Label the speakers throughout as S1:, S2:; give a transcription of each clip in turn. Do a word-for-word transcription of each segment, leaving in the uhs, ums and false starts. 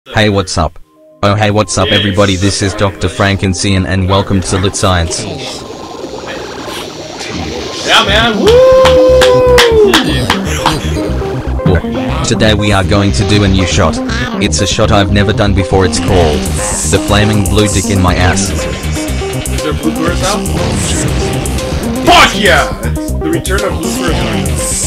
S1: Hey, what's up? Oh hey, what's up everybody, this is Doctor Frankenstein and welcome to Lit Science.
S2: Yeah man, woo!
S1: Today we are going to do a new shot. It's a shot I've never done before, it's called The Flaming Blue Dick in My Ass.
S2: Is there Blue Curacao? Fuck yeah! It's the return of Blue Curacao.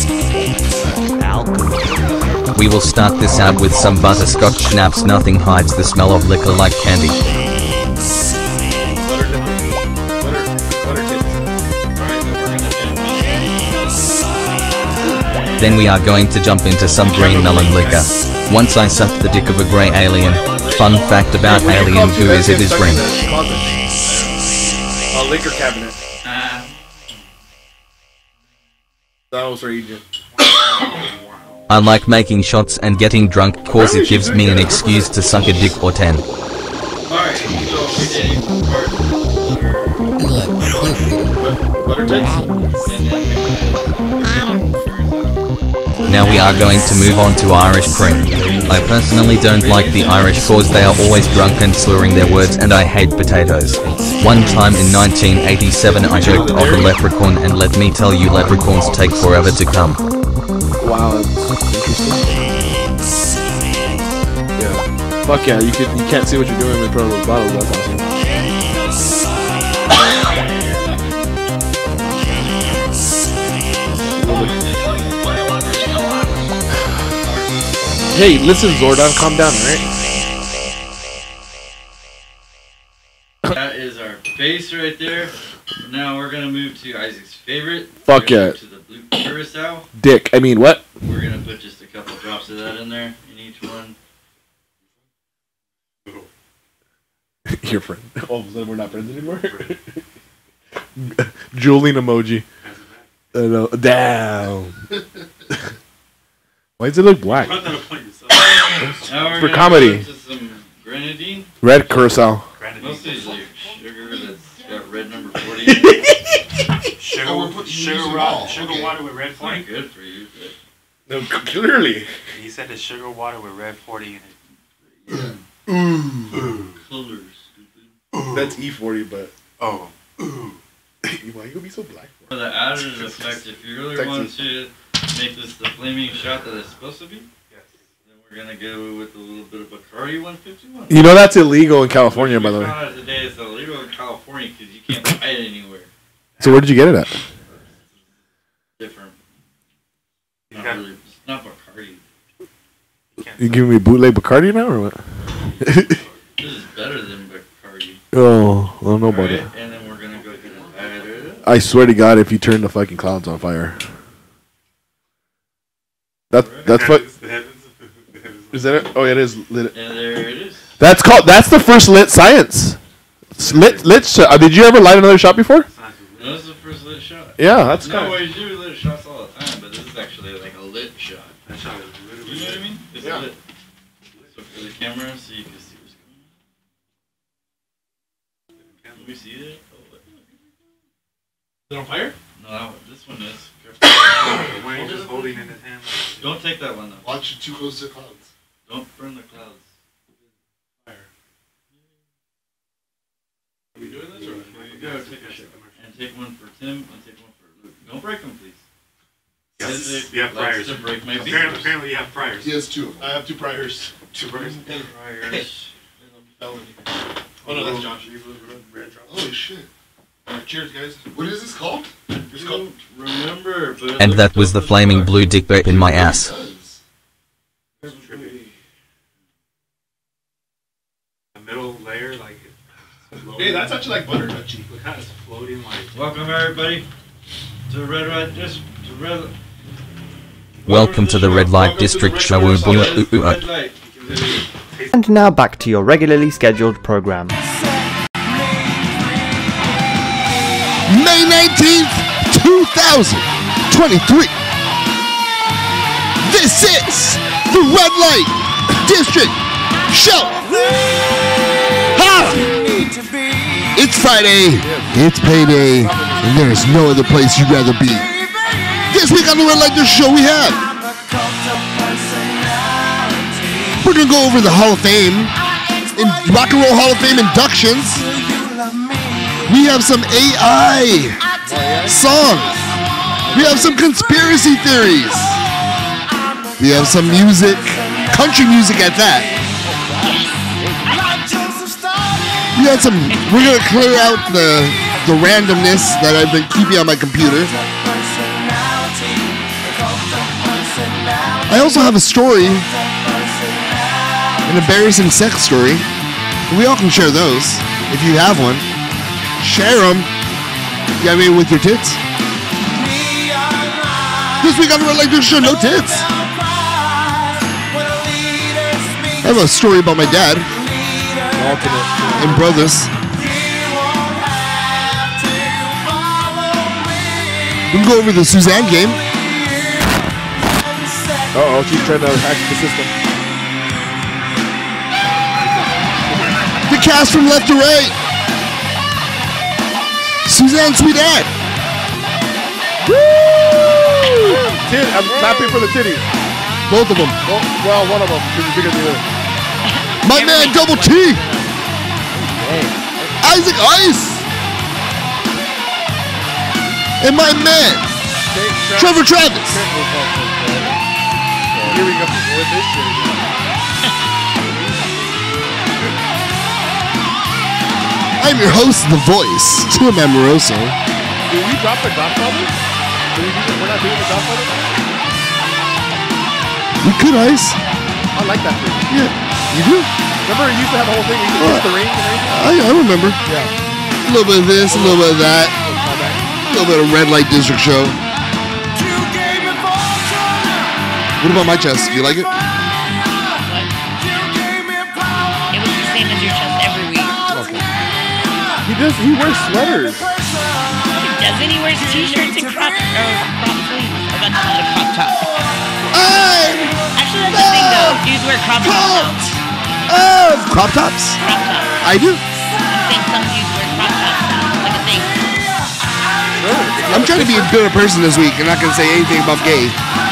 S1: We will start this out with some butterscotch schnapps. Nothing hides the smell of liquor like candy. Then we are going to jump into some green melon liquor. Once I sucked the dick of a grey alien. Fun fact about alien who is it is ring.
S2: A liquor cabinet. That was for Egypt.
S1: I like making shots and getting drunk cause it gives me an excuse to suck a dick or ten.
S2: Alright, so butter tits.
S1: Now we are going to move on to Irish cream. I personally don't like the Irish cause they are always drunk and slurring their words and I hate potatoes. One time in nineteen eighty-seven I jerked off a leprechaun and let me tell you leprechauns take forever to come.
S3: Wow, that's interesting. Yeah. Fuck yeah, you could you can't see what you're doing in front of those bottles, that's awesome. Hey, listen Zordon, calm down, right?
S4: That is our base right there. Now we're gonna move to Isaac's favorite.
S3: Fuck yeah.
S4: To the blue curacao.
S3: Dick, I mean what?
S4: We're gonna put just a couple drops of that in there in each one.
S3: Your friend. All of a sudden we're not friends anymore? Julian emoji. I know. Damn. Why does it look black?
S4: Now we're
S3: For
S4: gonna
S3: comedy.
S4: Put some grenadine.
S3: Red curacao.
S4: Most of these are sugar that's got red number forty in it.
S5: Sugar,
S6: oh,
S5: sugar, water, sugar okay. water with red forty.
S4: It's not good for you, but
S2: no, clearly.
S5: He said the sugar water with red forty in it.
S4: yeah.
S2: Ooh.
S4: Colors, stupid.
S2: That's E forty, but
S5: oh.
S2: Why you gonna be so black for?
S4: For the added effect, if you really want to make this the flaming shot that it's supposed to be,
S5: yes.
S4: then we're gonna go with a little bit of Bacardi one fifty-one.
S3: You know that's illegal in California, by the way.
S4: We found out today it's illegal in California because you can't buy it anywhere.
S3: So where did you get it at?
S4: Different.
S5: You
S4: Not
S5: got-
S4: really. It's not Bacardi.
S3: You giving me bootleg Bacardi now or what?
S4: This is better than Bacardi.
S3: Oh, I don't know about
S4: Alright,
S3: it.
S4: and then we're gonna go ahead and add it.
S3: I swear to God, if you turn the fucking clouds on fire. That that's what is that it? Oh yeah, it is lit.
S4: And there it is.
S3: That's called. That's the first lit science. It's lit lit. Sh- uh, did you ever light another shot before?
S4: No, this is the first lit shot.
S3: Yeah, that's
S4: No
S3: kind
S4: way, you do lit shots all the time, but this is actually like a lit shot.
S5: That shot is literally
S4: You know what I mean? It's
S2: Yeah.
S4: lit. So for the camera, so you can see what's going on. Can we see it? Oh, wait.
S2: Is it on fire?
S4: No, that one, this one is.
S5: When he's just holding in his hand. Like,
S4: Don't take that one though.
S6: Watch it too close to the clouds.
S4: Don't burn the clouds.
S2: Fire. Are we doing this or?
S4: Here you go, take a shot. And take one for Tim and take one for Luke. Don't break them, please.
S5: yes.
S4: Isaac
S5: You have
S4: likes
S5: priors.
S4: to break my
S5: Apparently,
S4: fingers.
S5: apparently you have priors.
S6: He has two of them.
S2: I have two priors.
S5: Two priors.
S4: Priors.
S2: Felony. Oh no, that's Josh.
S5: Red drop.
S6: Holy shit.
S2: Alright, cheers, guys.
S6: What is this called?
S4: It's called Remember, but it
S1: And
S4: looks
S1: that was the
S4: dope as
S1: flaming
S4: fuck.
S1: blue dick in my ass.
S5: The middle layer, like it's floating.
S2: Hey, that's actually like butternut cheese.
S5: Look how it's floating like.
S4: Welcome everybody to Red Light Dis to Red.
S1: Welcome to the Red Light District show.
S4: Red Light.
S7: And now back to your regularly scheduled program.
S6: May nineteenth, two thousand twenty-three. This is the Red Light District Show. Ha! It's Friday, it's payday, and there is no other place you'd rather be. This week on the Red Light District Show we have We're gonna go over the Hall of Fame, in Rock and Roll Hall of Fame inductions. We have some A I songs. We have some conspiracy theories. We have some music, country music at that. We had some. We're gonna clear out the the randomness that I've been keeping on my computer. I also have a story, an embarrassing sex story. We all can share those if you have one. Share them. You know what I mean, with your tits. This week on the Red Light District Show, no tits. I have a story about my dad and brothers. We can go over the Suzanne game.
S3: Uh oh, she's trying to hack the system.
S6: The cast from left to right. Suzanne Sweet Ad.
S3: Woo! Tit, I'm clapping for the titties.
S6: Both of them.
S3: Oh, well, one of them is bigger than the other.
S6: My man Double T. Isaac Ice. And my man Trevor Travis.
S3: Here we go with this shit.
S6: I'm your host, The Voice, Tim Amoroso.
S3: Did we drop the Godfather? Did we do, we're not doing the Godfather?
S6: We could, Ice.
S3: I like that thing.
S6: Yeah, you do?
S3: Remember it used to have the whole thing? You could
S6: Uh,
S3: push the ring and everything?
S6: I, I remember.
S3: Yeah.
S6: A little bit of this, a little bit of that. A little bit of Red Light District Show. What about my chest? Do you like it?
S8: It was the same as your chest every week.
S3: He does, he wears sweaters.
S8: Doesn't he wears t-shirts and crop or crop sleeves? Or that's not a crop top.
S6: I'm
S8: Actually, that's the thing though. Dudes wear crop tops
S6: pumped.
S8: now.
S6: Oh, crop tops?
S8: Crop tops.
S6: I do.
S8: I'm saying some dudes wear crop tops now. It's like a thing.
S6: I'm trying to be a better person this week and not going to say anything about gay.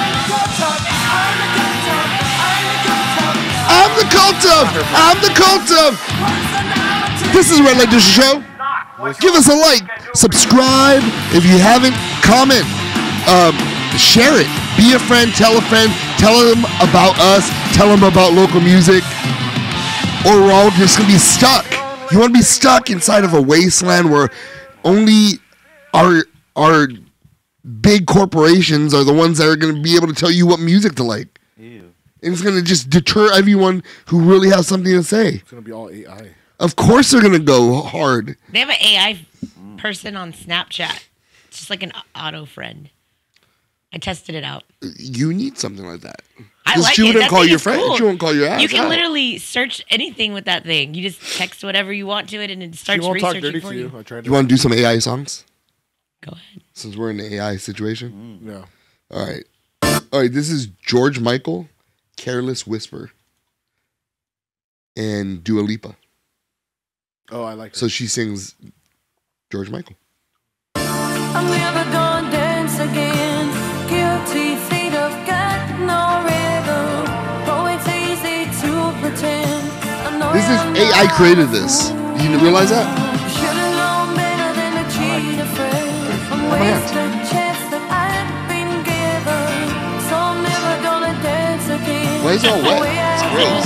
S6: I'm the cult of. I'm the cult of. This is Red Light District Show. Give us a like, subscribe if you haven't, comment, um, share it. Be a friend, tell a friend, tell them about us, tell them about local music, or we're all just gonna be stuck. You want to be stuck inside of a wasteland where only our our big corporations are the ones that are gonna be able to tell you what music to like.
S9: Ew.
S6: And it's gonna just deter everyone who really has something to say.
S3: It's going to be all A I.
S6: Of course they're gonna go hard.
S8: They have an A I person on Snapchat. It's just like an auto friend. I tested it out.
S6: You need something like that.
S8: I
S6: 'Cause
S8: like
S6: she
S8: it.
S6: wouldn't
S8: That
S6: call
S8: thing
S6: your
S8: is
S6: friend.
S8: cool.
S6: She won't call your ass
S8: You can
S6: out.
S8: literally search anything with that thing. You just text whatever you want to it, and it
S3: She
S8: starts
S3: won't talk
S8: researching
S3: dirty
S8: for
S3: to
S8: you.
S3: you. I tried to.
S6: You want to do some A I songs?
S8: Go ahead.
S6: Since we're in an A I situation.
S3: No.
S6: All right. All right. This is George Michael, "Careless Whisper," and Dua Lipa.
S3: Oh, I like
S6: So she sings George Michael.
S10: I'm never gonna dance again. Guilty feet have got no rhythm. Oh, it's easy to pretend. I know
S6: This is
S10: I'm
S6: A I created this. You didn't realize that?
S10: Should've known better than to cheat a friend. I'm
S6: my hands.
S10: wasted chance that I've been given. So I'm never gonna dance again.
S6: Why is it all wet? It's gross.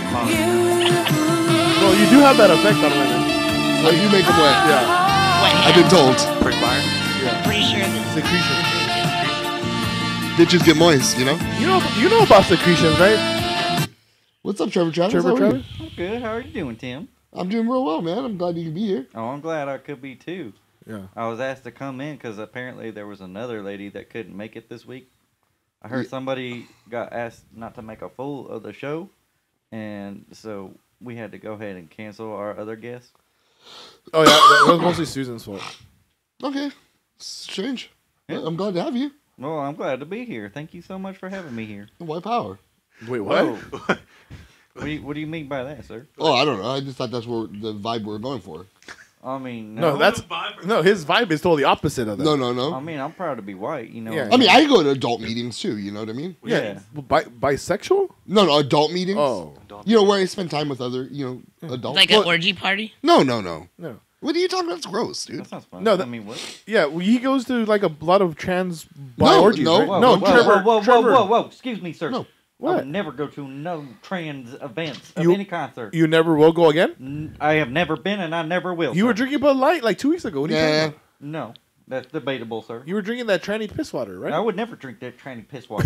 S3: Well, you do have that effect on women.
S6: Oh, you make them wet.
S3: Yeah.
S6: I've been told.
S8: I'm pretty sure that
S3: Secretion.
S6: Bitches get moist, you know?
S3: You know, you know about secretions, right?
S6: What's up, Trevor Travis?
S3: Trevor
S6: How are you?
S3: Travis?
S9: I'm good. How are you doing, Tim?
S6: I'm doing real well, man. I'm glad you could be here.
S9: Oh, I'm glad I could be too.
S3: Yeah.
S9: I was asked to come in because apparently there was another lady that couldn't make it this week. I heard
S6: Yeah.
S9: somebody got asked not to make a fool of the show, and so we had to go ahead and cancel our other guest.
S3: Oh, yeah. That was mostly Susan's fault.
S6: Okay. Strange.
S9: Yeah.
S6: I'm glad to have you.
S9: Well, I'm glad to be here. Thank you so much for having me here.
S6: Why power?
S3: Wait, what?
S9: Whoa. What do you What do you mean by that, sir?
S6: Oh, I don't know. I just thought that's where the vibe we're going for.
S9: I mean,
S3: No,
S9: no.
S3: that's no. His vibe is totally opposite of that.
S6: No, no, no.
S9: I mean, I'm proud to be white. You know.
S3: Yeah.
S6: I mean, I go to adult meetings too. You know what I mean?
S3: Yeah.
S9: Yeah.
S3: Bi- bisexual?
S6: No, no, adult meetings.
S3: Oh.
S6: You know, where I spend time with other, you know, adults.
S8: Like
S6: Well,
S8: an orgy party?
S6: No, no, no.
S3: No.
S6: What are you talking about? That's gross, dude.
S9: That sounds fun.
S3: No,
S9: I
S3: that-
S9: mean, what?
S3: Yeah, well, he goes to like a lot of trans bi
S6: No,
S3: orgies.
S6: no.
S3: right?
S9: Whoa,
S3: no,
S9: whoa,
S3: Trevor.
S9: whoa, whoa,
S3: Trevor,
S9: whoa, whoa, whoa! Excuse me, sir.
S6: No.
S9: I
S3: What?
S9: would never go to no trans events of
S3: You-
S9: any concert.
S3: You never will go again?
S9: N- I have never been, and I never will.
S3: You were
S9: sir.
S3: drinking Bud Light like two weeks ago. What are you
S6: Yeah.
S3: talking
S9: No, that's debatable, sir.
S3: about? You were drinking that tranny piss water, right?
S9: I would never drink that tranny piss water.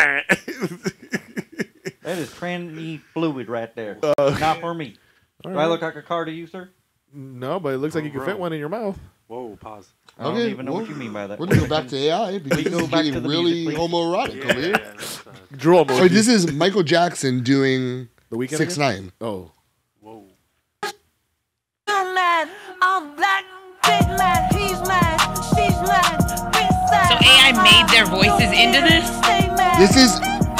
S9: That is tranny fluid right there.
S3: Uh,
S9: Not for me.
S3: All
S9: Do I
S3: right.
S9: look like a car to you, sir?
S3: No, but it looks like
S5: Oh,
S3: you can
S5: bro.
S3: fit one in your mouth.
S5: Whoa, pause.
S9: I don't
S6: Okay,
S9: even know
S6: well,
S9: what you mean by that.
S6: We're gonna go back to A I because
S9: We
S6: this
S9: go
S6: is
S9: back
S6: getting
S9: to the
S6: really
S9: music, please.
S6: homoerotic
S5: Yeah,
S6: over
S5: yeah,
S6: here.
S5: yeah, that's, uh,
S3: Drool emoji.
S6: So this is Michael Jackson doing
S3: the weekend.
S6: six nine.
S3: Oh.
S5: whoa.
S10: mad, I'm black, big mad, he's mad, she's mad, we're sad.
S8: So A I made their voices into this?
S10: Stay mad.
S6: This is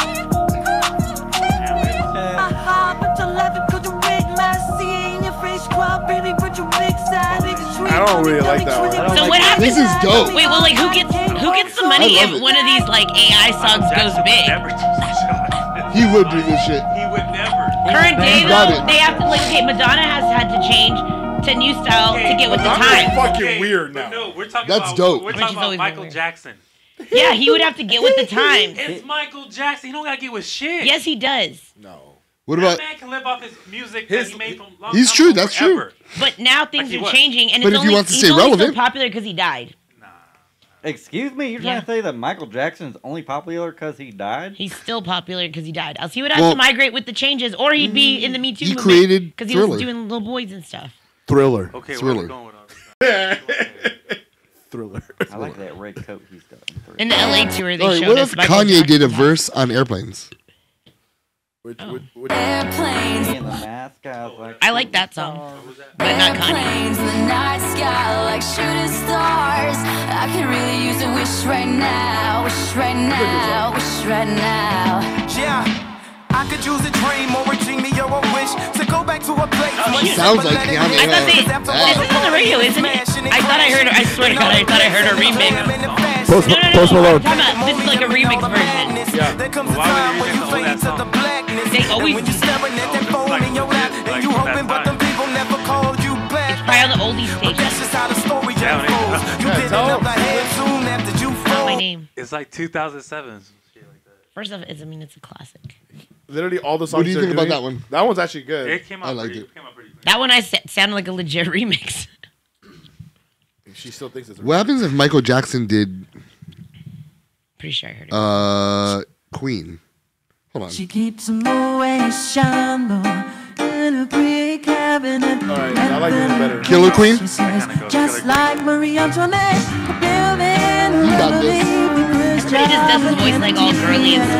S10: Uh-huh, but you're laughing 'cause you big mad, see in your face, cry, baby, but you big sad, nigga, treat
S3: I don't really
S10: me,
S3: like that one.
S10: treat me,
S8: So
S9: like
S8: what
S9: that.
S8: happens?
S6: this is dope.
S8: Wait, well, like who gets who gets the money
S6: I
S8: if
S6: love it.
S8: one of these like A I songs goes big?
S5: Never do some shit like that.
S6: He would do this shit.
S5: He would never.
S8: Current day
S6: got
S8: though,
S6: it.
S8: they have to like okay, Madonna has had to change to new style to get with the
S3: Madonna's
S8: times.
S3: fucking weird
S5: but
S3: now.
S5: No, we're talking
S6: That's
S5: about
S6: dope.
S5: We're
S8: Which
S5: talking
S8: is
S5: about
S8: always
S5: Michael
S8: weird.
S5: Jackson.
S8: Yeah, he would have to get with the times.
S5: It's Michael Jackson. He don't gotta get with shit.
S8: Yes, he does.
S3: No.
S6: What
S5: That
S6: about?
S5: man can live off his music
S3: His-
S5: that he made from long
S6: He's
S5: time
S6: true,
S5: ago
S6: that's true.
S5: forever.
S8: But now things
S5: Like he
S8: are
S5: what?
S8: changing, and
S6: But
S8: it's
S6: if he
S8: only,
S6: wants to
S8: he's
S6: stay
S8: only
S6: relevant-
S8: so popular because he died.
S9: Excuse me, you're
S8: Yeah.
S9: trying to say that Michael Jackson's only popular because he died?
S8: He's still popular because he died. Else he would have
S6: Well-
S8: to migrate with the changes, or he'd be in the Me Too
S6: He
S8: movement
S6: created
S8: because he
S6: Thriller.
S8: was doing little boys and stuff.
S3: Thriller.
S5: Okay, where
S6: Thriller.
S5: are we going with all this?
S3: Thriller.
S9: I like that red coat he's got.
S8: In the L A tour, they
S6: All right,
S8: showed
S6: what
S8: us
S6: if
S8: Michael
S6: Kanye
S8: Jackson
S6: did a
S8: talk.
S6: verse on airplanes?
S3: Which,
S8: Oh.
S3: which, which,
S10: Airplanes,
S9: In the mask, I was like,
S8: I like that song, but not Kanye.
S10: airplanes in the night sky like shooting stars. I could really use a wish right now, wish right now, wish right now.
S11: Yeah. I could use a dream or a genie or a wish to go back to a place.
S6: He sounds like Keanu.
S8: I thought they. This is on the radio, isn't it? I thought I heard. I swear to God, I thought I heard a remix.
S3: Post,
S8: No, no, no,
S3: Post
S8: no.
S3: Malone.
S8: I'm talking about this is like a remix version.
S3: Yeah.
S11: There comes a
S5: Why would
S11: time
S5: you
S11: when
S5: use
S11: you
S5: the old
S11: fade
S5: ass
S11: to the
S5: song?
S11: blackness.
S8: They
S11: And
S8: always
S11: when you
S8: do.
S11: staring at that phone in your lap, and you hoping, but them people never call you back.
S8: It's probably on the oldies
S11: But that's
S8: station.
S11: just how the story
S5: Yeah,
S11: unfolds. You
S3: yeah,
S11: did
S3: tell 'em.
S11: another head soon after you
S8: Not my
S11: fall.
S8: name.
S5: It's like two thousand seven. Some shit like that.
S8: First off, it's, I mean, it's a classic.
S3: Literally all the songs.
S6: What do you
S3: they're
S6: think about
S3: doing-
S6: that one?
S3: That one's actually good.
S5: It came out.
S6: I liked
S5: pretty,
S6: it.
S5: Came out pretty clean.
S8: That one I said sounded like a legit remix.
S3: She still thinks it's.
S6: What happens if Michael Jackson did
S8: Pretty sure I heard it.
S6: uh Queen? Hold on.
S10: She keeps a Moet Chandon in a big cabinet.
S3: All right, I like this one better.
S6: Killer Queen?
S10: She says,
S5: Kinda goes
S10: just
S5: Killer
S10: like Marie Antoinette, building a
S6: You got this.
S10: living with
S8: He just does his voice like all girly and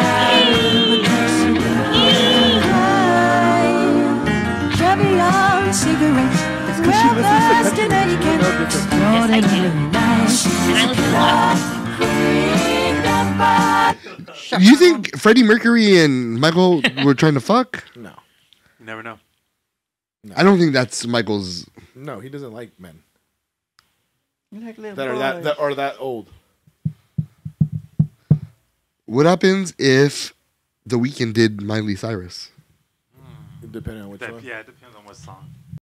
S10: Caviar cigarettes.
S3: Because she listens to country
S10: And then you can
S3: music. No different.
S8: Yes, I do.
S10: nice.
S8: And I listen to a lot.
S6: You think Freddie Mercury and Michael were trying to fuck?
S3: No.
S5: You never know.
S6: I don't think that's Michael's.
S3: No, he doesn't like men
S9: Like little
S3: that are that,
S9: boys.
S3: that are that old.
S6: What happens if The Weeknd did Miley Cyrus?
S3: Depending on which
S5: That,
S3: one.
S5: yeah, it depends on what song.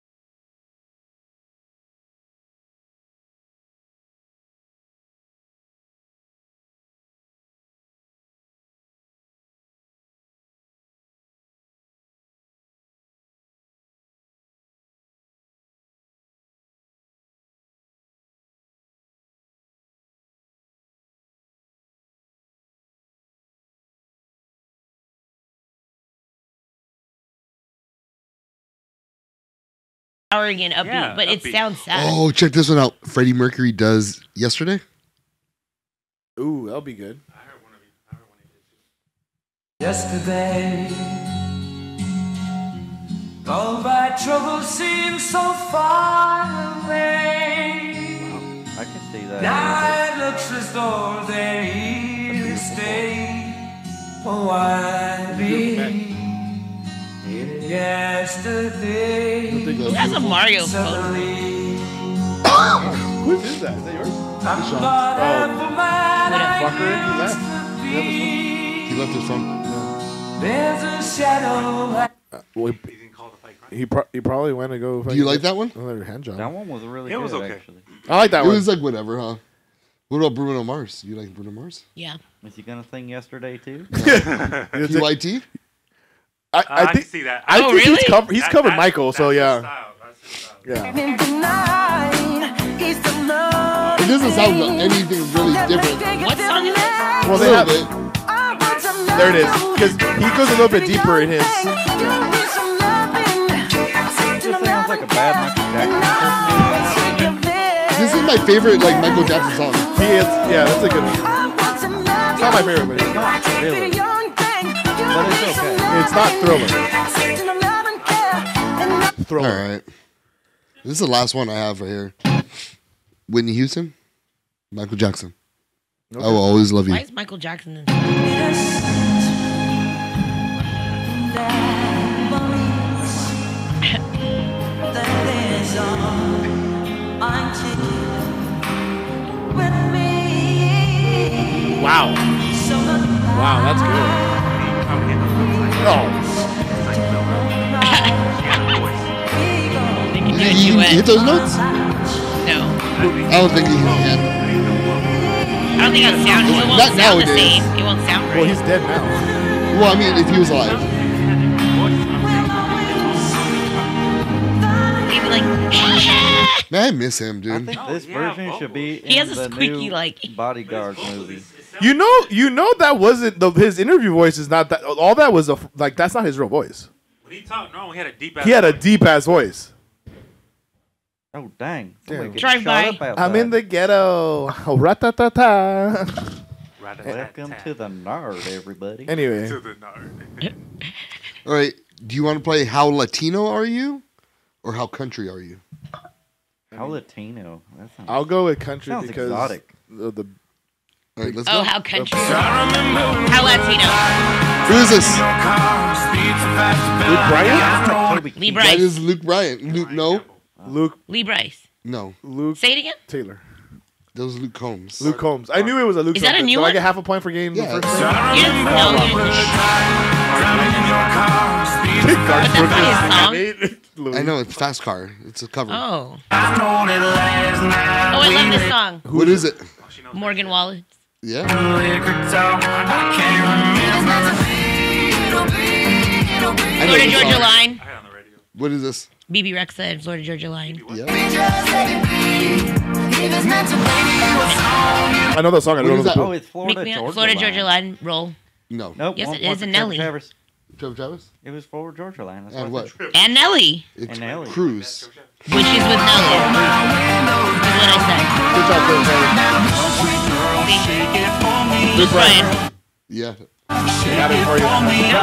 S8: Oregon upbeat,
S5: Yeah,
S8: but it
S5: upbeat.
S8: sounds sad.
S6: Oh, check this one out. Freddie Mercury does Yesterday.
S3: Ooh, that'll be good.
S5: I heard one of you. I heard one of you.
S10: Yesterday, all my troubles seem so far away.
S9: I can see that.
S10: Now it looks as though they're here to stay. Oh, I'll be in yesterday.
S8: Who has a Mario phone?
S10: Suddenly,
S3: Whose is that? Is that yours?
S10: I'm not half a man I
S3: Fucker, he
S10: used
S3: left.
S10: to
S3: He
S10: be.
S6: He left his phone.
S10: There's a shadow.
S3: Uh, well, he, he, pro- he probably went to go.
S6: Do you like that one?
S3: Another hand job.
S9: That one was really
S5: It
S9: good,
S5: was okay.
S9: actually.
S3: I like that
S6: It
S3: one.
S6: was like whatever, huh? What about Bruno Mars? You like Bruno Mars?
S8: Yeah.
S9: Was he gonna sing yesterday too?
S6: P Y T?
S3: I,
S5: Uh,
S3: I
S5: I
S3: think.
S5: can see that.
S3: I
S8: Oh,
S3: think
S8: really?
S3: he's covered. He's
S5: That-
S3: covered
S5: that's-
S3: Michael. So
S5: that's his
S3: yeah,
S5: style. That's his style.
S3: yeah.
S10: In the night, he's the love.
S6: It doesn't sound like anything really different.
S8: What song is this?
S3: Well,
S6: A
S3: they
S6: little
S3: have.
S6: bit.
S3: There it is. Because he goes a little bit deeper in his.
S9: It just sounds like a bad Michael Jackson.
S6: This is my favorite like Michael Jackson song.
S3: He is. Yeah, that's a good one. It's not my favorite, but it's,
S9: Really. But it's okay.
S3: it's not Thriller.
S6: All
S3: Thriller.
S6: right. This is the last one I have right here. Whitney Houston, Michael Jackson. I will always love you.
S8: Why is Michael Jackson in
S3: Wow. Wow, that's good. Oh,
S8: They can do
S6: Did
S8: a
S6: he
S8: duet.
S6: hit those notes?
S8: No.
S6: I don't think he can.
S8: I don't think it'll sound, it won't
S6: Not
S8: sound the
S6: nowadays.
S8: same. It won't sound right.
S3: well, he's dead now.
S6: Well, I mean, if he was alive.
S8: Maybe like,
S6: Man, I miss him,
S9: I
S6: dude.
S9: think this
S5: yeah,
S9: version should be in
S8: He has a
S9: the
S8: squeaky,
S9: new
S8: like-
S9: Bodyguard movie.
S3: You know, you know that wasn't the, his interview voice. Is not that. All that was a like. That's not his real voice.
S5: When he talked, no, he had a deep.
S3: He had a deep ass voice.
S9: Oh dang!
S3: Damn.
S9: Somebody get
S8: Drive
S9: shot
S8: by.
S9: up outside.
S3: I'm in the ghetto. Oh, rat-ta-ta-ta.
S9: Welcome to the Nard, everybody.
S3: Anyway,
S5: To the nerd.
S6: All right. Do you want to play How Latino Are You? Or How Country Are You?
S9: How Latino? That sounds,
S3: I'll go with country
S9: sounds
S3: because
S9: exotic.
S3: the, the
S6: All right, let's
S8: oh,
S6: go.
S8: how country. How Latino.
S6: Who is this?
S3: Luke Bryan.
S9: Toby
S8: Lee
S9: Keith.
S6: That
S8: Bryce.
S6: is Luke Bryan. Luke, no.
S3: Luke
S8: Lee Bryce.
S6: No.
S3: Luke
S8: Say it again.
S3: Taylor.
S6: That was Luke Combs.
S3: Luke Combs. I knew it was a Luke.
S8: Is that a
S3: something.
S8: new
S3: Do I
S8: one?
S3: get half a point for getting
S6: Yeah.
S3: the first thing?
S8: You didn't know. You didn't. But that's not his song.
S6: I know, it's Fast Car. It's a cover.
S8: Oh. Oh, I love this song.
S6: What is it?
S8: Morgan Wallen.
S6: Yeah. I know
S8: Florida
S6: the
S8: Georgia
S6: song.
S8: Line.
S6: What is this?
S8: B B Rexa and Florida Georgia Line.
S6: Yeah.
S3: I know the song. I
S6: What
S3: don't know
S6: is
S3: the
S6: that?
S3: pool.
S9: Oh, it's Florida
S8: Make me
S9: Georgia.
S8: up. Florida
S9: Line.
S8: Georgia Line. Roll.
S6: No.
S9: Nope.
S8: Yes,
S9: one
S8: it
S9: point
S8: is
S9: for
S8: a
S9: Trevor
S8: Nelly.
S9: Travers.
S6: Trevor Travis?
S9: It was Florida Georgia Line. That's
S6: And
S9: why I
S6: what?
S9: said-
S8: And Nelly.
S6: It's
S9: And Ellie.
S6: Cruise.
S8: Which is with Nelly. Is what I said.
S3: Good job, Trevor.
S8: Luke Bryan.
S6: Yeah.
S3: Got it for you.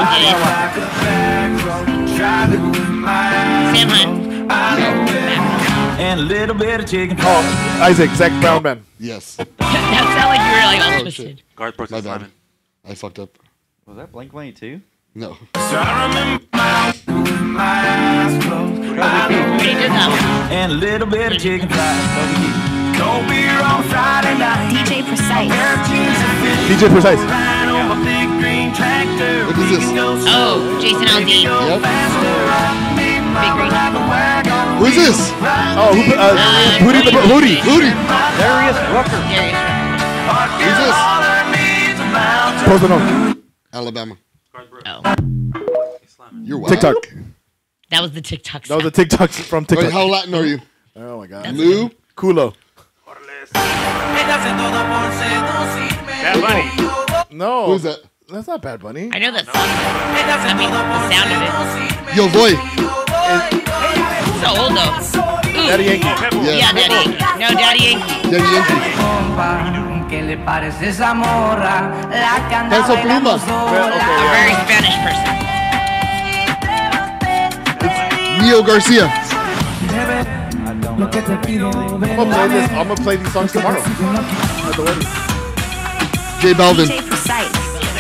S8: Sam Hunt.
S10: And a little bit of chicken.
S3: Oh, Isaac, Zach Brown Band.
S6: Yes.
S8: That sounded like you were like all
S6: Oh,
S8: twisted.
S6: shit.
S5: Guard
S6: My
S5: versus
S6: bad.
S5: Simon.
S6: I fucked up.
S9: Was that Blink One Eighty-Two?
S6: No.
S8: We already did that
S10: And a little bit of chicken fried. Cold beer on Friday night.
S12: D J Precise.
S3: D J Precise.
S6: What is this?
S8: one. Oh, Jason Aldean.
S6: Yep.
S8: Big Green.
S6: Who is this?
S3: Oh, who, put- uh, Hootie the Bro- Hootie.
S6: Hootie.
S9: Darius Rucker.
S8: Darius Rucker.
S6: Who's this?
S3: Post it on.
S6: Alabama.
S8: Oh,
S6: You're what?
S3: TikTok.
S8: that was the TikTok.
S3: That was a
S8: sound.
S3: TikTok from TikTok.
S6: Wait, how Latin are you?
S3: Oh my God.
S8: That's
S6: Lou?
S3: Culo.
S5: Bad Bunny.
S3: No.
S6: Who's that?
S3: That's not Bad Bunny.
S8: I know that song. I mean, the sound of it.
S6: Yo, boy.
S8: It's so old though. Ooh.
S3: Daddy Yankee.
S6: Yeah.
S8: Yeah, Daddy Yankee. No, Daddy Yankee.
S6: Daddy Yankee.
S10: ¿Qué le parece esa morra? La que anda
S6: Peso Pluma.
S8: A very Spanish person.
S6: Neo Garcia.
S10: Lo que te pido,
S3: I'm gonna play this. I'm gonna play these songs tomorrow. At the wedding.
S6: J Balvin.
S12: D J Precise.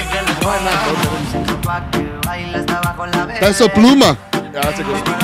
S6: Peso Pluma.
S3: Yeah, that's a good one.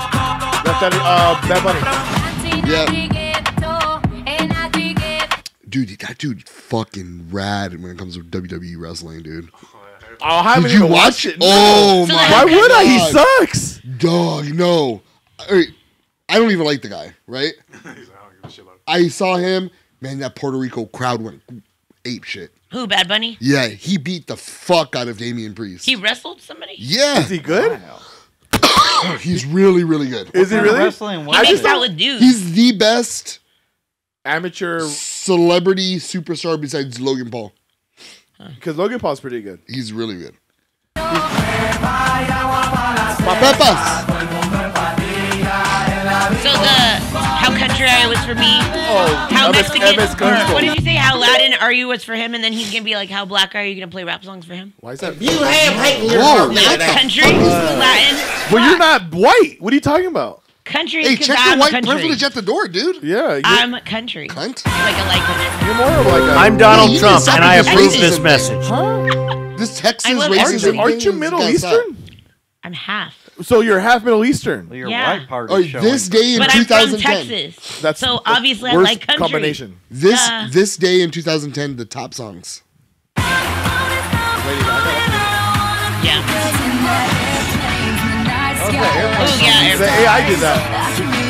S3: That's Daddy, uh, Bad Bunny.
S6: Yeah. dude, that dude fucking rad when it comes to W W E wrestling, dude.
S3: Oh, I haven't
S6: Did you
S3: even
S6: watch
S3: watched
S6: it?
S3: it. No.
S6: Oh
S8: So
S6: my!
S3: Why would I? He
S6: God.
S3: sucks.
S6: Dog, no. All right, I don't even like the guy, right?
S5: He's like, I don't give a shit about it.
S6: I saw him, man. That Puerto Rico crowd went ape shit.
S8: Who? Bad Bunny?
S6: Yeah, he beat the fuck out of Damian Priest.
S8: He wrestled somebody?
S6: Yeah,
S3: Is he good?
S6: he's really, really good.
S3: Is he really?
S9: Wrestling.
S8: He
S9: What?
S8: makes
S3: just
S8: out
S3: don't-
S8: with dudes.
S6: He's the best
S3: Amateur,
S6: celebrity superstar besides Logan Paul.
S3: because Logan Paul's pretty good.
S6: He's really good. Papepas.
S8: So the how country are you was for me.
S3: Oh,
S8: How
S3: M S
S8: Mexican?
S3: M S
S8: Or,
S3: Gunsmoke.
S8: what did you say? How Latin are you was for him, and then he's gonna be like, how black are you gonna play rap songs for him?
S3: Why is that?
S6: Whoa,
S8: Not country, Latin.
S3: Well, you're not white. What are you talking about?
S8: Country.
S6: Hey,
S8: 'cause
S6: check
S8: I'm
S6: the white
S8: country.
S6: privilege at the door, dude.
S3: Yeah, you're,
S8: I'm country.
S6: Cunt.
S8: Like a like country.
S3: you're more of like a.
S12: I'm Donald
S6: you
S12: Trump,
S6: need to
S12: and I
S6: stop with
S12: approve
S6: this
S12: this
S6: racism
S12: message.
S3: Huh?
S6: This Texas
S8: I love
S6: racism.
S3: Aren't you,
S6: thing
S3: aren't you
S6: is
S3: Middle
S6: gotta stop.
S3: Eastern?
S8: I'm half.
S3: So you're half Middle Eastern.
S9: Your
S8: Yeah.
S9: white part
S6: Oh,
S9: is showing.
S6: this day in
S8: But I'm from
S6: twenty ten.
S8: Texas.
S3: That's
S8: so
S3: the
S8: obviously I
S3: worst
S8: like country.
S3: combination.
S6: This
S8: Yeah.
S6: this day in two thousand ten, the top songs.
S8: Yeah. Oh yeah.
S3: The A I did that.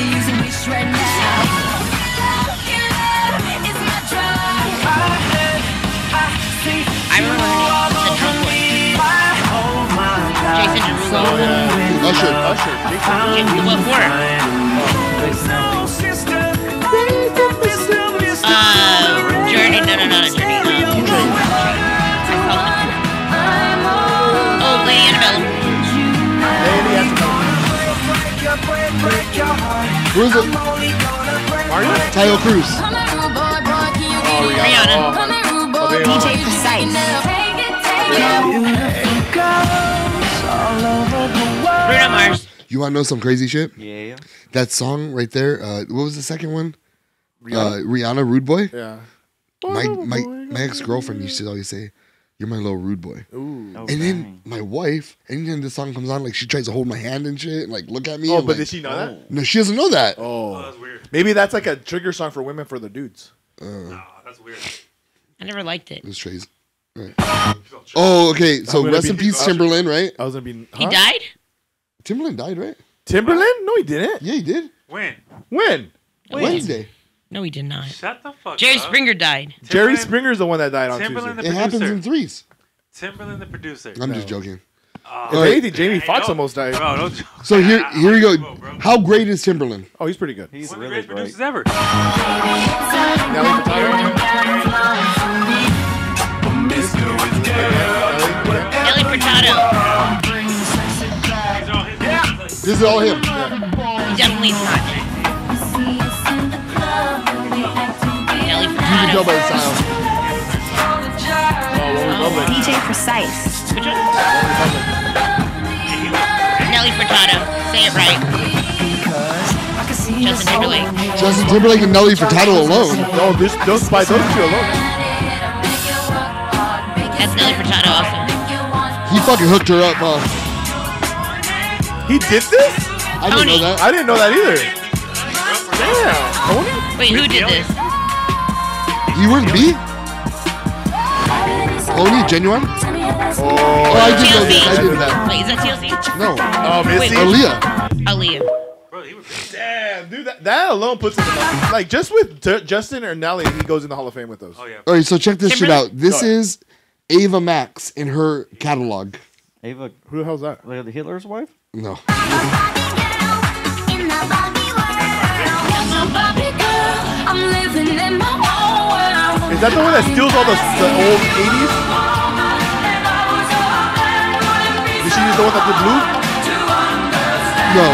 S8: I remember the drum one. Jason Derulo.
S6: Usher.
S3: Usher.
S8: Yeah, what for? Uh, Journey. No, no, no, not Journey. Um, oh, Lady Antebellum.
S6: Who is it?
S3: Mario?
S6: Tayo Cruz.
S3: Oh,
S8: Rihanna.
S10: D J Precise.
S8: Bruno Mars.
S6: You want to know some crazy shit?
S9: Yeah.
S6: That song right there. Uh, what was the second one?
S3: Rihanna.
S6: Uh, Rihanna, Rude Boy.
S3: Yeah.
S6: My my my ex girlfriend used to always say, "You're my little rude boy."
S3: Ooh.
S9: Oh,
S6: And then
S9: dang.
S6: my wife, anytime this song comes on, like she tries to hold my hand and shit, and like look at me.
S3: Oh,
S6: and,
S3: but
S6: like,
S3: did she know that?
S6: No, she doesn't know that.
S3: Oh.
S5: Oh, that's weird.
S3: Maybe that's like a trigger song for women for the dudes.
S6: Uh,
S5: Nah, that's weird.
S8: I never liked it.
S6: it was Trace. Right. Oh, okay. So
S3: I'm gonna
S6: rest
S3: be-
S6: in peace, Timberland. Right?
S3: I was gonna be.
S8: He
S3: huh?
S8: died?
S6: Timberland died, right?
S3: Timberland? No, he didn't.
S6: Yeah, he did.
S5: When?
S3: When?
S6: Wednesday.
S8: No, he did not.
S5: Shut the fuck
S8: Jerry
S5: up.
S8: Springer died.
S3: Jerry
S5: Timberland-
S3: Springer's the one that died on
S5: Timberland
S3: Tuesday.
S5: the
S6: It happens
S5: producer.
S6: in threes.
S5: Timberland the producer.
S6: I'm
S3: No.
S6: just joking.
S5: Oh,
S3: If
S6: All right.
S3: anything, Jamie
S5: Hey,
S3: Foxx
S5: no.
S3: almost died.
S5: Bro, don't joke.
S6: So here,
S5: I- I
S6: here we
S5: like
S6: go.
S5: you, bro.
S6: How great is Timberland?
S3: Oh, he's pretty good.
S9: He's
S5: One of the
S9: really
S5: greatest
S9: great.
S5: producers ever.
S3: Nelly Furtado.
S8: Nelly Furtado.
S6: This is all him.
S8: He definitely is not. Nelly
S6: You can tell
S8: Furtado.
S6: by the style.
S3: Oh,
S10: D J Precise.
S8: Which one? Nelly Furtado. Say it right. Justin Timberlake.
S6: Justin Timberlake and Nelly Furtado alone.
S3: No, this, those by those two alone.
S8: That's Nelly Furtado also.
S6: He fucking hooked her up, huh?
S3: He did this?
S6: I didn't know
S8: Tony.
S6: that.
S3: I didn't know that either. Damn. Tony?
S8: Wait, who did this?
S6: He was B? Pony, genuine? Oh, I did know this. I did that.
S8: Wait, is that T L C?
S6: No.
S3: Oh, Missy.
S6: Aaliyah.
S8: Aaliyah.
S3: Damn, dude, that, that alone puts him in the, like just with T- Justin or Nelly, he goes in the Hall of Fame with those.
S5: Oh yeah.
S6: All right, so check this shit
S8: Timberlake?
S6: out. This
S3: Go ahead.
S6: is Ava Max in her catalog.
S9: Ava,
S3: Who the hell's that?
S9: like Hitler's wife?
S6: No.
S3: Is that the one that steals all the, the old eighties? Did she use the one that did blue?
S6: No.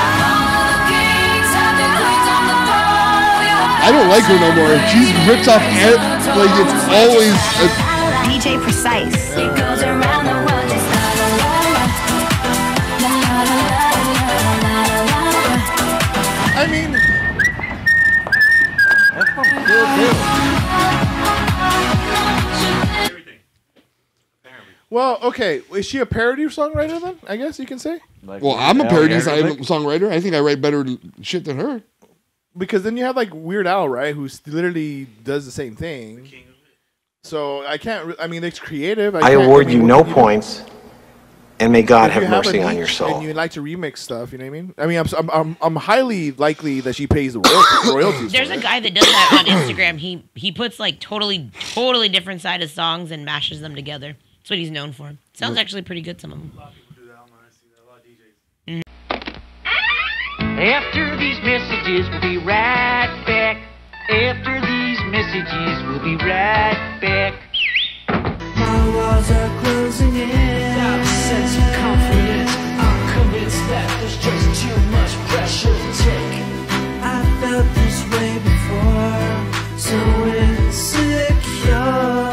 S6: I don't like her no more. She's ripped off air. Like, it's always. A,
S10: D J Precise.
S3: I mean,
S9: That's from Kill Bill.
S3: well, okay. Is she a parody songwriter then? I guess you can say.
S9: Like
S6: well, I'm a parody
S9: Al Yankovic.
S6: songwriter. I think I write better shit than her.
S3: because then you have like Weird Al, right, who literally does the same thing. So I can't. Re- I mean, it's creative. I,
S12: I
S3: can't-
S12: award
S3: I mean,
S12: you no
S3: you-
S12: points, and may God
S3: if you
S12: have
S3: have a
S12: mercy on
S3: niche
S12: your soul.
S3: And you like to remix stuff, you know what I mean? I mean, I'm I'm I'm, I'm highly likely that she pays the royalties. royalties
S8: There's
S3: for
S8: a
S3: it.
S8: guy that does that on Instagram. He he puts like totally totally different side of songs and mashes them together. That's what he's known for. Sounds actually pretty good. Some of them.
S13: After these messages, we'll be right back. After these messages, we'll be right back.
S10: My walls are closing in. Without a sense of confidence, I'm convinced that there's just too much pressure to take. I felt this way before, so insecure.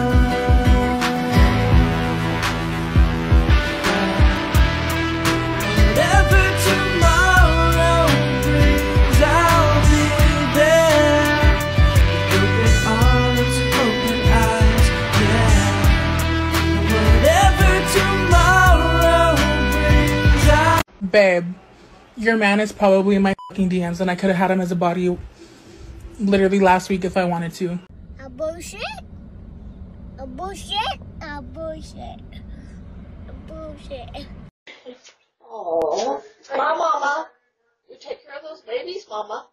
S10: Whatever tomorrow brings, I'll be there. Open arms, open eyes, yeah. Whatever tomorrow brings, I'll
S14: Babe, your man is probably in my fucking D Ms, and I could have had him as a body literally last week if I wanted to.
S15: A bullshit? A bullshit? A bullshit. A bullshit.
S16: Oh, my mama. You take care of those babies, mama.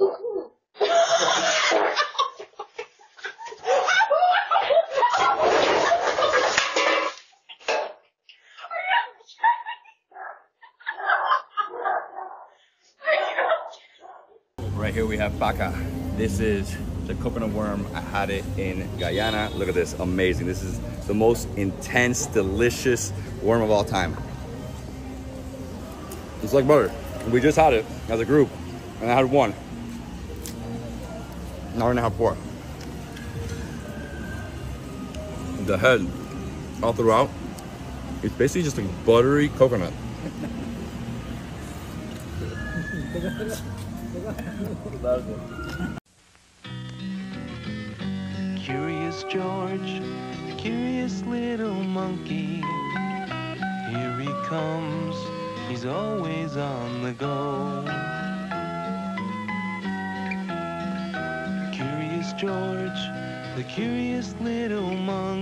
S17: Right here we have Paca. This is the coconut worm. I had it in Guyana. Look at this, amazing. This is the most intense, delicious worm of all time. It's like butter. We just had it as a group, and I had one. Now we're gonna have four. The head, all throughout, it's basically just a buttery coconut.
S10: Curious George, curious little monkey. Here he comes, he's always on the go. Curious George, the curious little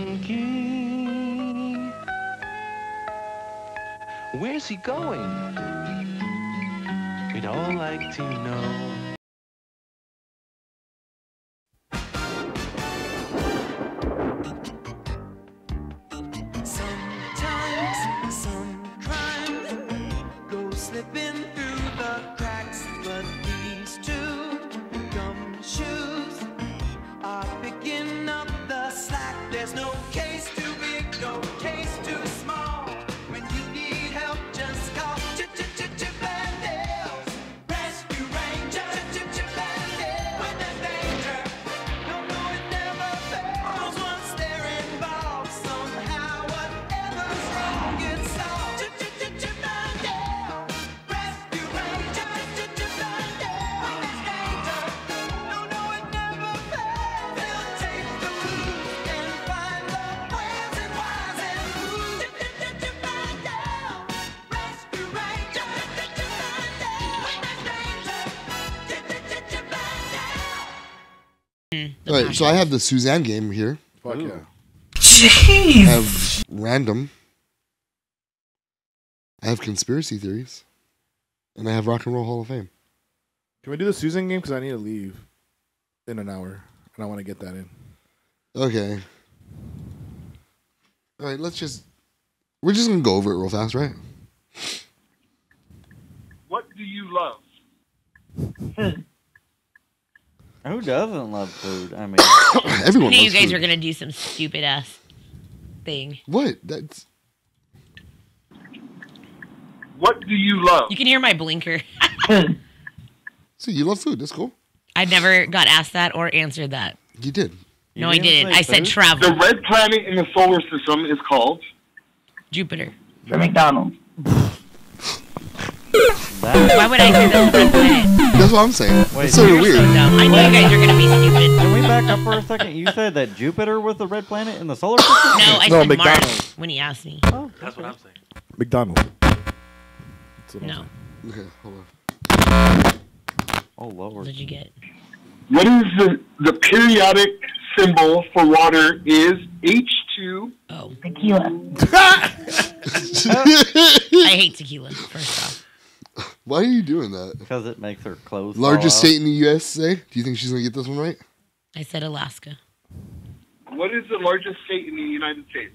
S10: monkey. Where's he going? We'd all like to know.
S18: Sometimes some crimes go slipping through the cracks, but these two gumshoes are picking up the slack. There's no case too big, no case too small. When you need help, just call Ch-ch-ch-ch-Bandels. Rescue Rangers. Ch-ch-ch-Bandels. When there's danger, no, no, it never fails. Once they're involved, somehow whatever's wrong gets solved. Ch-ch-ch-ch-Bandels. Rescue Rangers. Ch-ch-ch-Bandels. When there's danger, no, no, it never fails. They'll take the clues and find the whales and whys and who's. Ch-ch-ch-ch-Bandels. Rescue Rangers. Ch-ch-ch-Bandels. When there's danger, Ch-ch-ch-Bandels.
S6: All right, so I have the Suzanne game here.
S3: Fuck yeah.
S6: I have random. I have conspiracy theories. And I have Rock and Roll Hall of Fame.
S3: Can we do the Susan game? Because I need to leave in an hour, and I want to get that in.
S6: Okay. All right, let's just. We're just going to go over it real fast, right?
S19: What do you love?
S9: Who doesn't love food? I mean,
S6: Everyone
S8: I knew you
S6: loves
S8: guys
S6: food.
S8: were gonna do some stupid ass thing.
S6: What? That's.
S19: What do you love?
S8: You can hear my blinker.
S6: See, you love food. That's cool.
S8: I never got asked that or answered that.
S6: You did.
S8: No, I didn't. I said travel.
S19: The red planet in the solar system is called
S8: Jupiter.
S19: the McDonald's.
S8: Why would I say that's the red planet?
S6: That's what I'm saying.
S9: Wait,
S6: it's so
S9: you're
S6: weird.
S8: so dumb. I knew you guys were gonna be stupid.
S9: Can we back up for a second? You said that Jupiter was the red planet in the solar system?
S8: No, I
S3: No,
S8: said
S3: McDonald's.
S8: Mars when he asked me.
S9: Oh,
S5: That's what I'm saying.
S3: McDonald's. That's what I'm
S8: No.
S3: saying.
S6: Okay, hold on.
S9: Oh lord.
S8: What did you get?
S19: What is the, the periodic symbol for water is H two.
S8: Oh.
S20: Tequila.
S8: I hate tequila, first off.
S6: Why are you doing that?
S9: Because it makes her clothes.
S6: Largest
S9: fall
S6: state in the U S A? Do you think she's going to get this one right?
S8: I said Alaska.
S19: What is the largest state in the United States?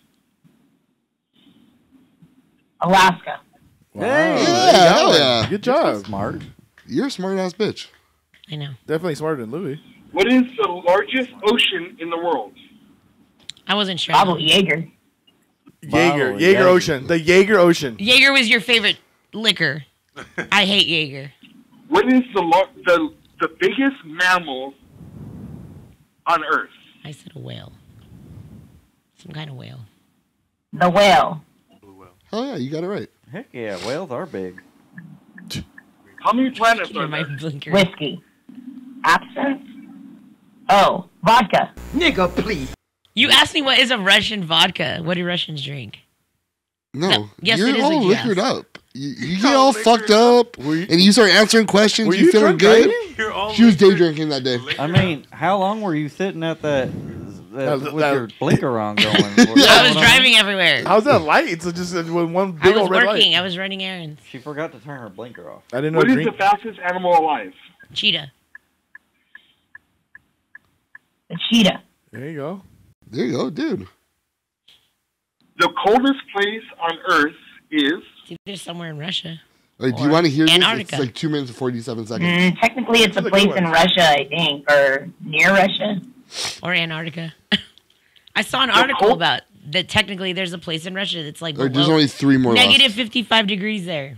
S20: Alaska.
S3: Wow.
S6: Yeah,
S3: Yeah,
S6: hell yeah.
S3: Good job.
S9: Smart.
S6: You're a smart ass bitch.
S8: I know.
S3: Definitely smarter than Louis.
S19: What is the largest ocean in the world?
S8: I wasn't sure.
S20: Probably Jaeger.
S3: Jaeger.
S9: Wow,
S3: Jaeger
S9: Jaeger.
S3: Ocean. The Jaeger Ocean.
S8: Jaeger was your favorite liquor. I hate Jaeger.
S19: What is the lar- the the biggest mammal on Earth?
S8: I said a whale. Some kind of whale.
S20: The whale.
S6: Oh yeah, you got it right.
S9: Heck yeah, whales are big.
S19: How many planets
S8: You're
S19: are
S8: my
S19: there?
S8: blinker.
S20: Whiskey. Absinthe. Oh, vodka.
S13: Nigga, please.
S8: You asked me what is a Russian vodka. What do Russians drink?
S6: No,
S8: No, yes,
S6: you're
S8: it is
S6: all
S8: what you
S6: liquored
S8: asked.
S6: up. You, you get all fucked up,
S3: you-
S6: and you start answering questions.
S3: Were
S6: You
S3: you
S6: feeling
S3: drunk
S6: good?
S3: driving?
S5: You're all
S6: She was day
S5: liquored-
S6: drinking that day.
S9: I mean, how long were you sitting at that, that
S3: That-
S9: with
S3: that-
S9: your blinker on going?
S8: I was driving everywhere.
S3: How's that light? It's just uh, one
S8: I
S3: big
S8: was
S3: old red
S8: working.
S3: light.
S8: I was running errands.
S9: She forgot to turn her blinker off.
S3: I didn't know
S19: What is
S3: green.
S19: the fastest animal alive?
S8: Cheetah.
S20: The cheetah.
S3: There you go.
S6: There you go, dude.
S19: The coldest place on Earth is.
S8: It's either somewhere in Russia.
S6: All right, do
S8: Or
S6: you want to hear this?
S8: Antarctica.
S6: It's like two minutes and forty-seven seconds.
S20: Mm, technically, it's a
S3: This is a
S20: place
S3: good
S20: in
S3: one.
S20: Russia, I think, or near Russia.
S8: Or Antarctica. I saw an
S19: The
S8: article
S19: cold-
S8: about that technically there's a place in Russia that's like
S6: All right,
S8: below
S6: there's only three more
S8: negative
S6: left.
S8: fifty-five degrees there.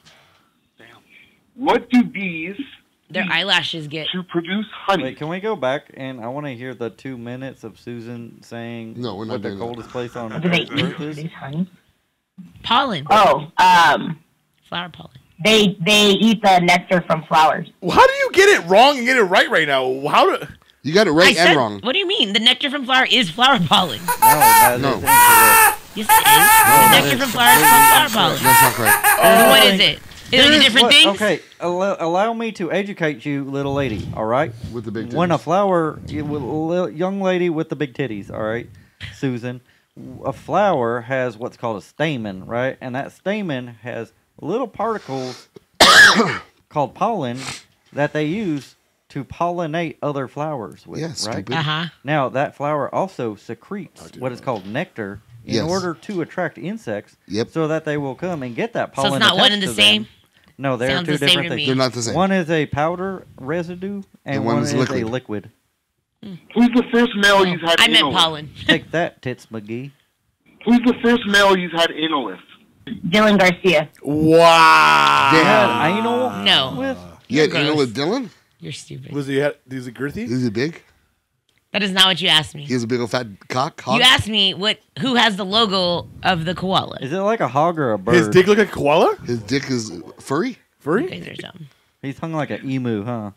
S19: What do bees
S8: Their eyelashes get.
S19: to produce honey?
S9: Wait, can we go back and I want to hear the two minutes of Susan saying
S6: No, we're not
S9: what the
S6: doing that.
S9: coldest place on
S20: What do they
S9: Earth
S20: eat?
S9: is?
S20: Produce honey?
S8: Pollen.
S20: Oh, um,
S8: Flower pollen.
S20: they they eat the nectar from flowers.
S3: Well, how do you get it wrong and get it right right now? How do?
S6: You got it
S8: I
S6: right
S8: said,
S6: and wrong.
S8: What do you mean? The nectar from flower is flower pollen.
S9: No, that
S6: No.
S9: isn't correct.
S8: Yes, it is. the nectar from flower is flower pollen.
S6: That's not correct.
S8: Then what is it? Is it
S9: Here's
S8: different
S9: what-
S8: things?
S9: Okay, allow, allow me to educate you, little lady. All right.
S6: With the big
S9: When a
S6: titties.
S9: flower, you- with a li- young lady with the big titties. All right, Susan. A flower has what's called a stamen, right? And that stamen has little particles called pollen that they use to pollinate other flowers with,
S6: Yeah,
S9: right?
S6: stupid.
S8: Uh huh.
S9: Now, that flower also secretes what is called nectar in
S6: Yes.
S9: order to attract insects
S6: Yep.
S9: so that they will come and get that
S8: So
S9: pollen.
S8: it's not one
S9: attached
S8: and the
S9: to
S8: same?
S9: them. No, they're
S8: Sounds
S9: two
S8: the same
S9: different
S8: to
S9: things.
S8: me.
S6: They're not the same.
S9: One is a powder residue and,
S6: And
S9: one,
S6: one
S9: is
S6: is liquid.
S9: a liquid.
S19: Who's the first male you've had
S8: I meant
S19: anal with?
S8: pollen.
S9: Take that, Tits McGee.
S19: Who's the first male you've had anal with?
S20: Dylan Garcia.
S3: Wow.
S9: You had anal
S8: No.
S9: with?
S6: You had
S8: You're
S6: anal
S8: gross.
S6: with Dylan?
S8: You're stupid.
S3: Was he? Is he girthy?
S6: Is he big?
S8: That is not what you asked me.
S6: He has a big old fat cock. Hog?
S8: You asked me what who has the logo of the koala.
S9: Is it like a hog or a bird?
S3: His dick look like a koala?
S6: His dick is furry?
S8: You
S3: Furry?
S8: guys are dumb.
S9: He's hung like an emu, huh?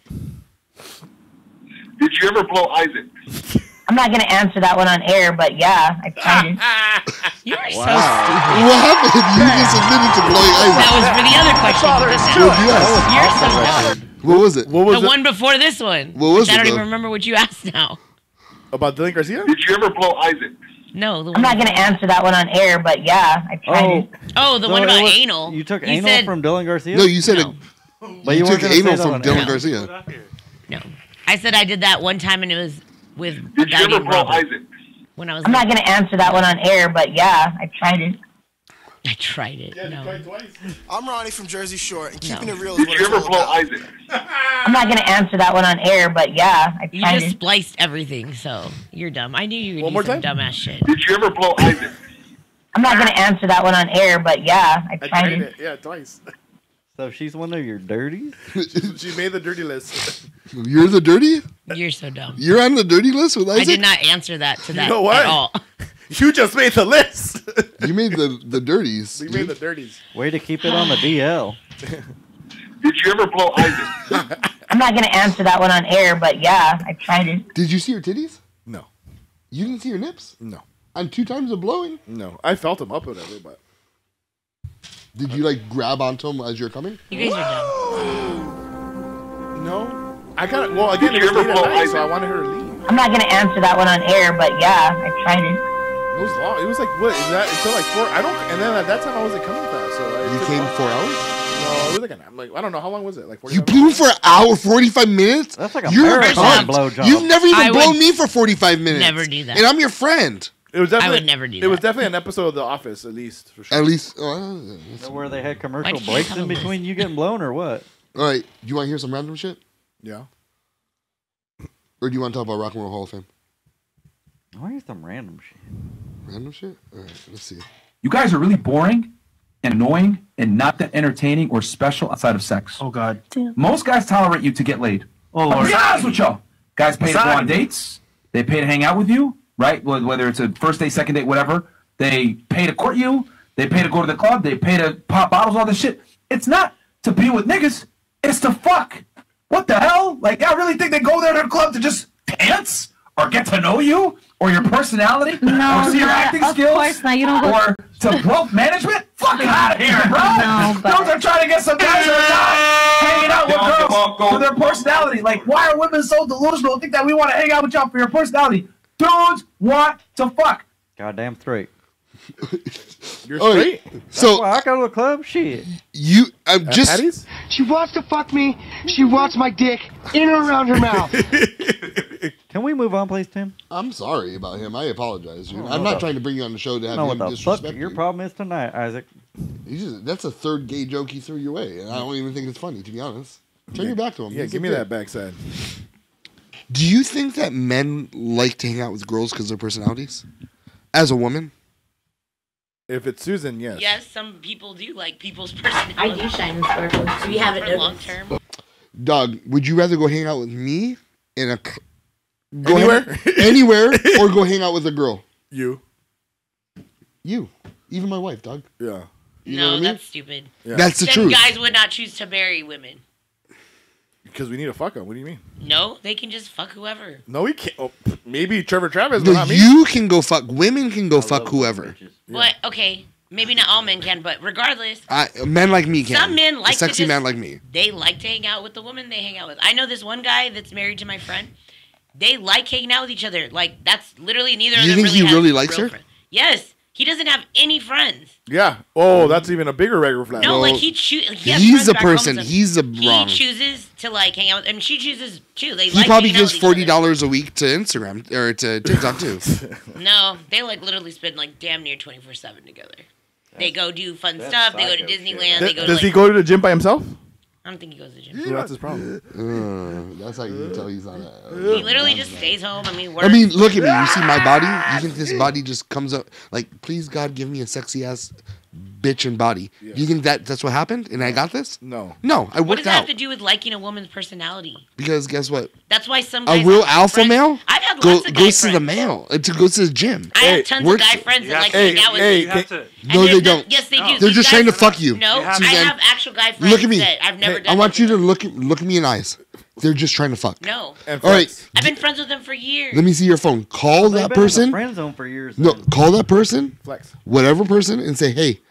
S19: Did you ever blow Isaac?
S20: I'm not gonna answer that one on air, but yeah, I tried it.
S8: You are so
S6: What
S8: stupid.
S6: happened? You just admitted to blowing
S8: That was
S6: Isaac.
S8: for the other question. you just
S6: What
S8: asked.
S6: did you ask?
S8: You're so dumb.
S6: What was it?
S3: What was
S8: The
S3: it?
S8: one before this one.
S6: What was
S8: which I
S6: it,
S8: don't even
S6: though?
S8: remember what you asked now.
S3: About Dylan Garcia?
S19: Did you ever blow Isaac?
S8: No, the
S20: I'm
S8: one.
S20: not gonna answer that one on air, but yeah, I tried
S9: Oh,
S20: it.
S8: Oh, the
S9: so
S8: one
S9: it
S8: about
S9: was-
S8: anal.
S9: You took
S8: You
S9: anal
S8: said-
S9: from Dylan Garcia?
S6: No, you said
S8: No.
S6: it.
S9: but
S6: You
S9: you, weren't
S6: took
S9: gonna say
S6: anal
S9: that
S6: from
S9: on
S6: Dylan
S9: air.
S6: Garcia.
S8: No, I said I did that one time, and it was with a
S19: Did you
S8: guy
S19: ever
S8: named
S19: blow
S8: Robert.
S19: Isaac?
S8: When I was,
S20: I'm not gonna answer that one on air, but yeah, I tried it.
S8: I tried it. No.
S21: I'm Ronnie from Jersey Shore, and keeping
S8: No.
S21: it real is
S19: Did
S21: what
S19: you
S21: it's
S19: ever
S21: all
S19: blow
S21: about.
S19: Isaac?
S20: I'm not gonna answer that one on air, but yeah, I
S8: You
S20: tried
S8: just
S20: it.
S8: spliced everything, so you're dumb. I knew you would
S3: One
S8: do
S3: more
S8: some
S3: time?
S8: dumbass shit.
S19: Did you ever blow Isaac?
S20: I'm not gonna answer that one on air, but yeah, I
S3: I
S20: tried
S3: tried
S20: it.
S3: it. Yeah, twice.
S9: So she's one of your dirties?
S3: She made the dirty list.
S6: You're the dirty?
S8: You're so dumb.
S6: You're on the dirty list with Isaac?
S8: I did not answer that to that
S3: You know what?
S8: at all.
S3: You just made the list.
S6: You made the, the dirties.
S3: We made the dirties.
S9: Way to keep it on the D L.
S19: Did you ever blow Isaac?
S20: I'm not gonna answer that one on air, but yeah, I tried it.
S6: Did you see your titties?
S3: No.
S6: You didn't see your nips?
S3: No.
S6: On two times of blowing?
S3: No. I felt him up or whatever, but.
S6: Did you like grab onto him as you're coming?
S8: You guys are dumb.
S3: No, I got well again. It was late at night, so I wanted her to leave.
S20: I'm not gonna answer that one on air, but yeah, I tried it.
S3: It was long. It was like what? Is that until like four? I don't. And then at that time, I wasn't coming fast. So I
S6: You came four hours?
S3: No, it was like an. I'm like I don't know how long was it? Like
S6: You
S3: forty-five
S6: blew for an hour, forty-five minutes?
S9: That's like a
S6: You're a
S9: marathon
S6: cunt.
S9: blowjob.
S6: You've never even
S8: I
S6: blown
S8: would
S6: me for forty-five minutes.
S8: never do that.
S6: And I'm your friend.
S3: It was definitely.
S8: I would never do
S3: It was
S8: that.
S3: definitely an episode of The Office, at least for sure.
S6: At least. Oh,
S9: Know where they had commercial
S8: Why did you
S9: breaks
S8: have
S9: in
S8: a list?
S9: between you getting blown or what?
S6: all right. You want to hear some random shit?
S3: Yeah.
S6: Or do you want to talk about Rock and Roll Hall of Fame?
S9: I want to hear some random shit.
S6: Random shit? All right. Let's see.
S2: You guys are really boring and annoying and not that entertaining or special outside of sex.
S5: Oh God.
S2: Most guys tolerate you to get laid.
S5: Oh
S2: I'll
S5: Lord.
S2: be honest with y'all. Guys pay to go on
S5: Misogyny.
S2: dates. They pay to hang out with you, right? Wh- Whether it's a first date, second date, whatever. They pay to court you. They pay to go to the club. They pay to pop bottles, all this shit. It's not to be with niggas. It's to fuck. What the hell? Like, y'all really think they go there to the club to just dance? Or get to know you? Or your personality?
S20: No,
S2: or see your
S20: not-
S2: acting
S20: of
S2: skills?
S20: course not. You don't go-
S2: Or to wealth management? Fucking out of here, bro!
S20: No, but-
S2: Those are trying to get some guys that are not hanging out with
S17: Come on,
S2: girls
S17: come on, go.
S2: for their personality. Like, why are women so delusional and think that we want to hang out with y'all for your personality? Dudes want to fuck.
S9: Goddamn straight.
S3: You're
S6: All
S3: straight.
S6: right. So
S9: Well, I go to the club. Shit.
S6: you, I'm
S3: At
S6: just.
S3: Patty's?
S22: She wants to fuck me. She wants my dick in and around her mouth.
S9: Can we move on, please, Tim?
S6: I'm sorry about him. I apologize. Dude.
S9: Oh,
S6: I'm
S9: no.
S6: not trying to bring you on the show to
S9: I
S6: have
S9: don't know
S6: him
S9: what the fuck
S6: disrespect
S9: your
S6: you.
S9: problem is tonight, Isaac.
S6: You just, that's a third gay joke he threw your way, and I don't even think it's funny, to be honest. Turn your back to him.
S3: Yeah,
S6: He's
S3: give
S6: a
S3: me
S6: dick.
S3: that backside.
S6: Do you think that men like to hang out with girls because of their personalities? As a woman?
S3: If it's Susan, yes.
S8: Yes, some people do like people's personality.
S20: I do shine and sparkle. We haven't
S8: for long
S20: noticed.
S8: term.
S6: Dog, would you rather go hang out with me in a cl- go
S3: Anywhere?
S6: hang- anywhere, or go hang out with a girl?
S3: You.
S6: You, even my wife, dog.
S3: Yeah.
S6: You know
S8: No,
S6: what I mean?
S8: that's stupid.
S3: Yeah.
S6: That's the
S8: then
S6: truth.
S8: guys would not choose to marry women.
S3: Because we need to fuck them. What do you mean?
S8: No, they can just fuck whoever.
S3: No, we can't. Oh, maybe Trevor Travis, but
S6: No,
S3: not me.
S6: you can go fuck. Women can go fuck whoever.
S8: But okay, maybe not all men can, but regardless,
S6: I, men like me can.
S8: some men like
S6: a sexy
S8: to just,
S6: man like me.
S8: They like to hang out with the woman they hang out with. I know this one guy that's married to my friend. They like hanging out with each other. Like that's literally neither
S6: You
S8: of them
S6: think
S8: really
S6: he
S8: has
S6: really likes
S8: real
S6: her?
S8: friends. Yes, he doesn't have any friends.
S3: Yeah. Oh, that's even a bigger red flag.
S8: No, like he chooses.
S6: he's the person. He's the wrong.
S8: He chooses to like hang out, with, and she chooses too. They
S6: He
S8: like
S6: probably
S8: hanging out
S6: gives
S8: with each
S6: forty dollars a week to Instagram or to TikTok too.
S8: other. No, they like literally spend like damn near twenty four seven together. They go do fun
S9: that's
S8: stuff. They go to
S9: psycho
S8: Disneyland.
S9: shit.
S8: They go.
S3: Does
S8: to,
S3: he
S8: like,
S3: go to the gym by himself?
S8: I don't think he goes to the gym.
S3: Yeah, that's his problem.
S6: Uh, that's how you can tell he's not. A,
S8: He literally just stays home. I mean, works.
S6: I mean, look at me. You see my body? You think this body just comes up like, please God, give me a sexy ass bitchin' body?
S3: Yeah.
S6: Do you think that that's what happened? And I got this?
S3: No.
S6: No, I
S8: what does
S6: worked
S8: that have
S6: out
S8: to do with liking a woman's personality?
S6: because guess what?
S8: That's why some guys
S6: A real
S8: have
S6: alpha
S8: friends-
S6: male
S8: I've had
S6: go,
S8: lots of guy
S6: goes to the
S8: friends.
S6: male uh, to goes to the gym.
S8: I have tons
S6: works-
S8: of guy friends that like
S3: Hey,
S8: to hang out with
S3: hey,
S8: me.
S5: You have to.
S6: No,
S8: And
S6: they
S8: there's no-
S6: don't.
S8: Yes, they do.
S6: They're
S8: These
S6: just
S8: guys-
S6: trying to fuck you.
S8: No, I
S6: Suzanne,
S8: have actual guy friends
S6: look at me.
S8: that I've never
S3: Hey,
S8: done.
S6: I want
S8: this
S6: you to
S8: with.
S6: look at, look at me in the eyes. They're just trying to fuck.
S8: No,
S3: And
S6: All right,
S8: I've been friends with them for years.
S6: let me see your phone. Call
S9: They've
S6: that
S9: been in the
S6: person.
S9: friend zone for years.
S6: No,
S9: then.
S6: call that person,
S3: Flex.
S6: whatever person, and say, hey,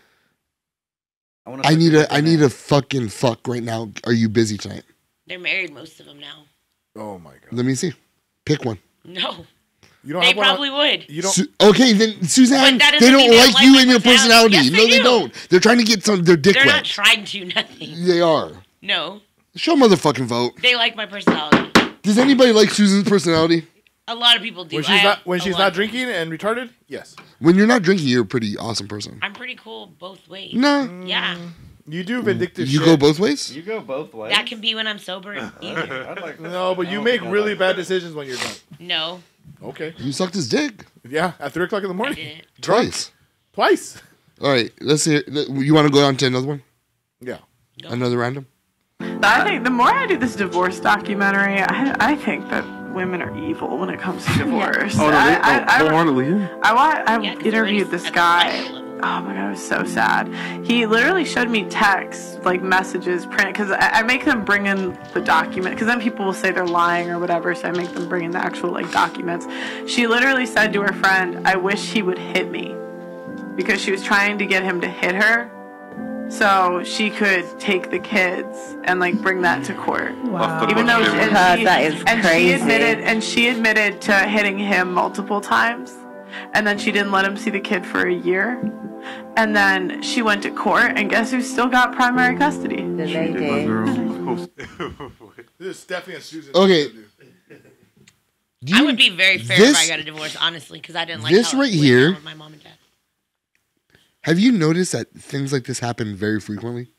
S9: wanna
S6: I
S9: fuck
S6: need
S9: your
S6: a I need a fucking fuck right now. Are you busy tonight?
S8: They're married, most of them now.
S3: Oh my god.
S6: Let me see. Pick one.
S8: No,
S3: You don't
S8: they
S3: have one on-
S8: probably would.
S3: You don't.
S6: Su- okay, then Suzanne,
S8: But that
S6: they
S8: doesn't
S6: don't
S8: mean they don't
S6: like
S8: like
S6: you
S8: my
S6: and your
S8: personality.
S6: personality.
S8: Yes,
S6: no,
S8: they
S6: they
S8: do.
S6: don't. They're trying to get some their dick
S8: They're
S6: wet.
S8: not trying to nothing.
S6: They are.
S8: No,
S6: Show motherfucking vote.
S8: they like my personality.
S6: Does anybody like Susan's personality?
S8: A lot of people do.
S3: When
S8: I
S3: she's
S8: have
S3: not when
S8: a
S3: she's
S8: lot
S3: not
S8: of-
S3: drinking and retarded, yes.
S6: When you're not drinking, you're a pretty awesome person.
S8: I'm pretty cool both ways.
S6: Nah.
S8: Yeah,
S3: You do vindictive
S6: You
S3: shit.
S6: go both ways?
S9: You go both ways.
S8: that can be when I'm sober. Either.
S9: I'd like
S3: No, but
S9: I
S3: you
S9: don't
S3: make
S9: think I
S3: really
S9: like
S3: bad
S9: that.
S3: decisions when you're drunk.
S8: No,
S3: Okay.
S6: You sucked his dick.
S3: Yeah, at three o'clock in the
S8: I
S3: morning.
S8: didn't.
S3: Drunk.
S6: Twice.
S3: Twice.
S6: All right, let's hear. You want to go on to another one?
S3: Yeah.
S6: Another random?
S23: I think the more I do this divorce documentary, I, I think that women are evil when it comes to divorce.
S19: Oh, no,
S23: I,
S19: they,
S23: I, I,
S19: don't want to leave?
S23: I, wa- I
S8: Yeah, 'cause
S23: interviewed
S8: we're
S23: this
S8: at the
S23: guy.
S8: cycle level.
S23: Oh my god, it was so sad. He literally showed me texts, like messages, print, because I, I make them bring in the document, because then people will say they're lying or whatever, so I make them bring in the actual like documents. She literally said to her friend, I wish he would hit me, because she was trying to get him to hit her, so she could take the kids and like bring that to court.
S20: Wow.
S23: Even though she, and
S20: God,
S23: she,
S20: that is
S23: and
S20: crazy.
S23: she admitted and she admitted to hitting him multiple times, and then she didn't let him see the kid for a year. And then she went to court, and guess who still got primary custody?
S20: They did.
S3: This is Stephanie and Susan.
S6: Okay.
S8: I would be very fair
S6: this-
S8: if I got a divorce, honestly, because I didn't like
S6: this
S8: how it
S6: right
S8: went
S6: here-
S8: down with my mom and dad.
S6: Have you noticed that things like this happen very frequently?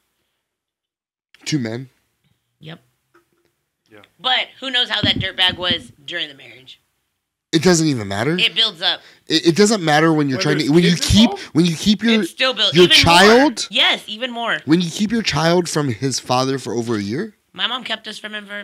S6: To men?
S8: Yep. Yeah. But who knows how that dirtbag was during the marriage?
S6: It doesn't even matter.
S8: It builds up.
S6: It, it doesn't matter when you're
S8: When
S6: trying to
S8: there's
S6: when you
S8: kids
S6: keep
S8: involved?
S6: when you keep your
S8: It still builds.
S6: your
S8: even
S6: child
S8: More. Yes, even more.
S6: when you keep your child from his father for over a year.
S8: My mom kept us from him for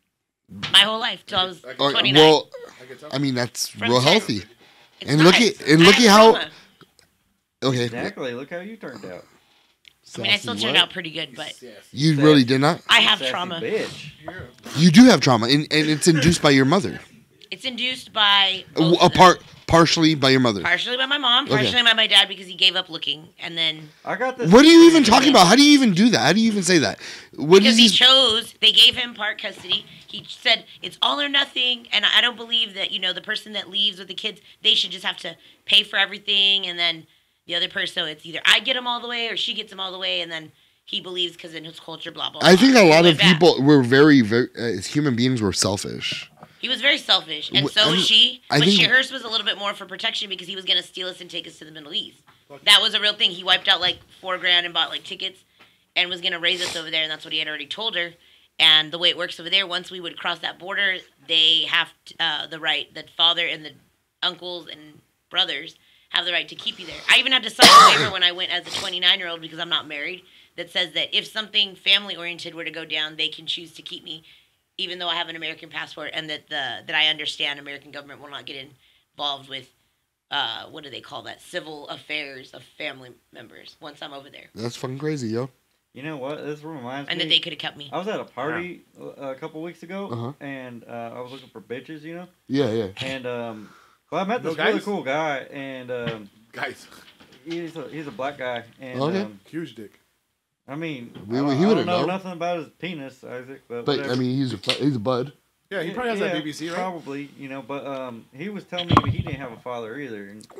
S8: my whole life till I was
S6: Or-
S8: twenty-nine.
S6: well, I mean that's
S8: From
S6: real
S8: ten.
S6: healthy.
S8: It's
S6: and look
S8: nice.
S6: at and
S8: I
S6: look at
S8: have
S6: how.
S8: trauma.
S6: Okay,
S9: Exactly. Look how you turned out.
S8: I mean, I still
S6: Sassy
S8: turned
S6: what?
S8: out pretty good, but
S6: you really did not.
S8: I have
S9: Sassy
S8: trauma.
S9: bitch.
S6: You do have trauma, and, and it's induced by your mother.
S8: It's induced by
S6: A, a part partially by your mother.
S8: partially by my mom,
S6: Okay.
S8: partially by my dad because he gave up looking, and then
S9: I got this.
S6: What are you even talking about? How do you even do that? How do you even say that? What
S8: because
S6: is
S8: he
S6: he?
S8: chose, they gave him part custody. He said it's all or nothing, and I don't believe that you know the person that leaves with the kids, they should just have to pay for everything, and then the other person, so it's either I get them all the way or she gets them all the way, and then he believes because in his culture, blah blah.
S6: I think
S8: blah.
S6: a
S8: He
S6: lot
S8: went
S6: of
S8: back.
S6: people were very, very uh, as human beings were selfish.
S8: He was very selfish, and
S6: Wh-
S8: so
S6: I
S8: was
S6: mean,
S8: she.
S6: I
S8: But
S6: think-
S8: she, hers was a little bit more for protection because he was gonna steal us and take us to the Middle East. That was a real thing. He wiped out like four grand and bought like tickets, and was gonna raise us over there, and that's what he had already told her. And the way it works over there, once we would cross that border, they have t- uh, the right, the father and the uncles and brothers have the right to keep you there. I even had to sign a waiver when I went as a twenty-nine-year-old because I'm not married that says that if something family-oriented were to go down, they can choose to keep me, even though I have an American passport, and that the that I understand American government will not get involved with, uh, what do they call that, civil affairs of family members once I'm over there.
S6: That's fucking crazy, yo.
S9: You know what? This reminds
S8: And
S9: me.
S8: that they could have kept me.
S9: I was at a party uh, a couple weeks ago,
S6: Uh-huh.
S9: and uh, I was looking for bitches, you know.
S6: Yeah, yeah.
S9: And um, well, I met
S3: No
S9: this really
S3: guys?
S9: cool guy, and um,
S3: Guys.
S9: he's a he's a black guy, and
S6: Okay.
S9: um,
S3: Huge dick.
S9: I mean,
S6: We-
S9: I,
S6: we-
S9: don't-
S6: he
S9: I
S6: wouldn't
S9: don't know
S6: know.
S9: nothing about his penis, Isaac, but,
S6: But
S9: whatever.
S6: I mean, he's a he's a bud.
S3: Yeah, he probably has that B B C, right?
S9: Probably, you know, but um, he was telling me he didn't have a father either. And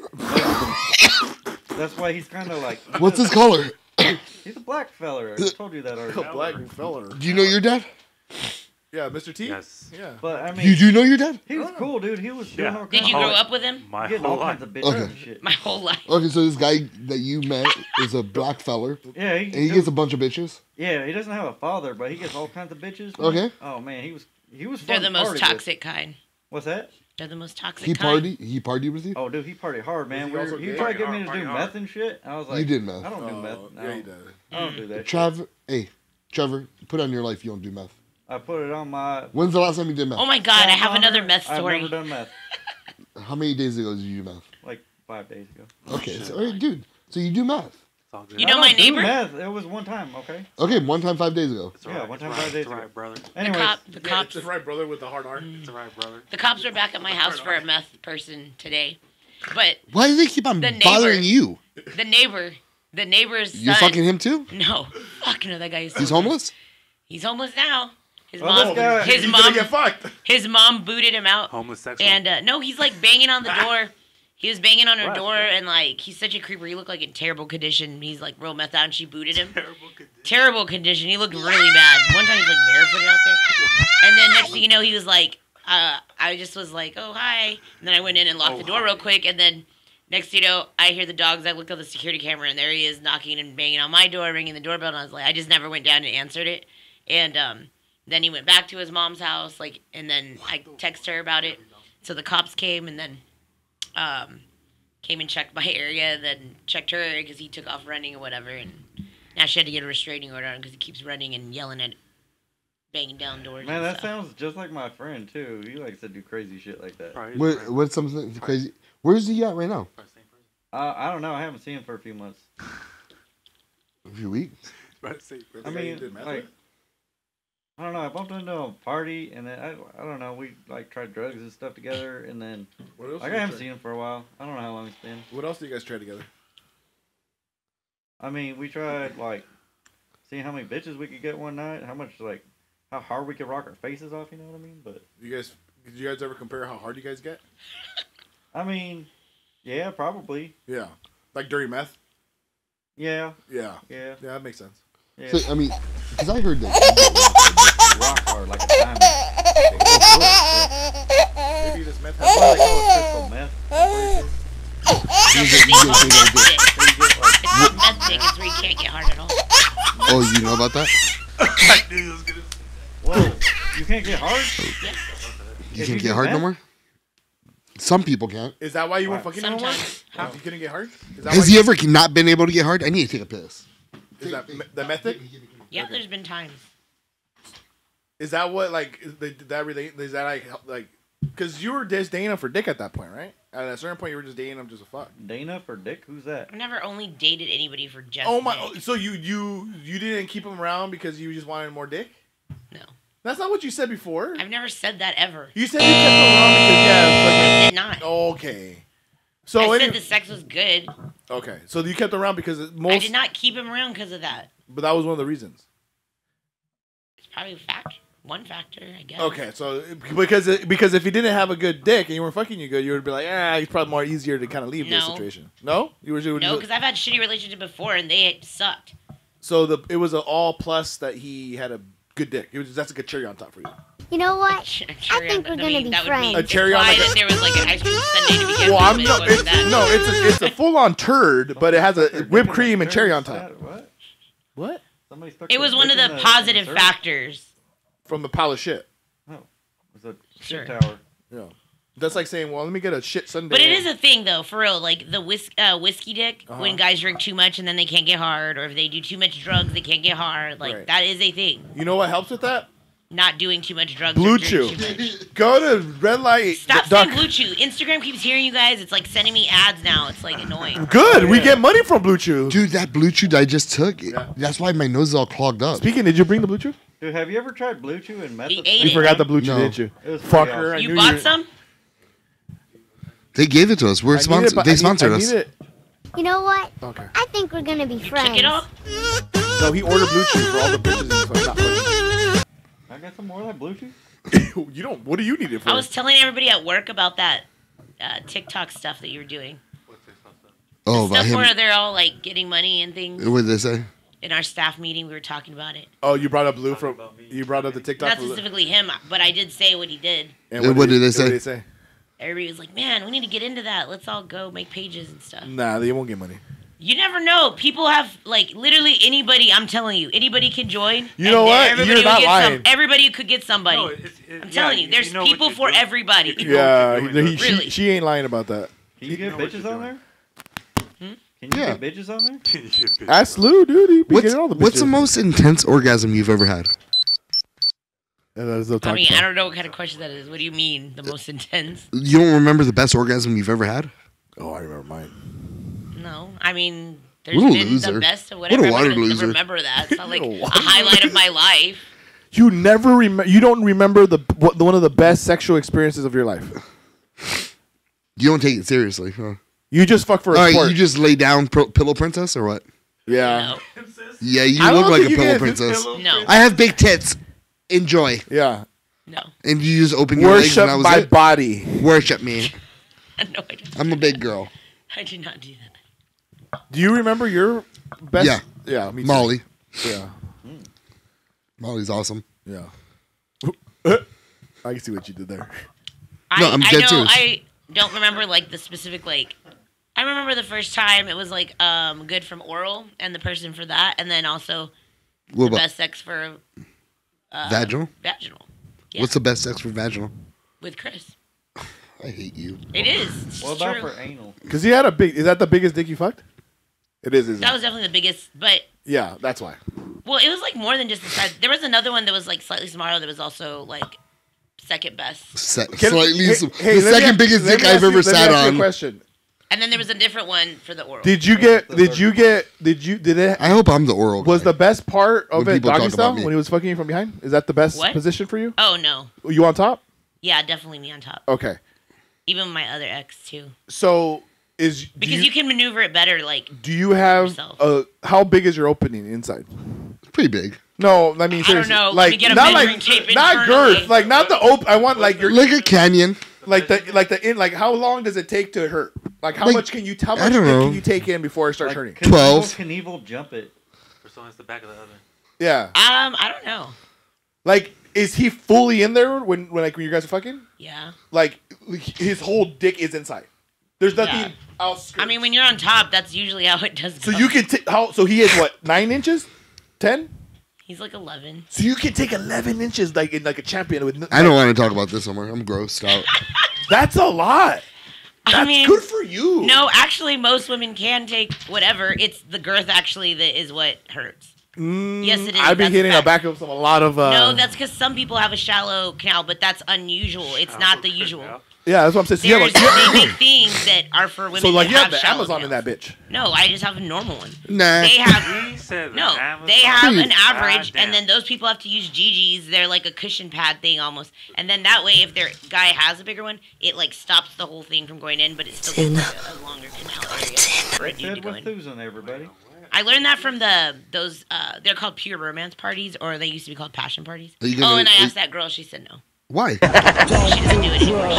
S9: that's why he's kind of like.
S6: What's his color?
S9: He's a black feller. I told you that already.
S3: A black feller.
S6: Do you know your dad?
S3: Yeah, Mister T.
S5: Yes.
S3: Yeah.
S9: But I mean,
S6: You do know your dad?
S9: he was cool, dude. He was doing
S5: Yeah.
S9: all
S8: Did
S9: kinds
S8: you
S9: of-
S8: grow up with him?
S5: My
S9: getting
S5: whole
S9: all
S5: life.
S9: kinds of bitches
S6: Okay.
S9: and shit.
S8: My whole life.
S6: Okay, so this guy that you met is a black feller,
S9: Yeah, he,
S6: and he gets a bunch of bitches.
S9: yeah, he doesn't have a father, but he gets all kinds of bitches. man.
S6: Okay.
S9: Oh man, he was he was.
S8: They're
S9: fun
S8: the
S9: to
S8: most
S9: party with.
S8: toxic kind.
S9: What's that?
S8: They're the most toxic
S6: He
S8: kind.
S6: party. He partied with you.
S9: Oh, dude, he partied hard, man.
S3: he
S9: We were,
S3: also
S9: he
S3: gay?
S9: tried to get
S5: Party
S9: me to
S5: hard,
S9: do
S5: party
S9: meth and shit. I was like,
S6: You did meth.
S9: I don't do
S3: Oh,
S9: meth.
S3: yeah,
S9: No,
S3: he does.
S9: I don't do that. shit.
S6: Trevor, hey, Trevor, put on your life. You don't do meth.
S9: I put it on my.
S6: When's the last time you did meth?
S8: Oh my god, I have
S9: calendar.
S8: another meth
S9: I've
S8: story.
S9: never done meth.
S6: How many days ago did you do meth?
S9: Like five days ago.
S6: Okay, so, all right, dude. So you do meth.
S5: It's all good.
S8: You
S9: I
S8: know my
S9: don't do
S8: neighbor?
S9: Meth. It was one time, okay.
S6: Okay, one time five days ago.
S5: It's
S9: Yeah,
S5: alright,
S9: one
S5: it's
S9: time
S5: alright,
S9: five days
S5: It's alright,
S9: ago.
S5: brother.
S8: The
S9: Anyways,
S8: cop, the
S3: Yeah,
S8: cops,
S3: it's right, brother, with the hard R.
S5: It's alright, brother.
S8: the cops were back at my house for a meth person today, but
S6: Why do they keep on
S8: The neighbor-
S6: bothering you?
S8: the neighbor, the neighbor's
S6: You're
S8: son.
S6: fucking him too?
S8: No, fuck no, that guy is.
S6: He's homeless?
S8: He's homeless now. His
S3: Oh,
S8: mom,
S3: guy-
S8: his
S3: he's
S8: mom,
S3: gonna get fucked.
S8: his mom booted him out.
S5: Homeless sexual.
S8: And uh, no, he's like banging on the door. He was banging on her
S5: What?
S8: door, and like he's such a creeper. He looked like in terrible condition. He's like real meth out, and she booted him.
S5: Terrible condition.
S8: Terrible condition. He looked really bad. One time he's like barefooted out there, and then next thing you know, he was like, uh, I just was like, oh hi, and then I went in and locked
S5: Oh,
S8: the door
S5: hi.
S8: real quick, and then next thing you know, I hear the dogs. I looked at the security camera, and there he is knocking and banging on my door, ringing the doorbell, and I was like, I just never went down and answered it, and um. Then he went back to his mom's house, like, and then I texted her about it. So the cops came and then um, came and checked my area, then checked her area because he took off running or whatever. And now she had to get a restraining order on him because he keeps running and yelling at, banging down doors.
S9: man,
S8: and
S9: that
S8: stuff.
S9: sounds just like my friend too. He likes to do crazy shit like that.
S5: Right,
S6: What,
S5: right.
S6: what's something crazy? Where's he at right now?
S9: Uh, I don't know. I haven't seen him for a few months.
S6: A few weeks.
S5: Right, see,
S3: Wait,
S9: I
S3: the guy you
S9: mean,
S3: did meth
S9: like,
S3: with?
S9: I don't know. I bumped into a party, and then I, I don't know. We like tried drugs and stuff together, and then
S3: What else
S9: like,
S3: did
S9: I
S3: you
S9: haven't
S3: try?
S9: seen him for a while. I don't know how long it's been.
S3: What else do you guys try together?
S9: I mean, we tried like seeing how many bitches we could get one night, how much like how hard we could rock our faces off. You know what I mean? But
S3: You guys, did you guys ever compare how hard you guys get?
S9: I mean, yeah, probably.
S3: Yeah, like dirty meth.
S9: Yeah.
S3: Yeah.
S9: Yeah.
S3: Yeah, that makes sense.
S9: Yeah.
S6: So, I mean, because I heard that.
S9: Rock hard like a diamond.
S3: Maybe this meth
S9: That's why they call it crystal meth.
S8: It's not meth dick. It's where you can't get hard at all.
S6: Oh, you know about that?
S9: Whoa, you can't get hard?
S8: Yeah.
S6: You
S9: If
S6: can't
S9: you
S6: get
S9: do
S6: hard no
S9: meth?
S6: more? Some people can't.
S3: Is that why you weren't fucking no more?
S8: Sometimes.
S3: Huh? You couldn't get hard? Is that
S6: Has
S3: why
S6: he ever not been able to get hard? I need to take a piss.
S3: Is that me- the method?
S8: Yeah, there's been times.
S3: Is that what like is the, did that relate? Is that like help- like because you were just dating him for dick at that point, right? At a certain point, you were just dating him just for fuck.
S9: Dana for dick? Who's that?
S8: I've never only dated anybody for just
S3: Oh my!
S8: dick.
S3: So you you you didn't keep him around because you just wanted more dick?
S8: No.
S3: That's not what you said before.
S8: I've never said that ever.
S3: You said you kept him around because yeah. It's like,
S8: I did not.
S3: Okay. So
S8: I
S3: any-
S8: said the sex was good.
S3: okay, so you kept him around because it- most.
S8: I did not keep him around because of that.
S3: But that was one of the reasons.
S8: It's probably a factor. One factor, I guess.
S3: Okay, so because it, because if he didn't have a good dick and you weren't fucking you good, you would be like, ah, he's probably more easier to kind of leave this
S8: No.
S3: situation. No, you were. You were
S8: No, because I've had shitty relationships before and they sucked.
S3: So the it was an all plus that he had a good dick. It was that's like a cherry on top for you.
S15: You know what?
S8: Cherry
S15: I think
S8: on-
S15: we're
S8: I
S15: gonna
S8: mean,
S15: be
S8: that would mean
S3: A cherry on
S8: imply
S3: like a-
S8: that there was like an ice cream sundae to begin
S3: Well, I'm
S8: with.
S3: no,
S8: but it
S3: it's,
S8: wasn't that.
S3: no, it's a, it's a full on turd, but it has a whipped cream and cherry on top.
S9: What?
S3: What?
S9: Somebody stuck
S8: It
S9: their
S8: was one
S9: dick
S8: of
S9: in
S8: the
S9: the-
S8: positive
S9: in the syrup?
S8: factors.
S3: From the pile of shit.
S9: Oh, it was a
S8: Sure.
S9: shit tower.
S3: Yeah, that's like saying, well, let me get a shit sundae.
S8: But it is a thing, though, for real. Like the whis- uh, whiskey dick,
S3: Uh-huh.
S8: when guys drink too much and then they can't get hard, or if they do too much drugs, they can't get hard. Like
S3: Right.
S8: that is a thing.
S3: You know what helps with that?
S8: Not doing too much drugs.
S3: Blue
S8: or drinking
S3: Chew.
S8: too much.
S3: Go to Red Light.
S8: Stop
S3: Duck.
S8: saying Blue Chew. Instagram keeps hearing you guys. It's like sending me ads now. It's like annoying.
S3: Good. We get money from Blue Chew.
S6: Dude, that Blue Chew I just took, that's why my nose is all clogged up.
S3: Speaking, did you bring the Blue Chew?
S9: Dude, have you ever tried Blue Chew and meth?
S8: He
S9: at the
S8: ate
S9: same
S3: You forgot
S9: time?
S3: the Blue Chew,
S6: No.
S3: didn't you?
S9: It was pretty
S3: Fucker.
S9: awesome.
S3: I
S8: You
S3: knew
S8: bought
S3: you-
S8: some?
S6: They gave it to us. We're
S3: I need it,
S6: sponsored.
S3: but
S6: They
S3: I need-
S6: sponsored
S3: I
S6: us.
S3: need it.
S15: You know what?
S3: Okay.
S15: I think we're gonna be friends.
S8: Kick it off?
S3: No, he ordered Blue Chew for all the bitches. And stuff, not fucking-
S9: I got some more of that Blue Chew.
S3: You don't. What do you need it for?
S8: I was telling everybody at work about that uh, TikTok stuff that you were doing.
S6: Oh, about
S8: Stuff
S6: him.
S8: where they're all like getting money and things.
S6: What did they say?
S8: In our staff meeting, we were talking about it.
S3: Oh, you brought up Blue from. You brought up the TikTok.
S8: Not
S3: for-
S8: specifically him, but I did say what he did.
S3: And
S6: What did they
S3: What
S6: say?
S3: did they say?
S8: Everybody was like, "Man, we need to get into that. Let's all go make pages and stuff."
S3: Nah, they won't get money.
S8: You never know. People have like literally anybody. I'm telling you, anybody can join.
S3: You know
S8: and
S3: what?
S8: Everybody
S3: You're
S8: will
S3: not
S8: get
S3: lying.
S8: Some, everybody could get somebody.
S5: No, it's- it-
S8: I'm
S5: yeah,
S8: telling you,
S5: you-
S8: there's
S5: you know what
S8: people
S5: you're
S8: for
S5: doing.
S8: everybody.
S3: Yeah,
S5: what you're
S3: he,
S5: doing.
S3: she,
S8: Really?
S3: she ain't lying about that.
S9: Can you get
S5: know what
S9: bitches
S5: you're
S9: on
S5: doing.
S9: there? Can you
S6: Yeah.
S9: get bitches on there?
S3: Ask Lou, dude. He be
S6: What's,
S3: getting all the
S6: what's the
S3: bitches.
S6: most intense orgasm you've ever had?
S3: Yeah, that is no
S8: I
S3: talking
S8: mean, I
S3: about.
S8: don't know what kind of question that is. What do you mean, the most intense?
S6: You don't remember the best orgasm you've ever had?
S3: Oh, I remember mine.
S8: No, I mean, there's
S6: What a
S8: been
S6: loser.
S8: the best of
S6: What a
S8: whatever.
S6: water
S8: I'm gonna
S6: loser.
S8: remember that. It's not like
S3: You're a
S8: a
S3: water
S8: highlight of my life.
S3: You never remember. You don't remember the what, the one of the best sexual experiences of your life.
S6: You don't take it seriously, huh?
S3: You just fuck for a
S6: All right,
S3: sport.
S6: you just lay down pro- pillow princess or what?
S3: yeah.
S8: No,
S6: Yeah, you
S3: I don't
S6: look like
S3: think
S6: a
S3: you
S6: pillow
S3: guys-
S6: princess.
S8: no,
S6: I have big tits. Enjoy.
S3: Yeah.
S8: no,
S6: And you just open your legs
S3: Worship
S6: and that was
S3: my
S6: it?
S3: body.
S6: Worship me.
S8: no. I did,
S6: I'm a big girl.
S8: I did not do that.
S3: Do you remember your best?
S6: Yeah.
S3: Yeah. Me too.
S6: Molly.
S3: Yeah.
S6: Molly's awesome.
S3: Yeah. I can see what you did there.
S8: I,
S6: No, I'm
S8: I
S6: dead
S8: know.
S6: serious.
S8: I don't remember like the specific like. I remember the first time it was like um good from oral and the person for that, and then also
S6: What
S8: the
S6: about
S8: best sex for uh,
S6: vaginal?
S8: Vaginal. Yeah.
S6: What's the best sex for vaginal?
S8: With Chris.
S6: I hate you.
S8: It is. It's
S9: What about
S8: true.
S9: for anal?
S3: Because he had a big. Is that the biggest dick you fucked? It is. Isn't
S8: That
S3: it?
S8: was definitely the biggest, but
S3: Yeah, that's why.
S8: well, it was like more than just the size. There was another one that was like slightly smaller that was also like second best.
S6: Se-
S3: Can-
S6: slightly.
S3: hey,
S6: sm-
S3: hey,
S6: the
S3: let me
S6: second
S3: ask-
S6: biggest
S3: let
S6: dick
S3: me
S6: I've
S3: ask you-
S6: ever
S3: let me
S6: sat
S3: ask you a
S6: on.
S3: question.
S8: And then there was a different one for the oral.
S3: Did you get? Did you get? Did you? Did it?
S6: I hope I'm the oral guy.
S3: Was the best part of
S6: When
S3: it
S6: people
S3: doggy
S6: talk
S3: style
S6: about me.
S3: when he was fucking you from behind? Is that the best
S8: What?
S3: position for you?
S8: Oh no.
S3: You on top?
S8: Yeah, definitely me on top.
S3: Okay.
S8: Even my other ex too.
S3: So is do
S8: Because you, can maneuver it better. Like
S3: do you have uh how big is your opening inside?
S6: Pretty big.
S3: No, I mean
S8: I don't
S3: seriously,
S8: know. Let
S3: like
S8: me get a
S3: not
S8: measuring
S3: like
S8: tape
S3: not
S8: internally.
S3: girth, like not the open. I want like your
S6: Like a canyon.
S3: like the like the in like how long does it take to hurt? Like how
S6: Like,
S3: much can you how
S6: I
S3: much
S6: don't
S3: dick
S6: know.
S3: can you take in before it starts hurting?
S9: Knievel-
S6: twelve.
S9: Knievel jump it.
S5: For someone that's the back of the oven.
S3: Yeah.
S8: Um, I don't know.
S3: Like, is he fully in there when, when like when you guys are fucking?
S8: Yeah.
S3: Like, his whole dick is inside. There's nothing
S8: Yeah.
S3: else.
S8: I mean, when you're on top, that's usually how it does.
S3: So
S8: go.
S3: you can t- how? So he is what? Nine inches? Ten?
S8: He's like eleven.
S3: So you can take eleven inches like in like a champion with. No,
S6: I don't want to talk about this anymore. I'm grossed out.
S3: That's a lot. That's
S8: I mean,
S3: good for you.
S8: No, actually, most women can take whatever. It's the girth actually that is what hurts.
S3: Mm,
S8: Yes, it is.
S3: I've been
S8: That's
S3: hitting
S8: a
S3: a
S8: fact.
S3: back of some a lot of. Uh,
S8: No, that's because some people have a shallow canal, but that's unusual. It's not the usual.
S3: yeah, that's what I'm saying. So you have
S8: There's,
S3: a-
S8: they make things that are for women
S3: so like
S8: that
S3: you have
S8: have
S3: the
S8: shallow
S3: Amazon in
S8: canals.
S3: that bitch.
S8: No, I just have a normal one.
S6: Nah.
S8: They have
S5: He said
S8: no.
S5: the Amazon.
S8: They have an
S5: God
S8: average,
S5: damn.
S8: and then those people have to use G Gs. They're like a cushion pad thing almost, and then that way, if their guy has a bigger one, it like stops the whole thing from going in, but it still gives like a, a longer canal area for a dude to
S9: Said
S8: go
S9: with
S8: in.
S9: Susan, everybody.
S8: I learned that from the those uh they're called pure romance parties, or they used to be called passion parties.
S6: Are you
S8: Oh,
S6: gonna-
S8: and I
S6: are-
S8: asked that girl, she said no.
S6: Why?
S8: She doesn't do it anymore.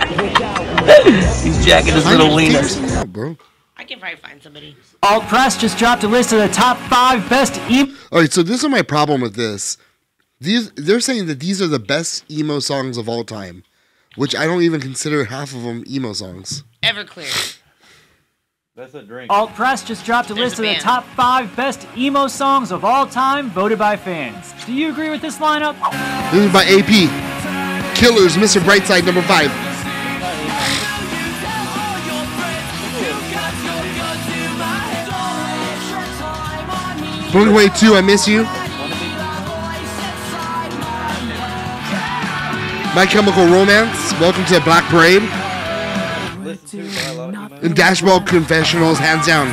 S10: He's jacking his little wieners.
S6: Yeah, bro.
S8: I can probably find somebody.
S10: Alt Press just dropped a list of the top five best emo.
S6: All right, so this is my problem with this. These they're saying that these are the best emo songs of all time, which I don't even consider half of them emo songs.
S8: Everclear.
S9: That's a drink.
S10: Alt Press just dropped a
S8: There's
S10: list
S8: a
S10: of the
S8: band.
S10: top five best emo songs of all time, voted by fans. Do you agree with this lineup?
S6: This is by A P. Killers, Mister Brightside, number five. Blink Way two, I Miss You. My Chemical Romance, Welcome to the Black Parade. And Dashball Confessionals, hands down.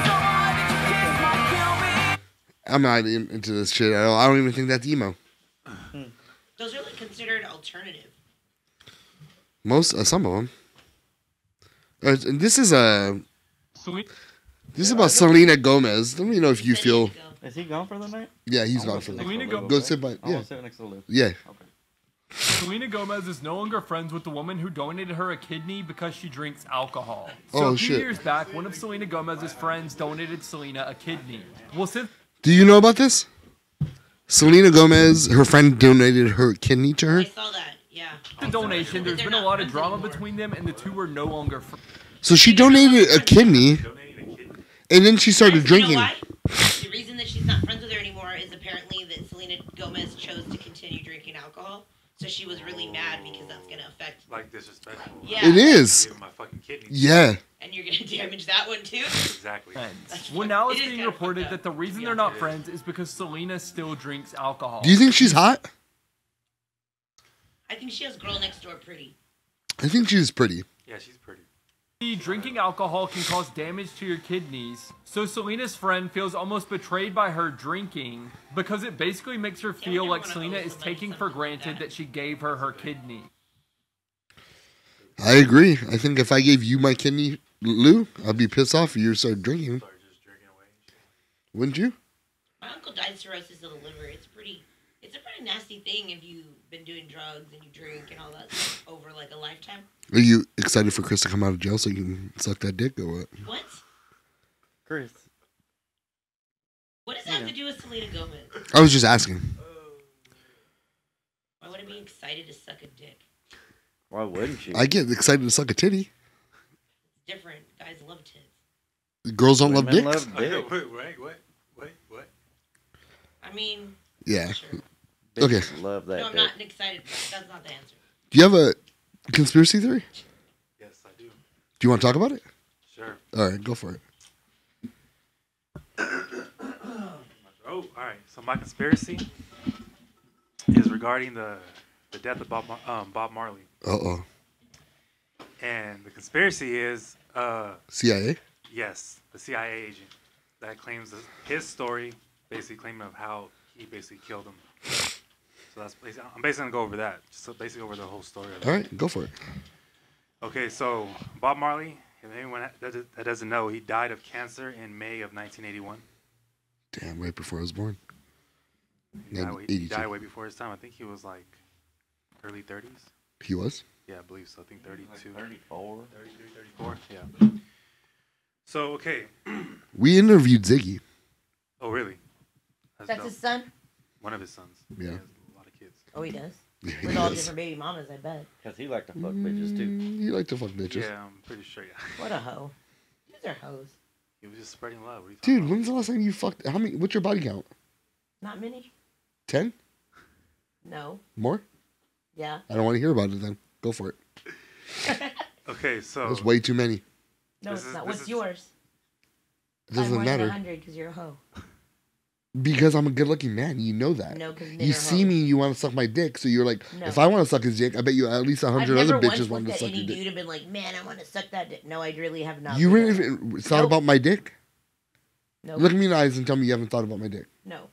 S6: I'm not in, into this shit at all. I don't even think that's emo.
S8: Those are like considered alternative.
S6: Most, uh, some of them. Uh, and this is a. This is about Selena Gomez. Let me know if you feel.
S9: Is he gone for the night?
S6: Yeah, he's
S9: I'm
S6: gone
S9: gonna
S6: for
S9: sit
S6: the
S9: next
S6: night.
S9: to Lou,
S6: Go
S9: right?
S6: sit by.
S9: I'm
S6: Yeah.
S9: gonna sit next to Lou.
S6: Yeah.
S1: Selena Gomez is no longer friends with the woman who donated her a kidney because she drinks alcohol. So
S6: Oh,
S1: a few
S6: shit.
S1: years back, one of Selena Gomez's friends donated Selena a kidney. Well, since
S6: Do you know about this? Selena Gomez, her friend donated her kidney to her.
S8: saw that, yeah.
S1: the donation, there's been a lot of drama between them, and the two are no longer friends.
S6: So she donated a kidney, and then she started
S8: You know
S6: drinking.
S8: why? The reason that she's not friends with her anymore is apparently that Selena Gomez chose to continue drinking alcohol. So she was really mad because that's going to affect.
S5: Like disrespectful.
S8: Yeah.
S6: It is.
S5: Give him my fucking kidney.
S6: Yeah.
S8: And you're going to damage that one too?
S5: Exactly.
S1: Well, now
S8: It
S1: it's
S8: is
S1: being
S8: kinda
S1: reported
S8: fucked
S1: that the reason they're not friends is because Selena still drinks alcohol.
S6: Do you think she's hot?
S8: I think she has girl next door pretty.
S6: I think she's pretty.
S5: Yeah, she's pretty.
S1: Drinking alcohol can cause damage to your kidneys, so Selena's friend feels almost betrayed by her drinking because it basically makes her feel like Selena is taking for granted that she gave her her kidney.
S6: I agree. I think if I gave you my kidney, Lou, I'd be pissed off if you started drinking. Wouldn't you?
S8: My uncle died of cirrhosis of the liver. It's pretty. It's a pretty nasty thing if you've been doing drugs and you drink and all that stuff over like a lifetime.
S6: Are you excited for Chris to come out of jail so you can suck that dick or what?
S8: What?
S9: Chris.
S8: What does that have to do with Selena Gomez?
S6: I was just asking.
S8: Why would I be excited to suck a dick?
S9: Why wouldn't you?
S6: I get excited to suck a titty.
S8: Different. Guys love tits.
S6: Girls don't love
S9: Women
S6: dicks.
S9: love
S5: Wait,
S9: dick.
S5: wait, wait, wait, wait, what?
S8: I mean,
S6: Yeah.
S9: Bitches
S6: Okay.
S9: Love that
S8: no, I'm
S9: dick.
S8: not excited. That's not the answer.
S6: Do you have a conspiracy theory?
S5: Yes, I do.
S6: Do you want to talk about it?
S5: Sure.
S6: All right, go for it.
S5: Oh, all right. So my conspiracy is regarding the the death of Bob Mar- um, Bob Marley,
S6: Uh oh.
S5: and the conspiracy is uh
S6: C I A?
S5: yes, the C I A agent that claims this, his story, basically claiming of how he basically killed him. So that's basically, I'm basically gonna go over that, just so basically over the whole story. Of it.
S6: All right, go for it.
S5: Okay, so Bob Marley, if anyone that that doesn't know, he died of cancer in May of nineteen eighty-one.
S6: Damn, right before I was born.
S5: He died, way- he died way before his time. I think he was like early thirties.
S6: He was?
S5: Yeah, I believe so. I think thirty-two.
S9: thirty-four.
S5: thirty-three, thirty-four, yeah. So, okay.
S6: We interviewed Ziggy.
S5: Oh, really?
S8: That's
S5: dope.
S8: his son?
S5: One of his sons.
S6: Yeah.
S5: He has a lot of kids.
S8: Oh, he does?
S6: Yeah, he
S8: With all
S6: does.
S8: different baby mamas, I bet.
S9: Because he like to fuck bitches too.
S6: Mm, He like to fuck bitches.
S5: Yeah, I'm pretty sure, yeah.
S8: What a hoe. These are hoes.
S5: He was just spreading love. What are you
S6: Dude, when's the last time you fucked? How many? What's your body count?
S8: Not many?
S6: Ten?
S8: No.
S6: More?
S8: Yeah.
S6: I don't want to hear about it then. Go for it.
S5: Okay, so.
S6: That's way too many.
S8: No,
S5: This
S8: it's
S5: is-
S8: not.
S5: this
S8: What's
S5: is-
S8: yours?
S6: It doesn't matter.
S8: one hundred because you're a hoe.
S6: Because I'm a good looking man. You know that.
S8: No, 'cause men
S6: you
S8: are
S6: see me, you want to suck my dick. So you're like,
S8: No.
S6: if I want to suck his dick, I bet you at least a
S8: I've
S6: hundred
S8: never
S6: other
S8: once
S6: bitches want
S8: looked
S6: to
S8: at
S6: suck
S8: any
S6: your dick.
S8: dude and been like, man, I want to suck that dick. No, I really have not.
S6: You
S8: been
S6: really
S8: there.
S6: even thought
S8: Nope.
S6: about my dick?
S8: Nope.
S6: Look me in the eyes and tell me you haven't thought about my dick.
S8: No.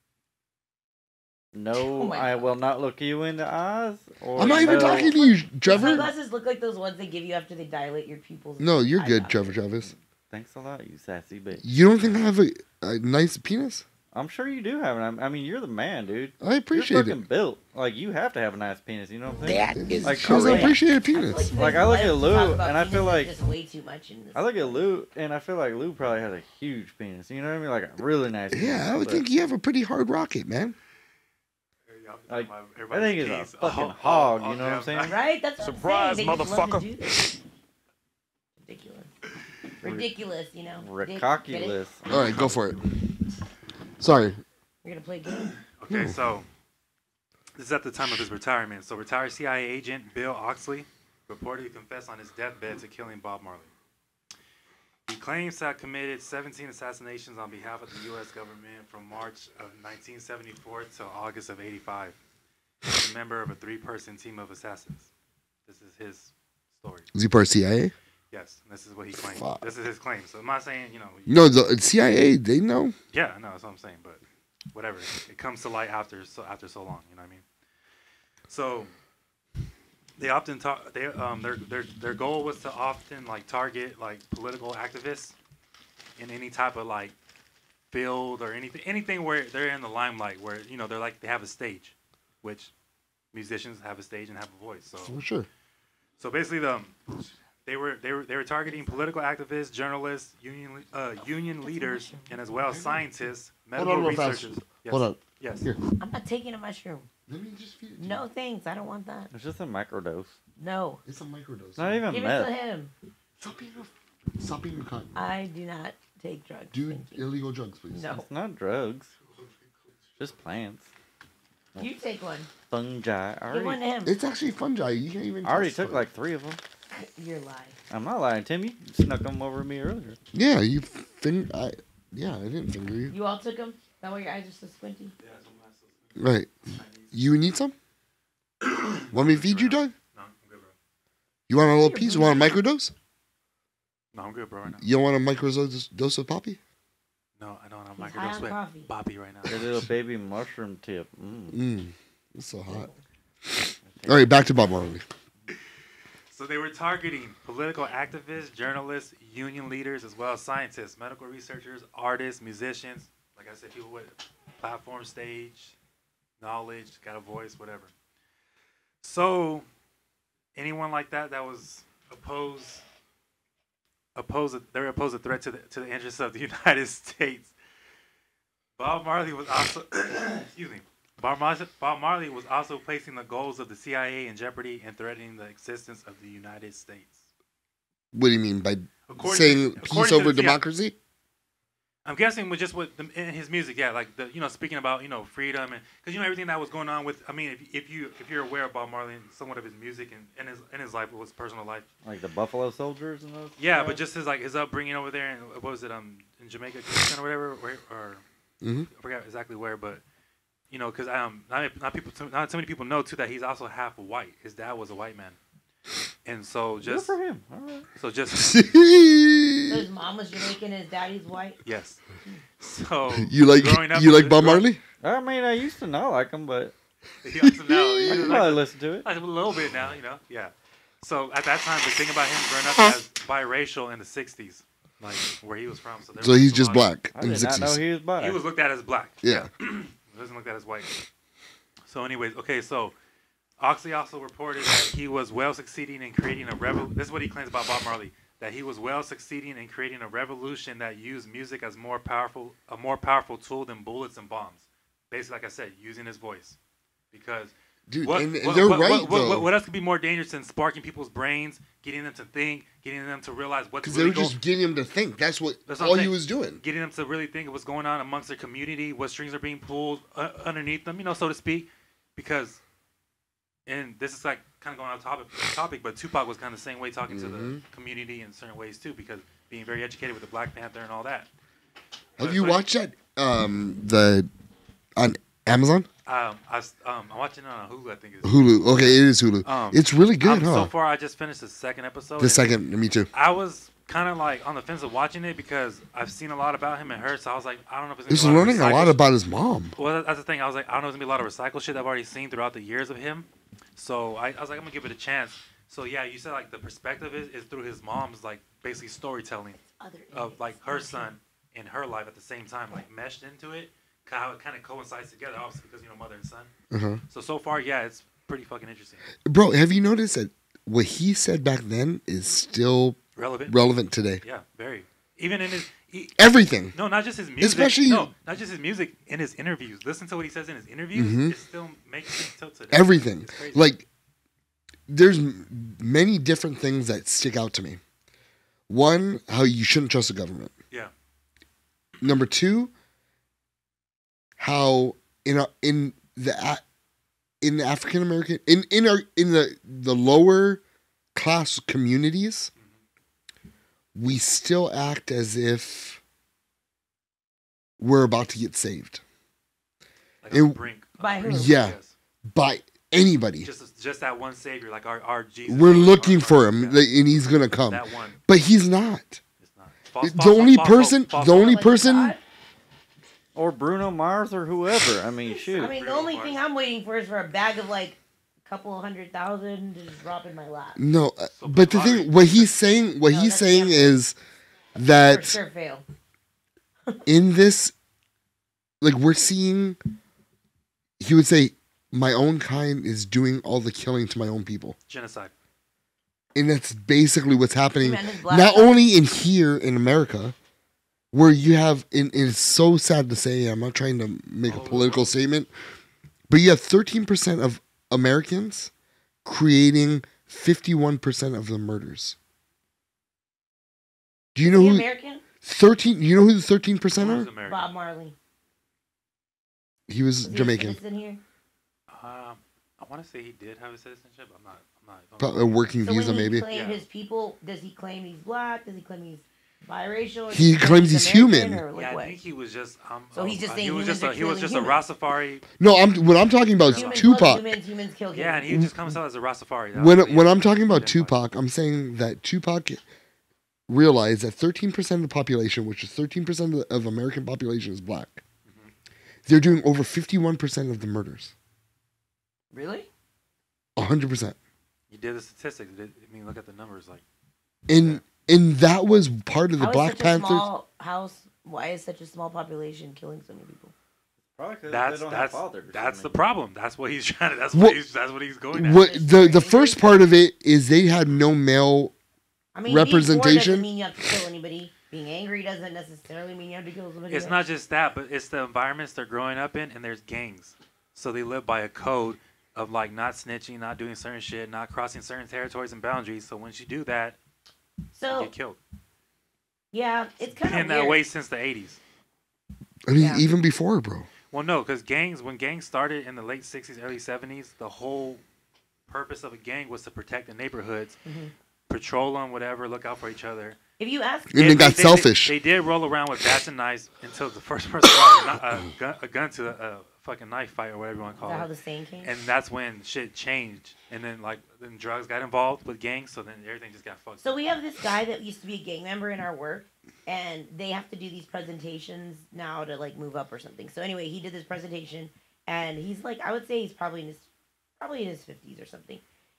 S9: No,
S8: Oh my
S9: I will not look you in the eyes. Or
S6: I'm not even
S9: no.
S6: talking to you,
S8: These
S6: Trevor.
S8: sunglasses look like those ones they give you after they dilate your pupils.
S6: No, you're
S8: I
S6: good,
S8: got
S6: Trevor Travis.
S9: Thanks a lot, you sassy bitch.
S6: You don't think I have a, a nice penis?
S9: I'm sure you do have it. I mean, you're the man, dude.
S6: I appreciate
S9: you're
S6: it.
S9: fucking built. Like, you have to have a nice penis. You know what I'm saying?
S6: That is
S9: like,
S6: because I
S9: correct.
S6: appreciate a penis.
S9: Like, I look at Lou,
S8: Talk about
S9: and I feel
S8: penises
S9: like
S8: just way too much in this.
S9: I look at Lou, and I feel like Lou probably has a huge penis. You know what I mean? Like a really nice. penis,
S6: Yeah, I would
S9: but,
S6: think you have a pretty hard rocket, man.
S9: Like, I think
S5: Everybody's
S9: he's a
S5: keys.
S9: fucking
S5: Oh,
S9: hog.
S5: oh,
S9: You know what I'm
S5: damn.
S9: saying?
S8: Right? That's what
S9: Surprise,
S8: I'm saying. They just love to
S9: motherfucker.
S8: do this. Ridiculous. Ridiculous, you know. Dick, get it?
S9: Ridiculous.
S6: All right, go for it. Sorry.
S8: We're gonna play a game.
S5: Okay, so this is at the time of his retirement. So retired C I A agent Bill Oxley reportedly confessed on his deathbed to killing Bob Marley. He claims to have committed seventeen assassinations on behalf of the U S government from March of nineteen seventy-four to August of eighty-five. He's a member of a three-person team of assassins. This is his story.
S6: Is he part of C I A?
S5: Yes, and this is what he claimed.
S6: Fuck.
S5: This is his claim. So I'm not saying, you know.
S6: No, the C I A, they know.
S5: Yeah, I know, that's what I'm saying, but whatever. It comes to light after so after so long, you know what I mean? So they often talk they um their their their goal was to often like target like political activists in any type of like field or anything anything where they're in the limelight, where you know they're like they have a stage, which musicians have a stage and have a voice. So
S6: For sure.
S5: so basically, the they were they were they were targeting political activists, journalists, union uh, union leaders, and as well as scientists,
S6: Hold
S5: medical
S6: on real fast.
S5: researchers. Yes.
S6: Hold on.
S5: Yes.
S6: Here.
S8: I'm not taking a mushroom.
S6: Let me just feed it to
S8: No thanks. I don't want that.
S9: It's just a microdose.
S8: No.
S6: It's a microdose.
S9: Not even
S8: Give it
S9: meth.
S8: to him.
S6: Stop being a, stop being a cunt.
S8: I do not take drugs.
S6: Do illegal drugs, please.
S8: No.
S9: It's not drugs. Just plants.
S8: You take one.
S9: Fungi. I
S8: Give
S9: already,
S8: one to him.
S6: It's actually fungi. You can't even.
S9: I already
S6: test
S9: took
S6: for
S9: like
S6: it.
S9: three of them.
S8: You're lying.
S9: I'm not lying, Tim. You snuck them over me earlier.
S6: Yeah, you finger. I, yeah, I didn't finger you.
S8: You all took them? That why your eyes are so squinty?
S6: Right. You need some? Want me to feed you, Doug?
S5: No, I'm good, bro.
S6: You want a little piece? You want a microdose?
S5: No, I'm good, bro. Right now.
S6: You don't want a microdose dose of poppy?
S5: No, I don't. I'm
S8: He's high on
S5: microdose with
S8: coffee.
S5: Bobby right now.
S9: A little baby mushroom tip. Mm.
S6: Mmm. It's so hot. All right, back to Bob Marley.
S5: So they were targeting political activists, journalists, union leaders, as well as scientists, medical researchers, artists, musicians. Like I said, people with platform, stage, knowledge, got a voice, whatever. So anyone like that that was opposed, opposed, they were opposed a threat to the to the interests of the United States. Bob Marley was also, excuse me. Bob Marley, Bob Marley was also placing the goals of the C I A in jeopardy and threatening the existence of the United States.
S6: What do you mean by
S5: According
S6: saying
S5: to-
S6: peace
S5: according to
S6: over
S5: the- yeah.
S6: democracy?
S5: I'm guessing with just with the, in his music, yeah, like the you know speaking about you know freedom and because you know everything that was going on with. I mean, if, if you if you're aware of Bob Marley and somewhat of his music and, and his in his life, his personal life.
S9: Like the Buffalo Soldiers and those.
S5: Yeah,
S9: guys?
S5: but just his like his upbringing over there and what was it um in Jamaica Kingston or whatever or, or
S6: Mhm.
S5: I forgot exactly where, but you know because um not, not people not so many people know too that he's also half white. His dad was a white man, and so
S9: Good
S5: just
S9: for him. All right.
S5: so just
S8: So his mom was Jamaican and his daddy's white?
S5: yes. So
S6: You like
S5: growing up
S6: you like
S5: with-
S6: Bob Marley?
S9: I mean, I used to not like him, but
S5: He likes him now. He
S9: I can
S5: likes
S9: probably
S5: him-
S9: listen to it.
S5: like a little bit now, you know. Yeah. So at that time, the thing about him growing up as biracial in the sixties, like where he was from. So, there
S6: So
S5: was
S6: he's
S5: a
S6: just
S5: lot
S6: black
S9: I
S6: in the
S9: did not know
S6: sixties.
S9: he was black.
S5: He was looked at as black.
S6: Yeah.
S5: He wasn't looked at as white. So, anyways, okay, so Oxley also reported that he was well succeeding in creating a revolution. This is what he claims about Bob Marley: that he was well succeeding in creating a revolution that used music as more powerful, a more powerful tool than bullets and bombs. Basically, like I said, using his voice, because.
S6: Dude,
S5: what,
S6: and, and
S5: what,
S6: they're
S5: what,
S6: right,
S5: what, what,
S6: though.
S5: what else could be more dangerous than sparking people's brains, getting them to think, getting them to realize what's
S6: Because
S5: really
S6: they were just getting him to think. That's what
S5: That's what
S6: all
S5: I'm
S6: he
S5: saying.
S6: was doing.
S5: Getting them to really think of what's going on amongst their community, what strings are being pulled uh, underneath them, you know, so to speak. Because, and this is like kind of going off topic, topic, but Tupac was kind of the same way, talking to the
S6: Mhm.
S5: community in certain ways too, because being very educated with the Black Panther and all that.
S6: Have
S5: But-
S6: you
S5: but,
S6: watched that? Um, the on Amazon,
S5: Um, I was, um, I'm watching it on Hulu. I think it's
S6: Hulu. Okay, it is Hulu.
S5: Um,
S6: it's really good,
S5: um,
S6: huh?
S5: So far, I just finished the second episode.
S6: The
S5: and
S6: second, me too.
S5: I was kind of like on the fence of watching it because I've seen a lot about him and her, so I was like, I don't know if it's
S6: He's
S5: gonna be
S6: learning a
S5: lot
S6: lot
S5: of recycled
S6: about his mom.
S5: Well, that's the thing. I was like, I don't know if it's gonna be a lot of recycled shit I've already seen throughout the years of him. So I, I was like, I'm gonna give it a chance. So yeah, you said like the perspective is, is through his mom's like basically storytelling of like her son and her life at the same time, like meshed into it. How it kind of coincides together, obviously because you know mother and son.
S6: Uh-huh.
S5: So so far, yeah, it's pretty fucking interesting.
S6: Bro, have you noticed that what he said back then is still
S5: Relevant.
S6: relevant today?
S5: Yeah, very. Even in his he,
S6: Everything.
S5: No, not just his music.
S6: Especially-
S5: no, not just his music. In his interviews, listen to what he says in his interviews.
S6: Mhm.
S5: It still makes sense till today.
S6: Everything.
S5: It's crazy.
S6: Like, there's m- many different things that stick out to me. One, how you shouldn't trust the government.
S5: Yeah.
S6: Number two, how in a, in the A- in the African American in in our in the the lower class communities, we still act as if we're about to get saved.
S5: Like on the
S6: And-
S5: brink.
S8: By who?
S6: Yeah, by anybody.
S5: Just just that one savior, like our our Jesus.
S6: We're looking for him, like, and he's gonna come.
S5: That one.
S6: But he's not.
S5: False-
S6: the
S5: false-
S6: only
S5: false-
S6: person,
S5: false-
S6: the only
S5: false-
S6: person.
S9: Or Bruno Mars or whoever. I mean, shoot.
S8: I mean, the only thing I'm waiting for is for a bag of like a couple hundred thousand to just drop in my lap.
S6: No, uh, but the thing, what he's saying, what he's saying is
S8: For
S6: that
S8: sure fail.
S6: in this, like we're seeing, he would say, my own kind is doing all the killing to my own people.
S5: Genocide.
S6: And that's basically what's happening,
S8: Man, this black
S6: not
S8: guy-
S6: only in here in America, where you have, and and it's so sad to say, I'm not trying to make a political statement, but you have thirteen percent of Americans creating fifty-one percent of the murders. Do you know
S8: Is he
S6: who?
S8: American?
S6: thirteen, you know who the thirteen percent are?
S8: Bob Marley.
S6: He was
S8: Is he a
S6: Jamaican.
S8: citizen here?
S5: Um, I want to say he did have a citizenship. I'm not. I'm not.
S6: Probably a working
S8: So
S6: visa,
S8: when he
S6: maybe.
S8: claimed his people, does he claim he's black? Does he claim he's biracial? Or
S6: He
S8: does
S6: claims he's
S8: American,
S6: human.
S8: Or like
S5: Yeah, I
S8: what?
S5: think he was just. Um,
S8: So he's just
S5: uh,
S8: saying
S5: he was
S8: humans
S5: just a,
S8: are
S5: he was
S8: killing
S5: just
S8: humans.
S5: a Rastafari.
S6: No, I'm what I'm talking about is
S8: Humans kill
S6: Tupac.
S8: humans, humans kill humans.
S5: Yeah, and he just comes out as a Rastafari. That
S6: When
S5: was-
S6: when I'm talking about Tupac, I'm saying that Tupac realized that thirteen percent of the population, which is thirteen percent of, the, of American population, is black.
S5: Mm-hmm.
S6: They're doing over fifty-one percent of the murders.
S8: Really?
S6: one hundred percent.
S5: You did the statistics. Did, I mean, look at the numbers. Like,
S6: And and that was part of the
S8: How is
S6: Black
S8: such a
S6: Panthers.
S8: small house? Why is such a small population killing so many people?
S5: that's
S9: don't have
S5: that's
S9: fathers,
S5: that's
S9: I
S5: the
S9: mean.
S5: problem. That's what he's trying to. That's
S6: What-
S5: what he's. That's what he's going at.
S6: What the the first part of it is they had no male
S8: I mean, being poor doesn't
S6: representation.
S8: mean you have to kill anybody. Being angry doesn't necessarily mean you have to kill somebody.
S5: It's
S8: else.
S5: not just that, but it's the environments they're growing up in, and there's gangs. So they live by a code of like not snitching, not doing certain shit, not crossing certain territories and boundaries. So once you do that,
S8: So
S5: you get killed.
S8: yeah, it's kind of
S5: Been that way since the eighties.
S6: I mean,
S8: Yeah.
S6: even before, bro.
S5: Well, no, because gangs, when gangs started in the late sixties, early seventies, the whole purpose of a gang was to protect the neighborhoods,
S8: Mhm.
S5: patrol them, whatever, look out for each other.
S8: If you ask,
S6: And they got selfish.
S5: They, did roll around with bats and knives until the first person brought a, kni- a, gun, a gun to a, a fucking knife fight or whatever you want to
S8: is
S5: call
S8: that how
S5: it.
S8: the saying came?
S5: And that's when shit changed, and then like then drugs got involved with gangs, so then everything just got fucked.
S8: So we have this guy that used to be a gang member in our work, and they have to do these presentations now to like move up or something. So anyway, he did this presentation, and he's like, I would say he's probably in his probably in his fifties or something.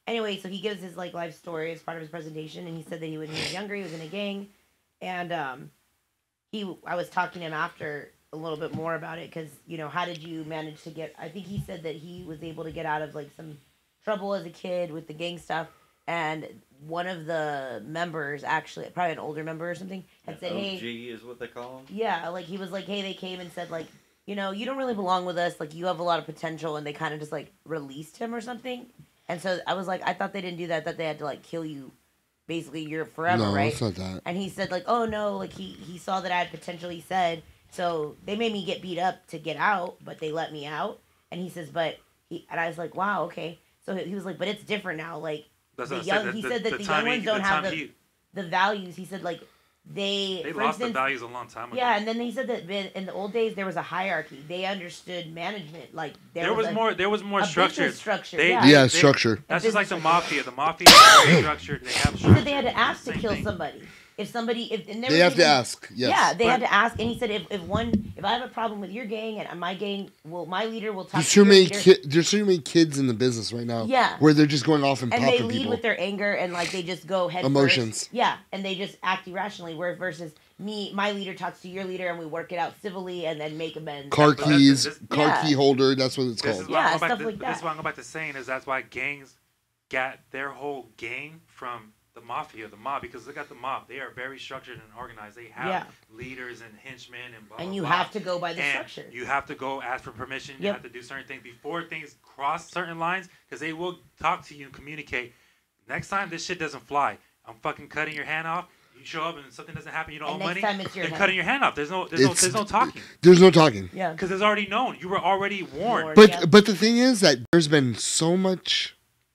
S8: anyway, so he gives his like life story as part of his presentation, and he said that he when he was younger, he was in a gang, and um, he I was talking to him after a little bit more about it because you know how did you manage to get? I think he said that he was able to get out of like some trouble as a kid with the gang stuff, and one of the members actually, probably an older member or something, had said, "Hey."
S9: O G is what they call him.
S8: Yeah, like he was like, hey, they came and said like, you know, you don't really belong with us. Like you have a lot of potential, and they kind of just like released him or something. And so I was like, I thought they didn't do that. That they had to like kill you, basically you're forever,
S6: No,
S8: right?
S6: it's not that.
S8: And he said like, oh no, like he he saw that I had potential. He said so they made me get beat up to get out, but they let me out. And he says, but he and I was like, wow, okay. So he was like, but it's different now. Like
S5: That's
S8: the
S5: what I
S8: young,
S5: said,
S8: he
S5: the-
S8: said that
S5: the
S8: the,
S5: time
S8: young
S5: he-
S8: ones don't
S5: the
S8: have
S5: time
S8: the
S5: he-
S8: the values. He said like. They,
S5: They
S8: for
S5: lost the
S8: instance-
S5: values a long time ago.
S8: Yeah, and then he said that in in the old days there was a hierarchy. They understood management. Like there,
S5: There was
S8: a-
S5: more. There was more
S8: a
S5: structured.
S8: business structure.
S5: They-
S8: yeah,
S6: Yeah,
S5: they-
S6: structure.
S5: That's
S8: A
S5: just like the
S8: business
S5: mafia. The mafia is very structured. They have
S8: He
S5: structure.
S8: said they had to ask to kill somebody. If somebody, if and there
S6: They
S8: was
S6: have to
S8: even-
S6: ask, yes.
S8: Yeah, they had
S6: But-
S8: to ask, and he said if, if one, if I have a problem with your gang and my gang, well, my leader will talk
S6: There's
S8: to
S6: too
S8: your
S6: many
S8: leader.
S6: ki- There's too many kids in the business right now.
S8: Yeah.
S6: Where they're just going off and,
S8: and they
S6: popping
S8: lead
S6: people.
S8: with their anger and like they just go head
S6: Emotions.
S8: first. Yeah, and they just act irrationally. Where versus me, my leader talks to your leader and we work it out civilly and then make amends.
S6: Car
S8: That's what-
S6: keys, car
S8: Yeah.
S6: key holder. That's what it's
S5: This
S6: called.
S5: is what I'm
S8: Yeah,
S5: going back
S8: stuff
S5: to,
S8: like
S5: This is
S8: that.
S5: what I'm about to saying is that's why gangs got their whole gang from the mafia, the mob, because look at the mob. They are very structured and organized. They have
S8: Yeah.
S5: leaders and henchmen and blah,
S8: And
S5: blah,
S8: you
S5: blah.
S8: have to go by the
S5: And
S8: structure.
S5: You have to go ask for permission. You
S8: Yep.
S5: have to do certain things before things cross certain lines because they will talk to you and communicate. Next time this shit doesn't fly, I'm fucking cutting your hand off. You show up and something doesn't happen, you don't
S8: And
S5: owe
S8: next
S5: money.
S8: time it's your
S5: they're
S8: hand.
S5: cutting your hand off. There's no, there's no,
S6: It's-
S5: there's no talking.
S6: There's no talking.
S8: Yeah.
S5: Because it's already known. You were already warned.
S6: But but the thing is that there's been so much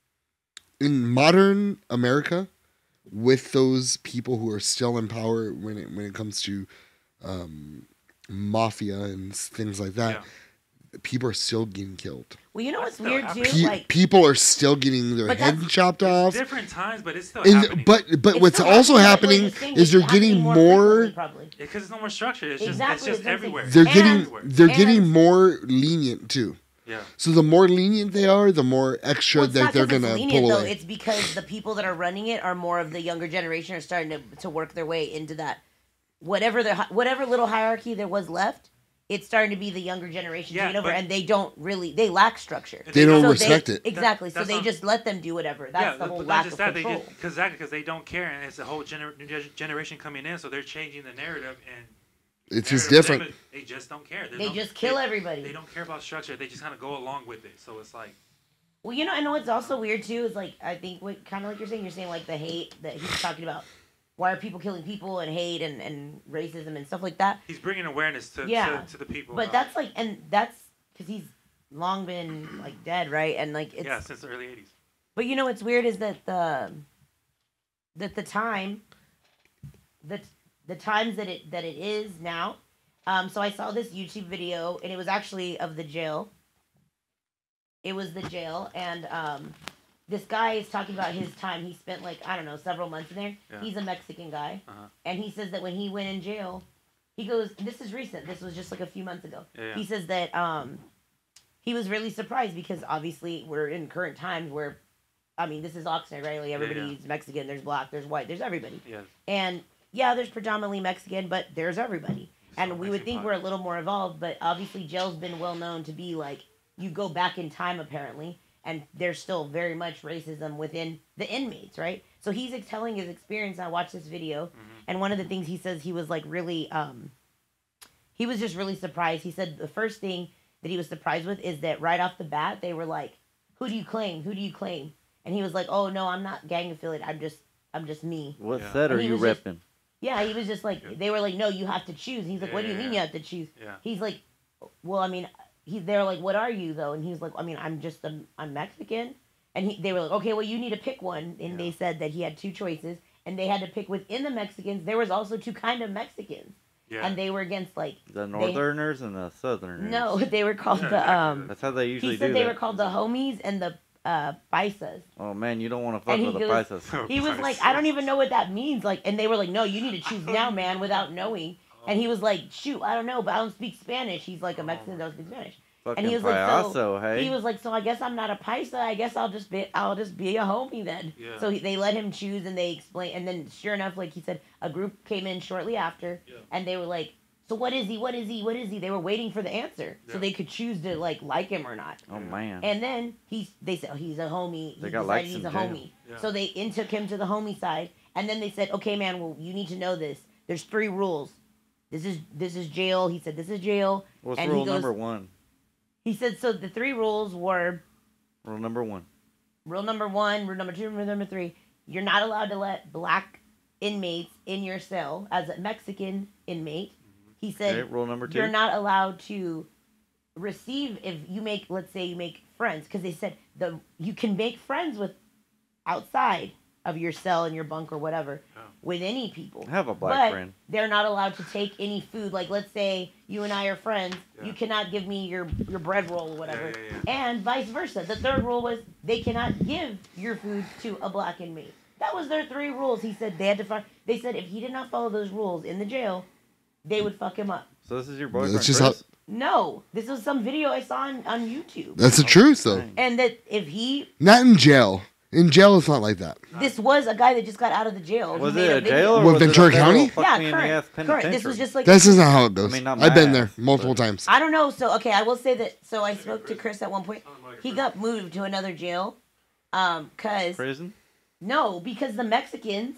S6: in modern America with those people who are still in power when it when it comes to um, mafia and s- things like that. People are still getting killed.
S8: Well, you know what's weird too?
S6: Pe-
S8: like
S6: people are still getting their
S8: But
S6: head
S8: that's-
S6: chopped off.
S5: Different times, but it's still
S6: And-
S5: happening.
S6: but but
S8: It's
S6: what's
S8: still
S6: also
S8: happening,
S6: happening
S8: but the thing
S6: is
S8: is
S6: they're
S8: happening
S6: getting
S8: more
S6: more.
S8: frequently, probably.
S5: Because there's no more structure. It's just
S8: Exactly,
S5: it's just
S8: that's what I'm saying.
S5: everywhere.
S6: They're
S8: And-
S6: getting they're
S8: and-
S6: getting more lenient too.
S5: Yeah.
S6: So the more lenient they are, the more extra
S8: Well, it's
S6: that
S8: not
S6: they're
S8: 'cause it's
S6: gonna
S8: lenient,
S6: pull
S8: though.
S6: away.
S8: It's because the people that are running it are more of the younger generation, are starting to, to work their way into that. Whatever the hi- whatever little hierarchy there was left, it's starting to be the younger generation
S5: Yeah,
S8: taking over,
S5: but-
S8: and they don't really they lack structure.
S6: They don't
S8: So
S6: respect it.
S8: Exactly.
S5: That-
S8: so
S5: that's
S8: they
S5: not-
S8: just let them do whatever. That's
S5: yeah,
S8: the
S5: but
S8: whole
S5: not
S8: lack
S5: just
S8: of
S5: that. They
S8: control.
S5: just exactly because they don't care, and it's a whole gener- new gen- generation coming in, so they're changing the narrative and.
S6: It's just
S5: narrative for them,
S6: different.
S5: They just don't care. There's
S8: They
S5: no-
S8: just kill
S5: they-
S8: everybody.
S5: They don't care about structure. They just kind of go along with it. So it's like.
S8: Well, you know, I know what's also weird too is like I think what kind of like you're saying, you're saying like the hate that he's talking about. Why are people killing people and hate and, and racism and stuff like that?
S5: He's bringing awareness to,
S8: Yeah,
S5: to, to the people.
S8: But
S5: about
S8: that's like, and that's because he's long been like dead, right? And like
S5: it.
S8: it's
S5: yeah, since the early eighties.
S8: But you know what's weird is that the that the time that the times that it that it is now. Um, so I saw this YouTube video and it was actually of the jail. It was the jail, and um, this guy is talking about his time. He spent like I don't know several months in there.
S5: Yeah.
S8: He's a Mexican guy,
S5: Uh-huh.
S8: and he says that when he went in jail, he goes. This is recent. This was just like a few months ago.
S5: Yeah, yeah.
S8: He says that um, he was really surprised because obviously we're in current times where, I mean, this is Oxnard, right? Like
S5: yeah.
S8: everybody's Mexican. There's black. There's white. There's everybody.
S5: Yes.
S8: And yeah, there's predominantly Mexican, but there's everybody. And we would think we're a little more evolved, but obviously jail's been well known to be like you go back in time apparently, and there's still very much racism within the inmates, right? So he's ex- telling his experience. I watched this video, and one of the things he says he was like really, um, he was just really surprised. He said the first thing that he was surprised with is that right off the bat they were like, "Who do you claim? Who do you claim?" And he was like, "Oh no, I'm not gang affiliated. I'm just, I'm just me."
S9: What
S5: Yeah.
S9: set are
S8: And he
S9: you
S8: was just-
S9: ripping?
S8: Yeah, he was just like, they were like, no, you have to choose. He's like, what do you
S5: Yeah,
S8: mean
S5: yeah.
S8: you have to choose?
S5: Yeah.
S8: He's like, well, I mean, he, they're like, what are you though? And he's like, I mean, I'm just, a, I'm Mexican. And he, they were like, okay, well, you need to pick one. And they said that he had two choices, and they had to pick within the Mexicans. There was also two kind of Mexicans,
S5: Yeah.
S8: and they were against like
S9: The
S8: they-
S9: Northerners and the Southerners.
S8: no, they were called the um.
S9: That's how they usually
S8: He said
S9: do
S8: they
S9: that.
S8: were called the homies and the uh paisas.
S9: Oh man, you don't want to fuck
S8: And
S9: with
S8: he
S9: the
S8: goes-
S9: Paisas.
S8: He was like, I don't even know what that means. Like, and they were like, no, you need to choose now, man, without knowing. And he was like, shoot, I don't know, but I don't speak Spanish. He's like a Mexican, that don't speak Spanish.
S9: Fucking
S8: and he was like, so
S9: payaso, hey?
S8: he was like, so I guess I'm not a paisa. I guess I'll just be, I'll just be a homie then.
S5: Yeah.
S8: So he, they let him choose, and they explained, and then sure enough, like he said, a group came in shortly after,
S5: Yeah.
S8: and they were like, so what is he? What is he? What is he? They were waiting for the answer, so
S5: Yeah.
S8: they could choose to like like him or not.
S9: Oh man.
S8: And then he, they said, oh, he's a homie.
S9: They
S8: He
S9: got
S8: decided
S9: likes
S8: he's
S9: in
S8: a
S9: jail.
S8: homie.
S5: Yeah.
S8: So they in took him to the homie side, and then they said, okay, man, well, you need to know this. There's three rules. This is this is jail. He said, this is jail.
S9: What's
S8: and
S9: rule
S8: he goes,
S9: number one?
S8: He said, so the three rules were
S9: Rule number one.
S8: rule number one, rule number two, rule number three. You're not allowed to let black inmates in your cell as a Mexican inmate. He said,
S9: Okay, rule number two.
S8: you're not allowed to receive if you make, let's say you make friends, because they said the you can make friends with outside of your cell and your bunk or whatever with any people.
S9: Have a black
S8: but
S9: friend.
S8: they're not allowed to take any food. Like, let's say you and I are friends.
S5: Yeah.
S8: You cannot give me your, your bread roll or whatever.
S5: Yeah, yeah, yeah.
S8: And vice versa. The third rule was they cannot give your food to a black inmate. That was their three rules. He said they had to find. They said if he did not follow those rules in the jail, they would fuck him up.
S9: So this is your boyfriend,
S6: That's just
S9: Chris?
S6: how.
S8: No, this was some video I saw on, on YouTube.
S6: That's the truth, though.
S8: And that if he,
S6: Not in jail. In jail, it's not like that.
S8: this was a guy that just got out of the jail.
S9: Was
S8: He
S9: it
S8: made
S9: a
S8: video.
S9: jail or
S6: What,
S9: was it a
S6: Ventura
S9: federal
S6: County?
S9: fuck
S8: Yeah,
S9: me in the
S8: current.
S9: ass
S8: Current. This was
S9: penitentiary?
S8: just like
S6: This isn't how it goes.
S9: I mean, not
S6: I've been
S9: my
S6: there
S9: ass,
S6: multiple
S9: but-
S6: times.
S8: I don't know. So okay, I will say that. So I spoke to Chris at one point. He got moved to another jail, um, cause
S9: Prison?
S8: no, because the Mexicans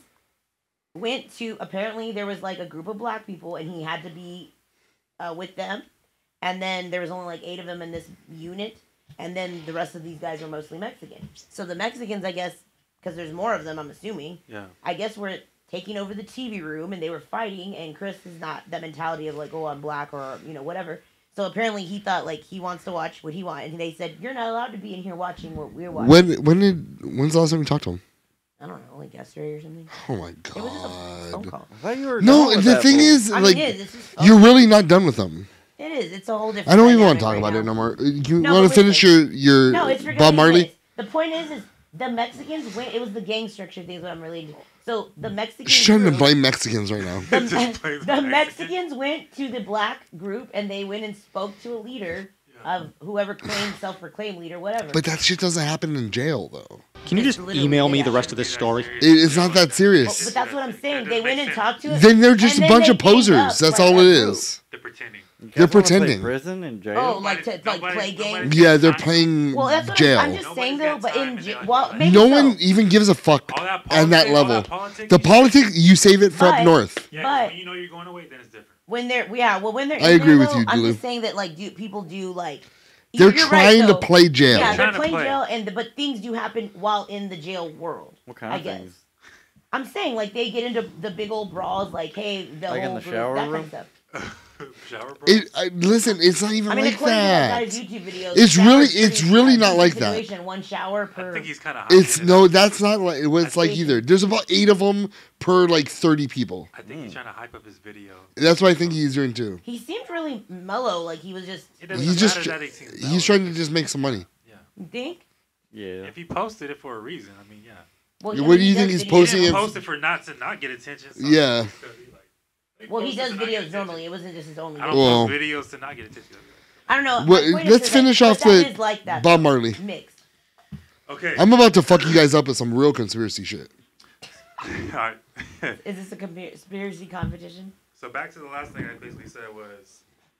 S8: went to apparently there was like a group of black people and he had to be uh, with them, and then there was only like eight of them in this unit, and then the rest of these guys were mostly Mexican. So the Mexicans, I guess, because there's more of them, I'm assuming.
S5: Yeah.
S8: I guess were taking over the T V room and they were fighting, and Chris is not that mentality of like, oh, I'm black or you know whatever. So apparently he thought like he wants to watch what he wants, and they said you're not allowed to be in here watching what we're watching.
S6: When when did when's the last time you talked to him?
S8: I don't know, like yesterday or something.
S6: Oh my
S8: It was just a phone
S6: god.
S8: call.
S9: I thought you were
S6: No,
S9: done with
S6: the
S9: that
S6: thing
S9: fool.
S6: is,
S8: I mean,
S6: like,
S8: it is. It's just-
S6: you're really not done with them.
S8: It is. It's a whole different.
S6: I don't even want
S8: dynamic
S6: to talk
S8: right
S6: about
S8: now.
S6: it no more. You
S8: No,
S6: want
S8: but
S6: to finish
S8: listen.
S6: your your
S8: No, it's
S6: Bob
S8: regarding
S6: Marley?
S8: this. The point is, is the Mexicans went. It was the gang structure things that I'm related to. So the Mexicans.
S6: She's trying to
S8: group-
S6: blame Mexicans right now.
S8: the, the Mexicans went to the black group and they went and spoke to a leader of whoever claimed self-proclaimed leader, whatever.
S6: But that shit doesn't happen in jail, though.
S4: Can you just email me the rest of this story?
S6: It, it's not that serious.
S8: But that's what I'm saying. They went and talked to it.
S6: Then they're just
S8: and
S6: a
S8: then
S6: bunch
S8: they
S6: of
S8: ganged
S6: posers.
S8: up
S6: That's
S8: like
S6: all
S8: a
S6: it
S8: group.
S6: is.
S5: They're pretending.
S6: They're pretending.
S9: Prison and jail.
S8: Oh, like to like play games.
S6: Yeah, they're playing
S8: Well, that's what
S6: jail.
S8: I'm, I'm just saying though. But in j- well, maybe
S6: No
S8: so.
S6: one even gives a fuck at that level.
S5: politics,
S6: The politics, you save it for
S8: But-
S6: up north.
S5: Yeah, 'cause
S8: But-
S5: when you know you're going away, then it's different.
S8: when they're yeah, well when they're
S6: I
S8: in
S6: agree
S8: there,
S6: with
S8: though,
S6: you,
S8: I'm
S6: Dulu.
S8: just saying that like do people do like
S6: They're
S8: you're
S6: trying
S8: right,
S6: to
S8: though.
S6: play jail.
S8: Yeah, they're
S5: Trying to
S8: playing
S5: play.
S8: jail, and but things do happen while in the jail world.
S9: What kind
S8: I
S9: of
S8: guess.
S9: things?
S8: I'm saying like they get into the big old brawls, like hey, the
S9: Like in
S8: whole
S9: the
S8: group,
S9: shower
S8: that
S9: room?
S8: kind of stuff.
S5: Shower bro.
S6: It, I, listen, it's not even
S8: I mean,
S6: like
S8: according
S6: that.
S8: to those guys' YouTube videos,
S6: It's
S8: shower
S6: really,
S8: is
S6: it's
S8: pretty-
S6: really
S8: uh,
S6: not like that.
S8: situation, One shower per.
S5: I think he's kind of.
S6: It's no, that's not like what it's like either. There's about eight of them per like thirty people.
S5: I think he's trying to hype up his video.
S6: That's what I think he's doing too.
S8: He seemed really mellow, like he was just.
S5: It doesn't
S6: He's just
S5: matter that he seems
S6: he's
S5: mellow.
S6: trying to just make some money.
S8: You think?
S9: Yeah.
S5: If he posted it for a reason, I mean, yeah.
S8: Well,
S6: What do you think he's
S5: He
S6: posting
S5: didn't
S6: it?
S5: post it for not to not get attention. So
S6: Yeah.
S5: it's gonna be like-
S8: Well, he
S5: posted
S8: does
S5: to not get
S8: videos
S5: attention.
S8: normally. It wasn't just his only.
S5: I don't
S8: video.
S6: Well-
S5: post videos to not get attention.
S8: I don't know.
S6: What-
S8: My point is
S6: let's
S8: that-
S6: finish
S8: but
S6: off
S8: that
S6: with
S8: is like that,
S6: Bob
S8: though.
S6: Marley.
S8: Mixed.
S5: Okay.
S6: I'm about to fuck you guys up with some real conspiracy shit.
S5: All right.
S8: Is this a conspiracy competition?
S5: So back to the last thing I basically said was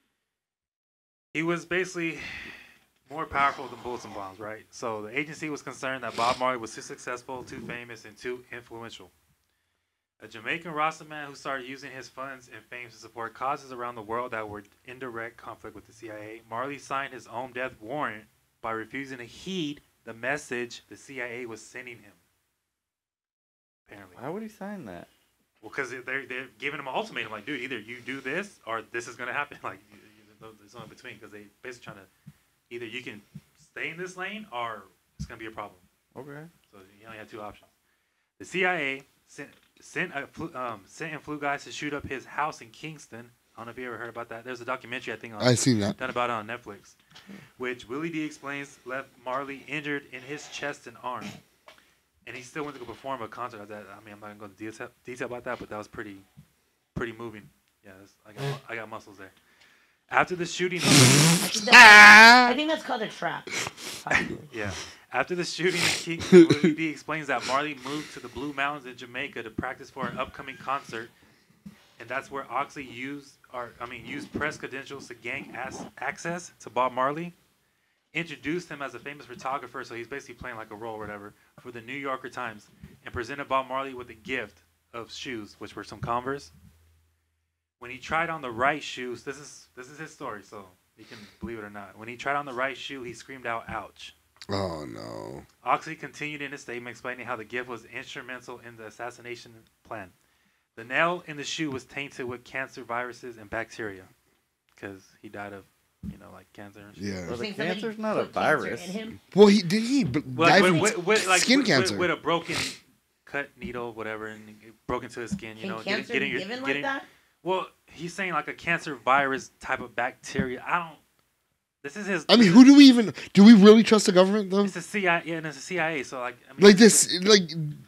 S5: he was basically more powerful than bullets and bombs, right? So the agency was concerned that Bob Marley was too successful, too famous, and too influential. A Jamaican Rastaman who started using his funds and fame to support causes around the world that were in direct conflict with the C I A, Marley signed his own death warrant by refusing to heed the message the C I A was sending him. Apparently.
S9: Why would he sign that?
S5: Well, because they're, they're giving him an ultimatum, like, dude, either you do this or this is going to happen. Like, you, you, there's no in between, because they basically trying to, either you can stay in this lane or it's going to be a problem.
S9: Okay.
S5: So you only have two options. The C I A sent sent a flu, um, sent in flew guys to shoot up his house in Kingston. I don't know if you ever heard about that. There's a documentary, I think, on,
S6: I seen that.
S5: done about it on Netflix, which Willie D explains left Marley injured in his chest and arm. And he still went to go perform a concert at that. I mean, I'm not going to go into detail, detail about that, but that was pretty pretty moving. Yeah, that's, I, got, I got muscles there. After the shooting,
S8: I think, that's, I think that's called a trap.
S5: yeah. After the shooting, King Willie D explains that Marley moved to the Blue Mountains in Jamaica to practice for an upcoming concert, and that's where Oxley used, or I mean, used press credentials to gain as- access to Bob Marley. Introduced him as a famous photographer, so he's basically playing like a role or whatever, for the New Yorker Times, and presented Bob Marley with a gift of shoes, which were some Converse. When he tried on the right shoes, this is this is his story, so you can believe it or not. When he tried on the right shoe, he screamed out, "Ouch."
S6: Oh, no.
S5: Oxley continued in his statement explaining how the gift was instrumental in the assassination plan. The nail in the shoe was tainted with cancer viruses and bacteria because he died of, you know, like cancer and shit.
S6: Yeah.
S9: Well, the cancer's not a virus.
S6: Well, he did he b-
S5: Well,
S6: die
S5: like,
S6: from
S5: with, with, like,
S6: skin
S5: with,
S6: cancer?
S5: With, with a broken cut needle, whatever, and it broke into his skin, you
S8: Can
S5: know.
S8: cancer
S5: getting,
S8: be
S5: getting,
S8: given
S5: getting,
S8: like that?
S5: Well, he's saying like a cancer virus type of bacteria. I don't. This is his.
S6: I mean, who do we even do? We really trust the government though?
S5: It's the C I A, yeah, and it's the C I A. So like, I mean,
S6: Like this, like,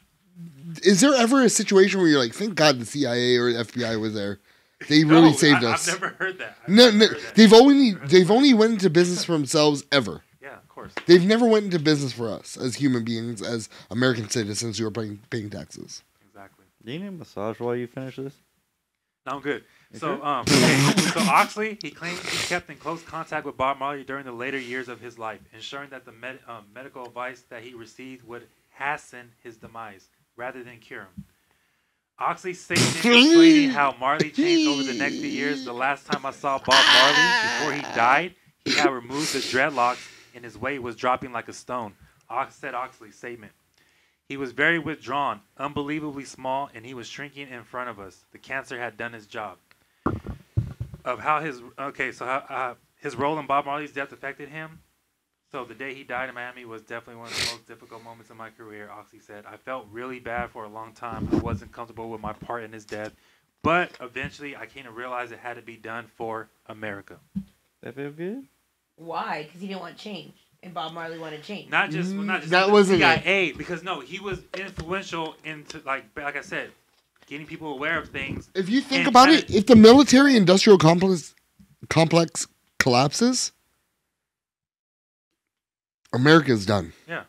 S6: is there ever a situation where you're like, thank God the C I A or the F B I was there? They really
S5: No,
S6: saved
S5: I-
S6: us.
S5: I've never heard that. I've
S6: No,
S5: never
S6: no,
S5: heard that.
S6: they've only they've only went into business for themselves ever.
S5: Yeah, of course.
S6: They've never went into business for us as human beings, as American citizens who are paying paying taxes.
S5: Exactly.
S9: Do you need a massage while you finish this?
S5: No, I'm good.
S9: You
S5: So,
S9: sure?
S5: um, okay, so Oxley, he claims he kept in close contact with Bob Marley during the later years of his life, ensuring that the med- um, medical advice that he received would hasten his demise rather than cure him. Oxley stated explaining how Marley changed over the next few years. The last time I saw Bob Marley before he died, he had removed the dreadlocks and his weight was dropping like a stone. Ox said Oxley's statement. He was very withdrawn, unbelievably small, and he was shrinking in front of us. The cancer had done his job. Of how his okay, so how uh, his role in Bob Marley's death affected him. So the day he died in Miami was definitely one of the most difficult moments in my career. Oxley said, "I felt really bad for a long time. I wasn't comfortable with my part in his death, but eventually I came to realize it had to be done for America."
S9: That feel good?
S8: Why? Because he didn't want change, and Bob Marley wanted change.
S5: Not just well, not just
S6: That
S5: the
S6: wasn't
S5: C I A, because no, he was influential into like like I said, getting people aware of things.
S6: If you think
S5: and
S6: about
S5: kinda-
S6: it, if the military-industrial complex complex collapses, America's done.
S5: Yeah.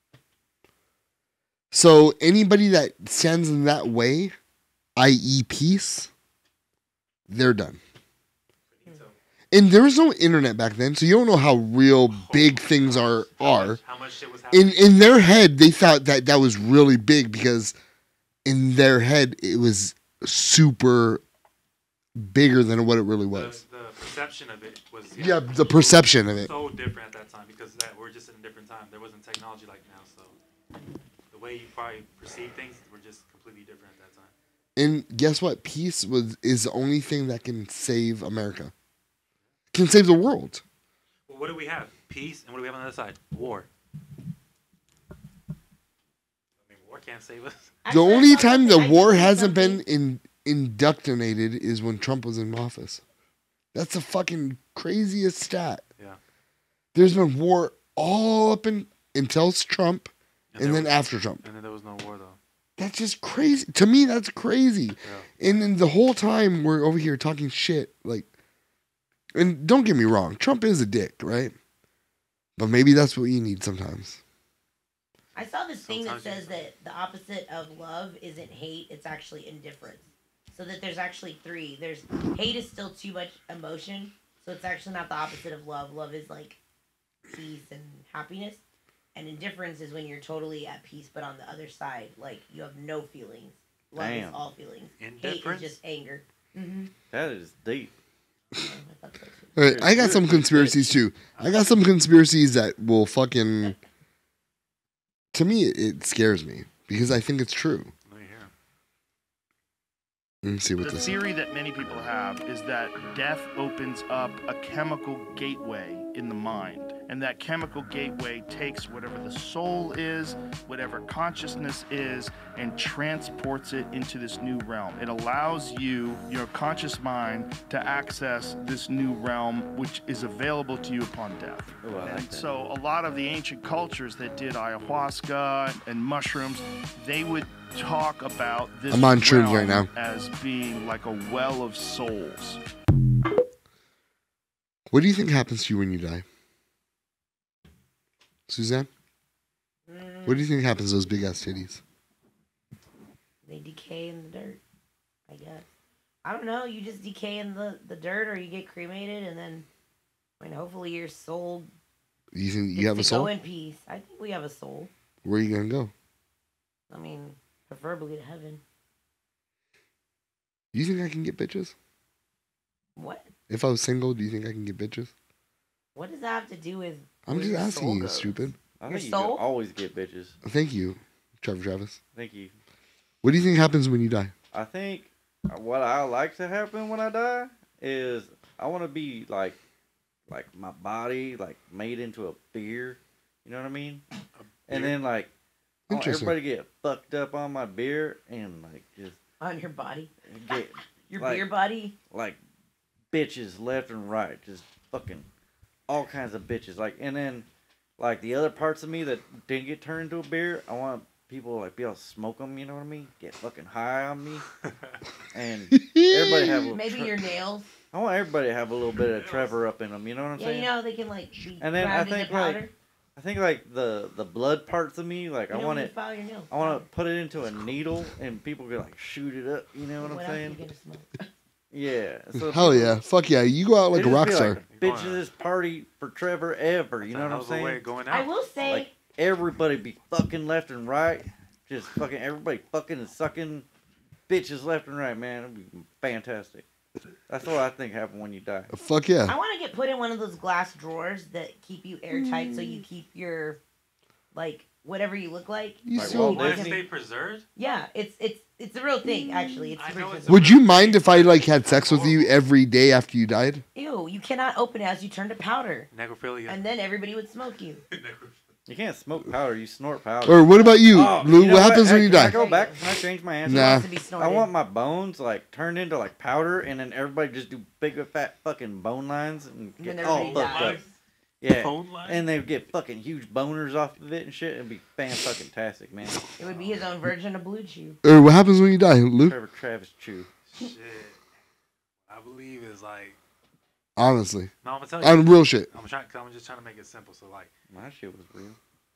S6: So anybody that stands in that way, that is peace, they're done. And there was no internet back then, so you don't know how real big things are are.
S5: How much shit was happening?
S6: In in their head, they thought that that was really big because in their head it was super bigger than what it really was.
S5: The, the perception of it was
S6: Yeah, the perception of it.
S5: so different at that time because that we're just in a different time. There wasn't technology like now, so the way you probably perceive things were just completely different at that time.
S6: And guess what? Peace was is the only thing that can save America. Can save the world.
S5: Well, what do we have? Peace, and what do we have on the other side? War. I mean, war can't save us.
S6: The only time the war hasn't been in, indoctrinated is when Trump was in office. That's the fucking craziest stat.
S5: Yeah.
S6: There's been war all up in until Trump, and,
S5: there
S6: then
S5: was-
S6: after Trump.
S5: And then there was no war though.
S6: That's just crazy. To me, that's crazy. And then the whole time we're over here talking shit, like, and don't get me wrong, Trump is a dick, right? But maybe that's what you need sometimes.
S8: I saw this thing that
S5: Sometimes
S8: says that the opposite of love isn't hate, it's actually indifference. So that there's actually three. There's hate is still too much emotion, so it's actually not the opposite of love. Love is like peace and happiness. And indifference is when you're totally at peace, but on the other side, like you have no feelings. Love
S9: Damn.
S8: is all feelings.
S5: Indifference?
S8: Hate is just anger. Mm-hmm.
S9: That is deep.
S6: All right, I got some conspiracies too. I got some conspiracies that will fucking. To me, it, it scares me because I think it's true. Let me see what
S7: The
S6: this.
S7: theory that many people have is that death opens up a chemical gateway in the mind. And that chemical gateway takes whatever the soul is, whatever consciousness is, and transports it into this new realm. It allows you, your conscious mind, to access this new realm, which is available to you upon death.
S9: Oh, I like
S7: And
S9: that.
S7: so a lot of the ancient cultures that did ayahuasca and mushrooms, they would talk about this
S6: I'm on shrooms
S7: realm
S6: right now.
S7: as being like a well of souls.
S6: What do you think happens to you when you die? Suzanne? What do you think happens to those big ass titties?
S8: They decay in the dirt, I guess. I don't know. You just decay in the, the dirt, or you get cremated, and then, I mean, hopefully your soul.
S6: You think you
S8: gets
S6: have a
S8: to
S6: soul?
S8: Go in peace. I think we have a soul.
S6: Where are you gonna go?
S8: I mean, preferably to heaven.
S6: Do you think I can get bitches?
S8: What?
S6: If I was single, do you think I can get bitches?
S8: What does that have to do with?
S6: I'm
S8: where
S6: just
S8: your
S6: asking
S8: soul
S6: you,
S8: goes?
S6: stupid.
S9: I
S8: Your
S9: think you
S8: soul?
S9: can always get bitches.
S6: Thank you, Trevor Travis.
S9: Thank you.
S6: What do you think happens when you die?
S9: I think what I like to happen when I die is I want to be like, like my body like made into a beer. You know what I mean? And then like, I want
S6: Interesting.
S9: everybody to get fucked up on my beer and like just
S8: On your body.
S9: get
S8: Your
S9: like-
S8: beer body.
S9: like bitches left and right, just fucking all kinds of bitches. Like, and then like the other parts of me that didn't get turned into a beer, I want people to, like be able to smoke them. You know what I mean? Get fucking high on me, and everybody have a little
S8: Maybe
S9: tre-
S8: your nails.
S9: I want everybody to have a little bit of Trevor up in them. You know what I'm
S8: Yeah,
S9: saying?
S8: you know they can like be
S9: and then I
S8: ground into
S9: think
S8: powder.
S9: like I think like the the blood parts of me, like
S8: You
S9: I
S8: don't
S9: want
S8: need
S9: it.
S8: to file your nails.
S9: I want to put it into a needle, and people can like shoot it up. You know what,
S8: What
S9: I'm
S8: else
S9: saying?
S8: you gonna smoke?
S9: Yeah. So
S6: Hell
S9: people-
S6: yeah. Fuck yeah. You go out like
S9: It'd
S6: a
S9: just
S6: rock
S9: be
S6: star.
S9: like the bitches party for Trevor ever. You know what I'm
S5: hell of a
S9: saying?
S5: way of going
S8: I will say.
S9: Like everybody be fucking left and right, just fucking everybody fucking and sucking bitches left and right, man. It'd be fantastic. That's what I think happened when you die.
S6: Fuck yeah.
S8: I want to get put in one of those glass drawers that keep you airtight, so you keep your, like, whatever you look like.
S6: You
S8: so
S6: so-
S8: you
S5: Want
S8: can-
S5: to stay preserved?
S8: Yeah, it's it's it's a real thing. Actually, it's.
S5: I know it's
S6: Would you mind if I like had sex with you every day after you died?
S8: Ew! You cannot open it as you turn to powder,
S5: Necrophilia.
S8: and then everybody would smoke you.
S9: You can't smoke powder. You snort powder.
S6: Or what about you,
S9: Oh,
S6: Lou?
S9: know
S6: what happens when
S9: Hey,
S6: you
S9: can I
S6: die?
S9: go back? Can I change my answer?
S6: Nah. Wants
S8: to be
S9: I
S8: snorted.
S9: want my bones like turned into like powder, and then everybody just do big fat fucking bone lines and
S8: And
S9: get
S8: then
S9: all
S8: everybody
S9: fucked up.
S8: dies.
S9: Yeah,
S5: Bone lines?
S9: and they get fucking huge boners off of it and shit. It'd be fan fucking tastic, man.
S8: It would be his own version of Blue Chew.
S6: Or what happens when you die, Lou?
S9: Trevor Travis Chew.
S5: Shit. I believe is like.
S6: Honestly.
S5: No, I'm gonna tell you.
S6: On real shit.
S5: I'm trying. I'm just trying to make it simple. So like,
S9: My shit was real.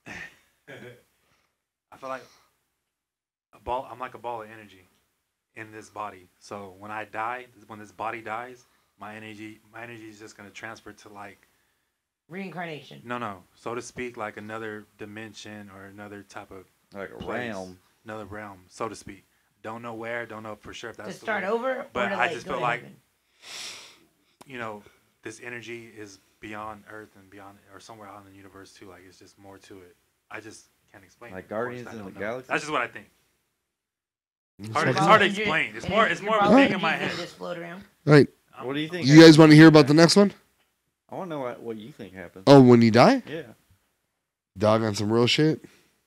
S5: I feel like a ball. I'm like a ball of energy in this body. So when I die, when this body dies, my energy, my energy is just gonna transfer to like.
S8: Reincarnation.
S5: No, no, so to speak, like another dimension or another type of
S9: Like a
S5: place,
S9: realm.
S5: another realm, so to speak. Don't know where, don't know for sure if that's
S8: To
S5: the
S8: start
S5: way.
S8: over, or
S5: But
S8: to,
S5: I
S8: like,
S5: just
S8: go
S5: feel
S8: to
S5: like,
S8: heaven?
S5: you know, this energy is beyond Earth and beyond, or somewhere out in the universe too. Like it's just more to it. I just can't explain.
S9: Like
S5: it. Of course,
S9: Guardians
S5: I
S9: in
S5: don't
S9: the
S5: know.
S9: Galaxy?
S5: That's just what I think.
S6: It's
S5: Hard, it's
S6: fucking-
S5: hard to explain. It's more. It's more of a thing in my head.
S8: Just float around.
S6: Right.
S9: What do you think?
S6: You guys want to hear about the next one?
S9: I want to know what, what you think happened.
S6: Oh, when you die?
S9: Yeah.
S6: Dog on some real shit.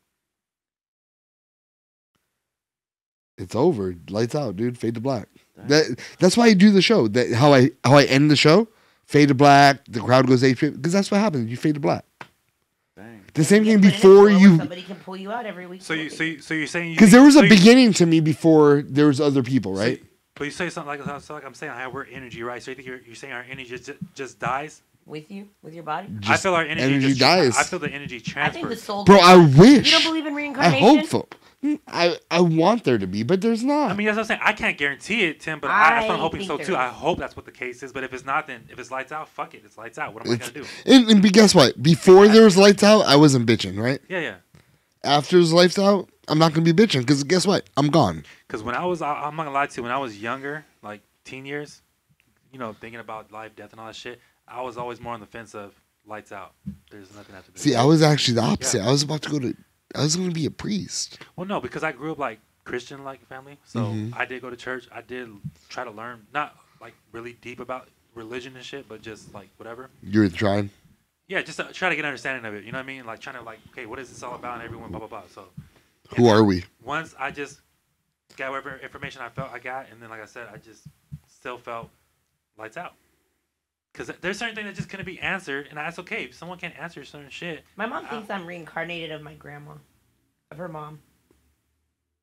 S6: It's over. Lights out, dude. Fade to black. That that's why I do the show. That how I how I end the show. Fade to black. The crowd goes eight because that's what happens. You fade to black.
S9: Dang.
S6: The same thing
S8: Put in a
S6: before
S8: flow where
S6: you.
S8: Somebody can pull you out every week.
S5: So you, so you, so you're saying you
S6: Because there was
S5: so
S6: a
S5: you-
S6: beginning to me before there was other people, right?
S5: But you say something like, so like I'm saying, how we're energy, right? So you think you're, you're saying our energy just, just dies?
S8: With you, with your body.
S5: I
S6: Just
S5: feel our energy,
S6: energy
S5: just,
S6: dies.
S5: I feel the energy transfers.
S8: I think the soul.
S6: Bro, I wish.
S8: You don't believe in
S6: I
S8: reincarnation?
S6: hope so. I I want there to be, but there's not.
S5: I mean, that's what I'm saying. I can't guarantee it, Tim, but I, that's what I'm
S8: I
S5: hoping
S8: think
S5: so
S8: there
S5: too.
S8: is.
S5: I hope that's what the case is. But if it's not, then if it's lights out, fuck it. It's lights out. What am I gonna do?
S6: And, and be- guess what? Before there was lights out, I wasn't bitching, right?
S5: Yeah, yeah.
S6: After there's lights out, I'm not gonna be bitching because guess what? I'm gone.
S5: Because when I was, I, I'm not gonna lie to you, when I was younger, like teen years, you know, thinking about life, death, and all that shit, I was always more on the fence of lights out. There's nothing after this.
S6: See, I was actually the opposite.
S5: Yeah.
S6: I was about to go to. I was gonna be a priest.
S5: Well, no, because I grew up like Christian like family, so
S6: Mhm.
S5: I did go to church. I did try to learn, not like really deep about religion and shit, but just like whatever.
S6: You were trying.
S5: Yeah, just to try to get an understanding of it. You know what I mean? Like trying to like, okay, what is this all about? And everyone, blah blah blah. So
S6: Who are we?
S5: once I just got whatever information I felt I got, and then like I said, I just still felt lights out. Because there's certain things that just couldn't be answered, and that's okay. If someone can't answer certain shit,
S8: My mom thinks I'm reincarnated of my grandma, of her mom.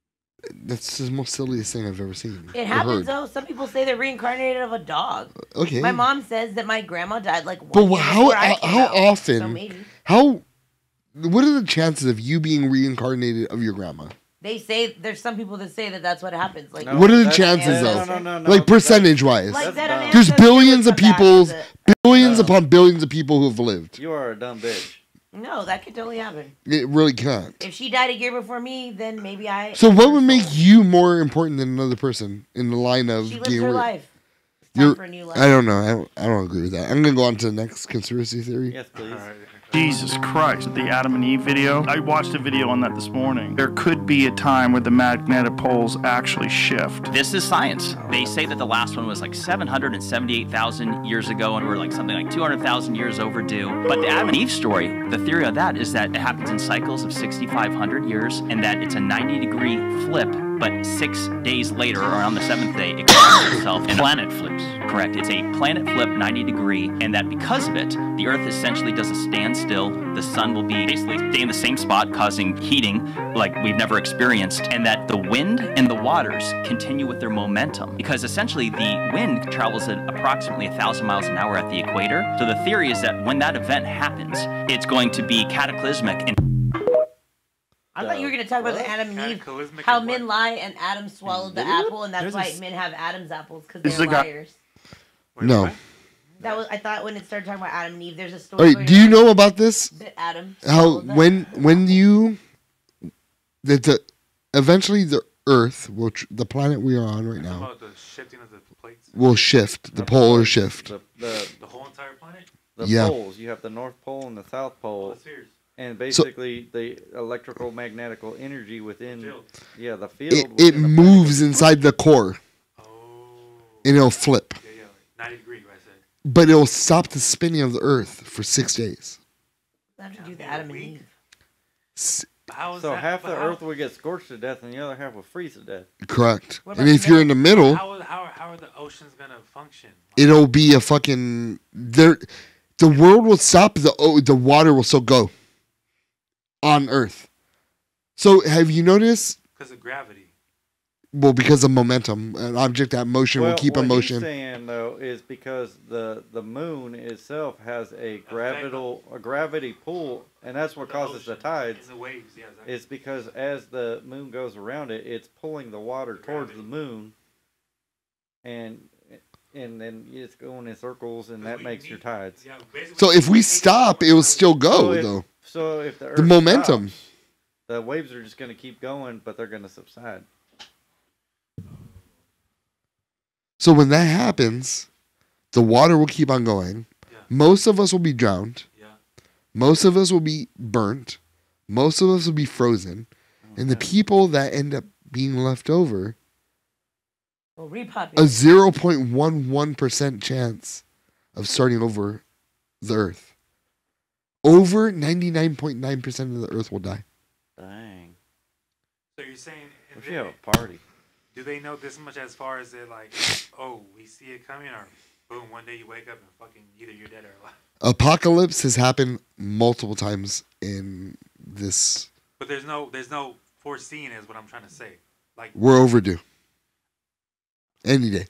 S6: That's the most silliest thing I've ever seen.
S8: It
S6: or
S8: happens
S6: heard.
S8: though. Some people say they're reincarnated of a dog.
S6: Okay.
S8: My mom says that my grandma died like one
S6: But
S8: year
S6: wh- how
S8: before I
S6: how,
S8: came
S6: how
S8: out.
S6: often?
S8: So maybe.
S6: How? What are the chances of you being reincarnated of your grandma?
S8: They say there's some people that say that that's what happens. Like
S6: what are the
S8: that's-
S6: chances
S8: yeah,
S6: though?
S8: no, no, no,
S6: like percentage wise,
S8: Like that an
S6: there's
S8: ancestor
S6: billions
S8: would
S6: of
S8: come back
S6: people,
S8: as a-
S6: billions upon billions of people who have lived.
S9: You are a dumb bitch.
S8: No, that could totally happen.
S6: It really can't.
S8: If she died a year before me, then maybe I.
S6: So what would make you more important than another person in the line of
S8: She lives
S6: getting
S8: her
S6: re-
S8: life. It's time
S6: You're,
S8: for a new life.
S6: I don't know. I don't, I don't agree with that. I'm gonna go on to the next conspiracy theory.
S9: Yes, please.
S7: Jesus Christ, the Adam and Eve video. I watched a video on that this morning. There could be a time where the magnetic poles actually shift.
S11: This is science. They say that the last one was like seven hundred seventy-eight thousand years ago, and we're like something like two hundred thousand years overdue. But the Adam and Eve story, the theory of that is that it happens in cycles of sixty-five hundred years, and that it's a ninety degree flip, but six days later, or on the seventh day, it corrects itself and planet flips. Correct. It's a planet flip ninety degree, and that because of it, the Earth essentially does a standstill. The sun will be basically stay in the same spot, causing heating like we've never experienced, and that the wind and the waters continue with their momentum. Because essentially the wind travels at approximately a thousand miles an hour at the equator. So the theory is that when that event happens, it's going to be cataclysmic and
S8: I thought you were going to talk about the Adam and Eve,
S5: Cataclysmic
S8: how
S5: and
S8: men lie and Adam swallowed the apple, and that's
S7: There's a
S8: why
S7: s-
S8: men have Adam's apples because
S7: This
S8: they're
S7: is a guy-
S8: liars.
S6: No.
S8: That was I thought when it started talking about Adam and Eve. There's a
S6: All
S8: story.
S6: right.
S8: where
S6: Do you know about this?
S8: that Adam
S6: How
S8: swallowed the
S6: when when you that the eventually the Earth will tr- the planet we are on right now
S5: About the shifting of the plates.
S6: will shift the polar shift.
S9: The, the,
S5: The whole entire planet.
S9: the
S6: Yeah.
S9: poles. You have the North Pole and the South Pole.
S5: the spheres.
S9: And
S6: So-
S9: basically, the electrical magnetical energy within,
S5: field.
S9: yeah, the field.
S6: It it
S9: within the
S6: moves inside the core, and it'll flip,
S5: Yeah, yeah, like ninety degree, I said.
S6: but it'll stop the spinning of the Earth for six days.
S8: I have to do the Adam and Eve.
S6: S-
S5: How is
S9: So
S5: that?
S9: half
S5: but
S9: the
S5: how-
S9: Earth would get scorched to death, and the other half would freeze to death.
S6: Correct.
S8: What
S6: And
S8: about
S6: if you're in the middle,
S5: How, how, how are the oceans gonna function?
S6: it'll be a fucking there. The world will stop. The oh, the water will still go on Earth. So have you noticed?
S5: Because of gravity.
S6: Well, because of momentum, an object that motion will
S9: Well,
S6: keep
S9: what
S6: in motion.
S9: he's saying though is because the the moon itself has a gravital a gravity pull, and that's what
S5: The
S9: causes the
S5: ocean
S9: tides.
S5: and the waves, yeah, exactly.
S9: It's because as the moon goes around it, it's pulling the water towards the moon, and and then it's going in circles, and that makes your tides.
S5: Yeah, basically.
S6: So if we stop, it will still
S9: So
S6: go
S9: if,
S6: though.
S9: so if the,
S6: The
S9: Earth
S6: momentum.
S9: stops, the waves are just going to keep going, but they're going to subside.
S6: So when that happens, the water will keep on going.
S5: Yeah.
S6: Most of us will be drowned.
S5: Yeah.
S6: Most of us will be burnt. Most of us will be frozen. And the people that end up being left over,
S8: Well,
S6: a
S8: repopulate.
S6: zero point one one percent chance of starting over the Earth. Over ninety-nine point nine percent of the Earth will die.
S9: Dang.
S5: So you're saying?
S9: We
S5: if
S9: should
S5: they-
S9: have a party.
S5: Do they know this much as far as it like, oh, we see it coming, or boom, one day you wake up and fucking either you're dead or alive.
S6: Apocalypse has happened multiple times in this.
S5: But there's no, there's no foreseeing, is what I'm trying to say. Like
S6: We're overdue. Any day.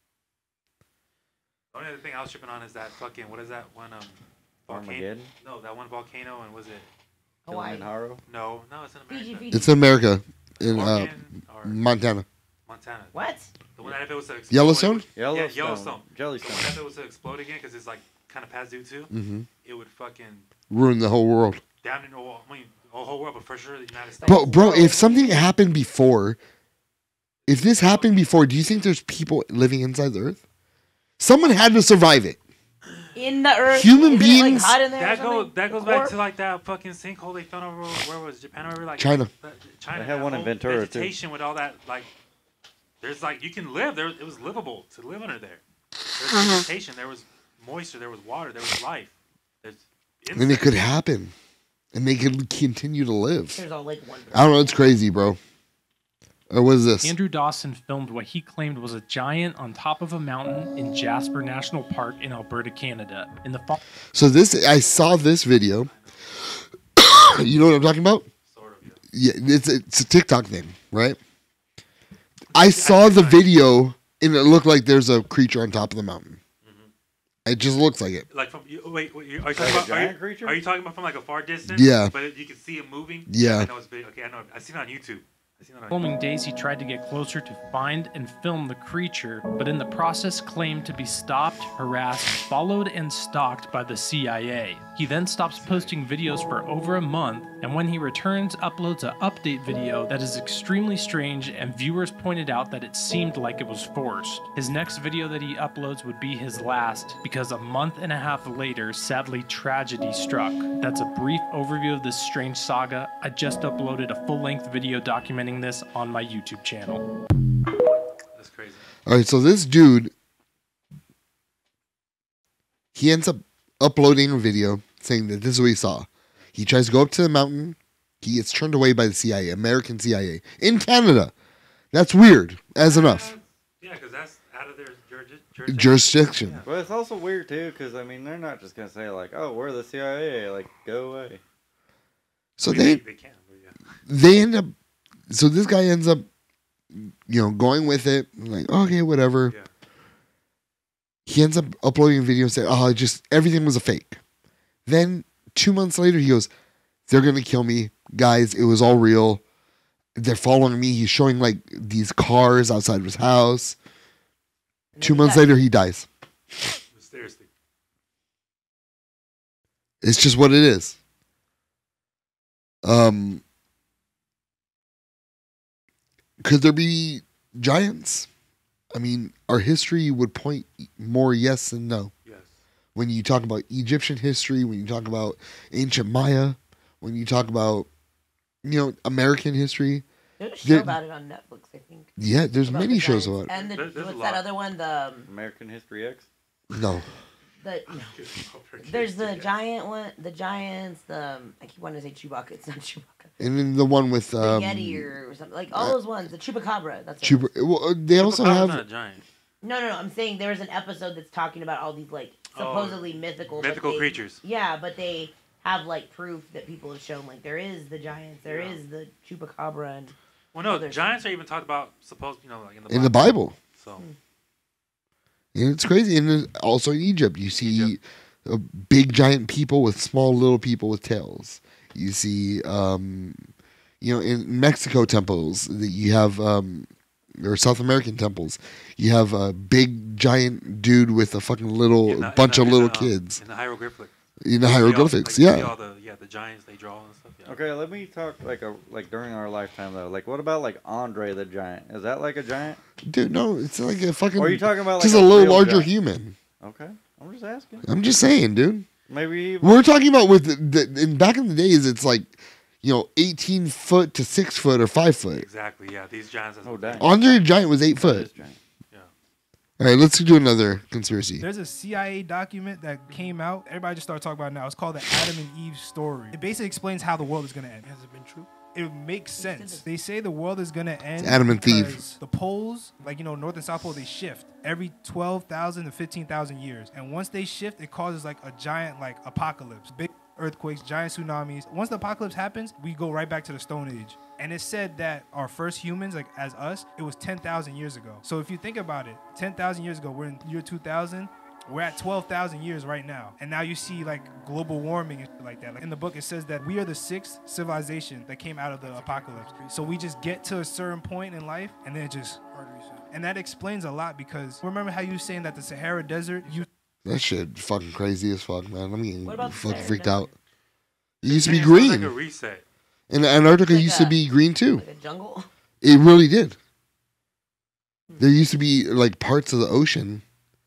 S5: the only other thing I was tripping on is that fucking what is that one um volcano?
S9: Armageddon?
S5: No, that one volcano, and was it?
S8: Hawaii.
S9: Kilimanjaro?
S5: No, no, it's in America.
S8: Fiji, Fiji.
S6: It's in America, in uh,
S5: Oregon or
S6: Montana.
S5: Montana.
S8: What?
S5: The one that if it was to explode,
S6: Yellowstone?
S5: Yeah,
S9: Yellowstone.
S5: Yellowstone.
S9: Jellystone.
S5: The one that if it was to explode again because it's like kind of past due too.
S6: hmm
S5: It would fucking
S6: Ruin the whole world.
S5: down in the whole, I mean, the whole world, but for sure the United States.
S6: Bro, bro, if something happened before, if this happened before, do you think there's people living inside the Earth? Someone had to survive it.
S8: In the Earth.
S6: Human
S8: Isn't it,
S6: beings-
S8: Like hot in there or
S5: That goes
S8: something?
S5: that goes
S8: Or-
S5: back to like that fucking sinkhole they found over where was Japan over like
S6: China.
S5: that- China.
S9: They had
S5: that
S9: one in
S5: whole
S9: Ventura, too.
S5: vegetation with all that like. There's like you can live there. It was livable to live under there. There's
S8: Uh-huh.
S5: vegetation. There was moisture. There was water. There was life. There's
S6: And it could happen. And they could continue to live.
S8: There's all like one.
S6: I don't know. It's crazy, bro. Or what is this?
S12: Andrew Dawson filmed what he claimed was a giant on top of a mountain in Jasper National Park in Alberta, Canada. In the fall.
S6: So this, I saw this video. You know what I'm talking about? Yeah, it's it's a TikTok thing, right? I saw the video, and it looked like there's a creature on top of the mountain. Mm-hmm. It just looks like it.
S5: Like from you, wait, wait, are you talking about are you,
S9: creature?
S5: Are you talking about from like a far distance?
S6: Yeah.
S5: But you can see it moving.
S6: Yeah.
S5: I know it's big. Okay, I know. I seen it on YouTube.
S12: Following days, he tried to get closer to find and film the creature, but in the process claimed to be stopped, harassed, followed, and stalked by the C I A. He then stops posting videos for over a month, and when he returns, uploads an update video that is extremely strange, and viewers pointed out that it seemed like it was forced. His next video that he uploads would be his last, because a month and a half later, sadly, tragedy struck. That's a brief overview of this strange saga. I just uploaded a full-length video documenting this on my YouTube channel.
S5: That's crazy.
S6: All right, so this dude, he ends up uploading a video saying that this is what he saw. He tries to go up to the mountain. He gets turned away by the C I A, American C I A, in Canada. That's weird, as enough.
S5: Yeah, because that's out of their jurisdiction.
S6: Jurisdiction.
S5: Yeah.
S9: But it's also weird, too, because, I mean, they're not just going to say, like, oh, we're the C I A. Like, go away.
S6: So they,
S5: they, can, yeah.
S6: they end up, so this guy ends up, you know, going with it. Like, okay, whatever.
S5: Yeah.
S6: He ends up uploading a video and saying, oh, just everything was a fake. Then two months later, he goes, they're going to kill me. Guys, it was all real. They're following me. He's showing like these cars outside of his house. Two months later, he dies.
S5: Mysteriously.
S6: It's just what it is. Um, could there be giants? I mean, our history would point more yes than no.
S5: Yes.
S6: When you talk about Egyptian history, when you talk about ancient Maya, when you talk about, you know, American history.
S8: There's a show
S6: there-
S8: about it on Netflix, I think.
S6: Yeah, there's
S8: About
S6: many
S8: the
S6: shows
S8: giants.
S6: about it.
S8: And the,
S5: There- there's a
S8: what's
S5: lot.
S8: that other one? The um,
S9: American History X?
S6: No.
S8: the no. There's the giant one. The giants. The um, I keep wanting to say Chewbacca. It's not Chewbacca.
S6: And then the one with
S8: The
S6: um,
S8: Yeti or something like all
S6: uh,
S8: those ones. The Chupacabra. That's what it
S6: Chupa-
S8: is.
S6: well, uh, they also have
S5: not a giant.
S8: No, no, no. I'm saying there's an episode that's talking about all these like supposedly
S5: Oh,
S8: mythical but
S5: mythical
S8: they-
S5: creatures.
S8: Yeah, but they have like proof that people have shown like there is the giants, there
S5: Yeah.
S8: is the Chupacabra, and
S5: Well, no,
S8: others.
S5: giants are even talked about. Supposed, you know, like in the
S6: in the Bible.
S5: So
S6: And it's crazy. And then also in Egypt, you see uh, big giant people with small little people with tails. You see, um, you know, in Mexico temples that you have, um, or South American temples, you have a big giant dude with a fucking little
S5: in the-
S6: bunch
S5: in
S6: of
S5: the-
S6: little
S5: in the,
S6: kids.
S5: in the hieroglyphic.
S6: In the
S5: You see all-
S6: hieroglyphics,
S5: like, you see
S6: yeah.
S5: all the, yeah, the giants they draw and stuff. Yeah.
S9: Okay, let me talk like a like during our lifetime though. Like, what about like Andre the Giant? Is that like a giant?
S6: Dude, no, it's like a fucking.
S9: Or are you talking about like
S6: just
S9: a
S6: a little
S9: real
S6: larger
S9: giant?
S6: human?
S9: Okay, I'm just asking.
S6: I'm just saying, dude.
S9: Maybe
S6: We're talking about with the, the in back in the days, it's like, you know, eighteen foot to six foot or five foot.
S5: Exactly. Yeah, these giants.
S9: Oh, dang.
S6: Andre the Giant was eight foot. All right, let's do another conspiracy.
S14: There's a C I A document that came out. Everybody just started talking about it now. It's called the Adam and Eve story. It basically explains how the world is going to end. Has it been true? It makes sense. They say the world is going to end.
S6: It's Adam and Eve.
S14: because the poles, like, you know, North and South Pole, they shift every twelve thousand to fifteen thousand years. And once they shift, it causes like a giant, like, apocalypse. Big earthquakes, giant tsunamis. Once the apocalypse happens, we go right back to the Stone Age. And it said that our first humans, like as us, it was ten thousand years ago. So if you think about it, ten thousand years ago, we're in year two thousand. We're at twelve thousand years right now. And now you see like global warming and shit like that. Like in the book, it says that we are the sixth civilization that came out of the apocalypse. So we just get to a certain point in life and then it just hard reset. And that explains a lot because remember how you were saying that the Sahara Desert, you
S6: That shit fucking crazy as fuck, man. I'm getting
S8: What about the
S6: fucking
S8: Sahara
S6: freaked
S8: Desert?
S6: out. It used to be
S5: It sounds like
S6: green.
S5: a reset.
S6: And Antarctica
S8: Like
S6: used
S8: a-
S6: to be green too.
S8: like a jungle.
S6: It really did. There used to be like parts of the ocean.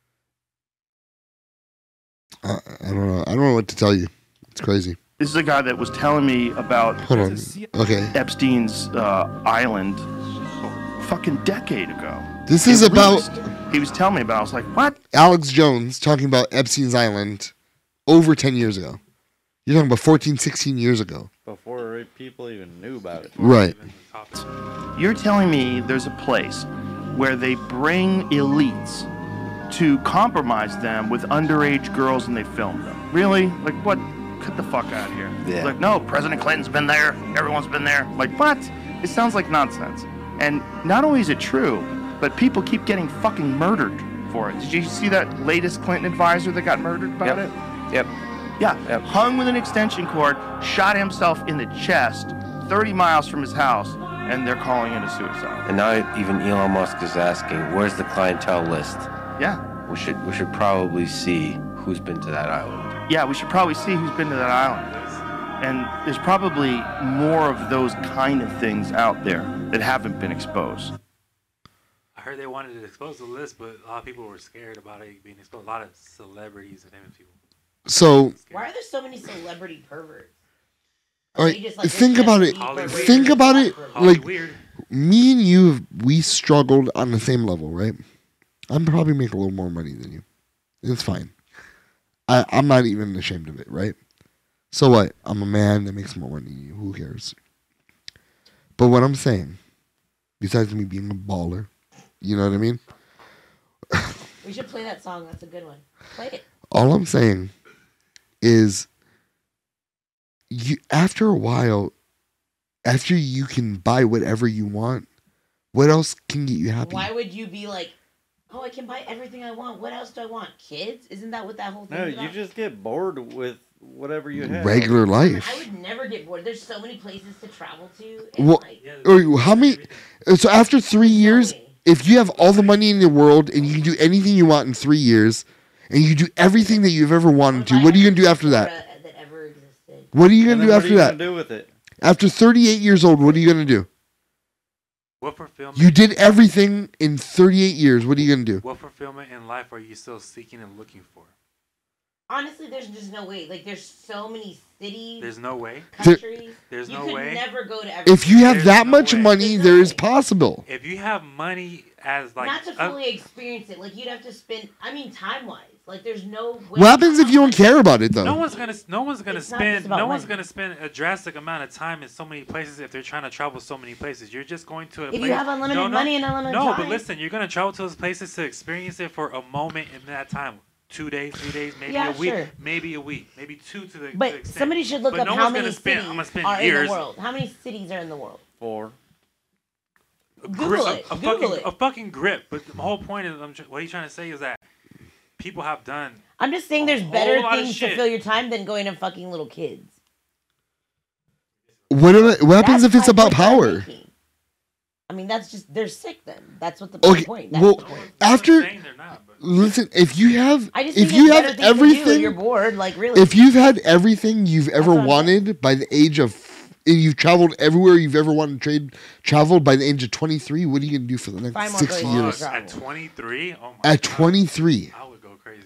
S6: I, I don't know. I don't know what to tell you. It's crazy.
S7: This is a guy that was telling me about
S6: Hold on. Okay.
S7: Epstein's uh, island a fucking decade ago.
S6: This
S7: It
S6: is about
S7: released. He was telling me about it. I was like, what?
S6: Alex Jones talking about Epstein's Island over ten years ago. You're talking about fourteen, sixteen years ago.
S9: before people even knew about it.
S6: Right.
S7: You're telling me there's a place where they bring elites to compromise them with underage girls and they film them. Really? Like, what? Get the fuck out of here.
S6: Yeah.
S7: Like, no, President Clinton's been there. Everyone's been there. Like, what? It sounds like nonsense. And not only is it true, but people keep getting fucking murdered for it. Did you see that latest Clinton advisor that got murdered about
S13: Yep.
S7: it?
S13: Yep.
S7: Yeah,
S13: Yep.
S7: hung with an extension cord, shot himself in the chest thirty miles from his house, and they're calling it a suicide.
S13: And now even Elon Musk is asking, where's the clientele list?
S7: Yeah.
S13: We should we should probably see who's been to that island.
S7: Yeah, we should probably see who's been to that island. And there's probably more of those kind of things out there that haven't been exposed.
S5: I heard they wanted to expose the list, but a lot of people were scared about it being exposed. A lot of celebrities and famous people.
S6: So,
S8: Why are there so many celebrity perverts?
S6: all
S8: Are
S6: right,
S8: they just, like,
S6: think
S8: rich
S6: about
S8: ass
S6: it.
S8: people?
S6: Think about it.
S5: Holly
S6: Like,
S5: weird.
S6: me and you, we struggled on the same level, right? I'm probably making a little more money than you. It's fine. I, I'm not even ashamed of it, right? So what? I'm a man that makes more money than you. Who cares? But what I'm saying, besides me being a baller, you know what I mean?
S8: We should play that song. That's a good one. Play it.
S6: All I'm saying is, you after a while, after you can buy whatever you want, what else can get you happy?
S8: Why would you be like, oh, I can buy everything I want. What else do I want? Kids? Isn't that what that whole thing
S9: No,
S8: is
S9: you
S8: about?
S9: just get bored with whatever you have.
S6: Regular life.
S8: I would never get bored. There's so many places to travel to. And
S6: Well,
S8: like,
S6: or how many? So after three years, if you have all the money in the world and you can do anything you want in three years, and you do everything that you've ever wanted to, what are you gonna do after that? What are you gonna
S9: And then
S6: do
S9: what
S6: after
S9: are you
S6: that?
S9: gonna do with it?
S6: After thirty-eight years old, what are you gonna do?
S5: What fulfillment?
S6: You did everything in thirty-eight years. What are you gonna do?
S5: What fulfillment in life are you still seeking and looking for?
S8: honestly, there's just no way. Like, there's so many cities.
S5: There's no way.
S8: Countries.
S5: There's
S8: you
S5: no
S8: could
S5: way.
S8: never go to every.
S6: If you have
S5: There's
S6: that
S5: no
S6: much
S5: way.
S6: money, there is possible.
S5: If you have money as like
S8: not to
S5: uh,
S8: fully experience it. Like, you'd have to spend. I mean, time wise. Like, there's no way.
S6: What happens if you don't care about it though?
S5: no one's gonna no one's gonna
S8: It's not
S5: spend
S8: just about
S5: no one's
S8: money.
S5: gonna spend a drastic amount of time in so many places if they're trying to travel so many places. You're just going to a
S8: If you
S5: place.
S8: have unlimited
S5: no, no,
S8: money and unlimited
S5: no,
S8: time.
S5: but listen, you're gonna travel to those places to experience it for a moment in that time. Two days, three days, maybe
S8: Yeah,
S5: a week,
S8: sure.
S5: maybe a week, maybe two to the. to the
S8: But
S5: extent.
S8: somebody should look
S5: But
S8: up
S5: no
S8: how
S5: one's
S8: many
S5: gonna spend,
S8: cities
S5: I'm gonna spend
S8: are
S5: years.
S8: in the world. How many cities are in the world?
S9: Four.
S5: A
S8: Google
S5: grip-
S8: it.
S5: A, a
S8: Google
S5: fucking,
S8: it.
S5: a fucking grip. But the whole point is, I'm, tr- what he's trying to say is that people have done.
S8: I'm just saying there's
S5: whole
S8: better
S5: lot of
S8: things to
S5: shit.
S8: fill your time than going to fucking little kids.
S6: What, am- what happens
S8: That's
S6: if it's
S8: my
S6: about
S8: point I'm
S6: power?
S8: making. I mean, that's just, they're sick then. That's what the
S6: Okay,
S8: point. That's
S6: well,
S8: the point.
S6: after listen, if you have,
S8: I just
S6: if
S8: think
S6: you
S8: there's
S6: have
S8: better things to do when
S6: everything,
S8: you're bored, like really.
S6: if you've had everything you've ever
S8: what I'm
S6: wanted by the age of, and you've traveled everywhere you've ever wanted to trade, traveled by the age of twenty-three, what are you gonna do for the next
S8: Five more
S6: six
S8: places to
S6: years?
S8: travel.
S5: At twenty-three, oh my
S6: At
S5: God.
S6: twenty-three,
S5: I would go crazy.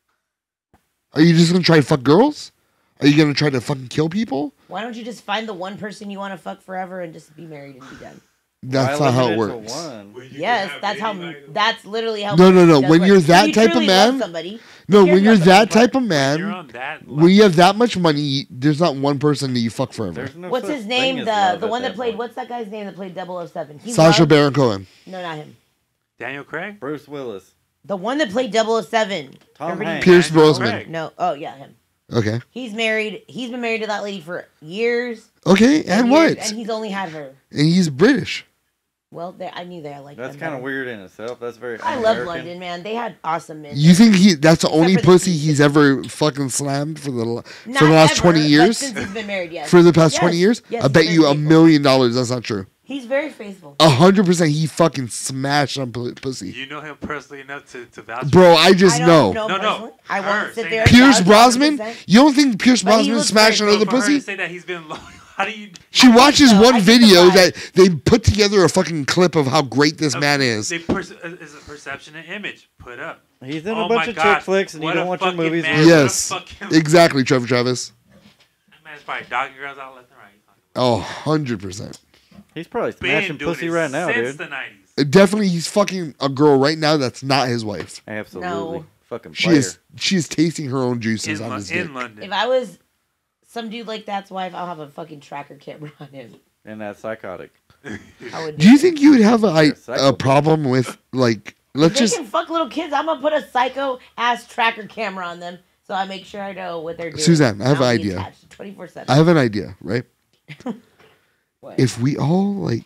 S6: are you just gonna try to fuck girls? Are you gonna try to fucking kill people?
S8: Why don't you just find the one person you want to fuck forever and just be married and be done?
S6: That's
S9: Why
S6: not how it
S9: limit it to
S6: works.
S9: one?
S8: Yes, that's how. That's literally how.
S6: No, no, no.
S8: does
S6: When
S8: work.
S6: you're
S8: If
S6: that
S8: you
S6: type of
S8: truly love
S6: man,
S8: somebody,
S6: no,
S8: you care
S6: when you're
S8: about
S6: that
S8: somebody,
S6: type of
S5: you're
S6: man,
S5: on that
S6: when you have that much money, there's not one person that you fuck forever.
S9: There's no
S8: What's
S9: such
S8: his
S9: thing
S8: name?
S9: as
S8: The
S9: love
S8: the
S9: at
S8: one that
S9: that
S8: played.
S9: point.
S8: What's that guy's name that played double oh seven? He
S6: Sacha
S8: loved-
S6: Baron Cohen.
S8: No, not him.
S5: Daniel Craig.
S9: Bruce Willis.
S8: The one that played double oh seven.
S9: Tom
S8: Everybody-
S9: Hanks.
S6: Pierce
S5: Daniel
S6: Brosnan.
S5: Craig.
S8: No. Oh yeah, him.
S6: Okay.
S8: He's married. He's been married to that lady for years.
S6: Okay, and
S8: years,
S6: what?
S8: And he's only had her.
S6: And he's British.
S8: Well, they, I knew that I liked
S9: That's
S8: them
S9: kind of
S8: better.
S9: weird in itself. That's very.
S8: I love
S9: un-American.
S8: London, man. They had awesome men.
S6: You think he? That's the only
S8: for the
S6: pussy
S8: teeth.
S6: he's ever fucking slammed for the
S8: Not
S6: for the last
S8: ever,
S6: twenty
S8: but
S6: years?
S8: since he's been married, yes.
S6: For the past
S8: Yes,
S6: twenty years?
S8: yes,
S6: I bet
S8: he's
S6: you
S8: very
S6: a
S8: faithful.
S6: million dollars that's not true.
S8: He's very faithful.
S6: A hundred percent, he fucking smashed on pu- pussy.
S5: You know him personally enough to, to vouch. for
S6: Bro,
S5: him?
S6: I just
S8: I
S6: know.
S8: don't know
S5: No, no.
S8: personally. I
S5: Her
S8: won't sit
S5: saying
S8: there.
S5: that.
S8: and
S6: Pierce
S8: vouch
S6: Brosnan?
S8: one hundred percent.
S6: You don't think Pierce
S8: But he
S6: Brosnan
S8: looks
S6: smashed
S8: very
S6: another
S5: For her to
S6: pussy?
S5: say that he's been loyal. How do you?
S6: She watches
S8: so. I
S6: one
S8: think
S6: video
S8: the vibe-
S6: that they put together a fucking clip of how great this man is.
S5: They perce- is a perception and image put up.
S9: He's in
S5: Oh
S9: a bunch
S5: my
S9: of chick
S5: gosh,
S9: flicks, and you
S5: what
S9: don't
S5: a
S9: watch your
S5: fucking
S9: movies.
S5: man.
S9: with-
S6: Yes,
S5: fucking-
S6: exactly, Trevor Travis.
S5: That man's probably dogging girls out left and right.
S6: Oh, one hundred percent.
S9: He's probably
S5: Been
S9: smashing
S5: doing
S9: pussy
S5: it
S9: right now,
S5: since
S9: dude.
S5: the nineties.
S6: Definitely, he's fucking a girl right now that's not his wife.
S9: Absolutely.
S8: No.
S9: Fucking
S6: She
S9: player.
S6: is she is tasting her own juices
S5: In,
S6: on
S5: Lo-
S6: his dick.
S5: in London.
S8: If I was some dude like that's wife, I'll have a fucking tracker camera on him.
S9: And that's psychotic.
S8: I would
S6: Do you think you would have a, I- a
S9: psychopath.
S6: problem with like? Let's
S8: they
S6: just
S8: can fuck little kids. I'm gonna put a psycho ass tracker camera on them, so I make sure I know what they're doing.
S6: Suzanne, I have an
S8: I'll be
S6: idea.
S8: attached twenty-four seven.
S6: I have an idea, right?
S8: What?
S6: If we all like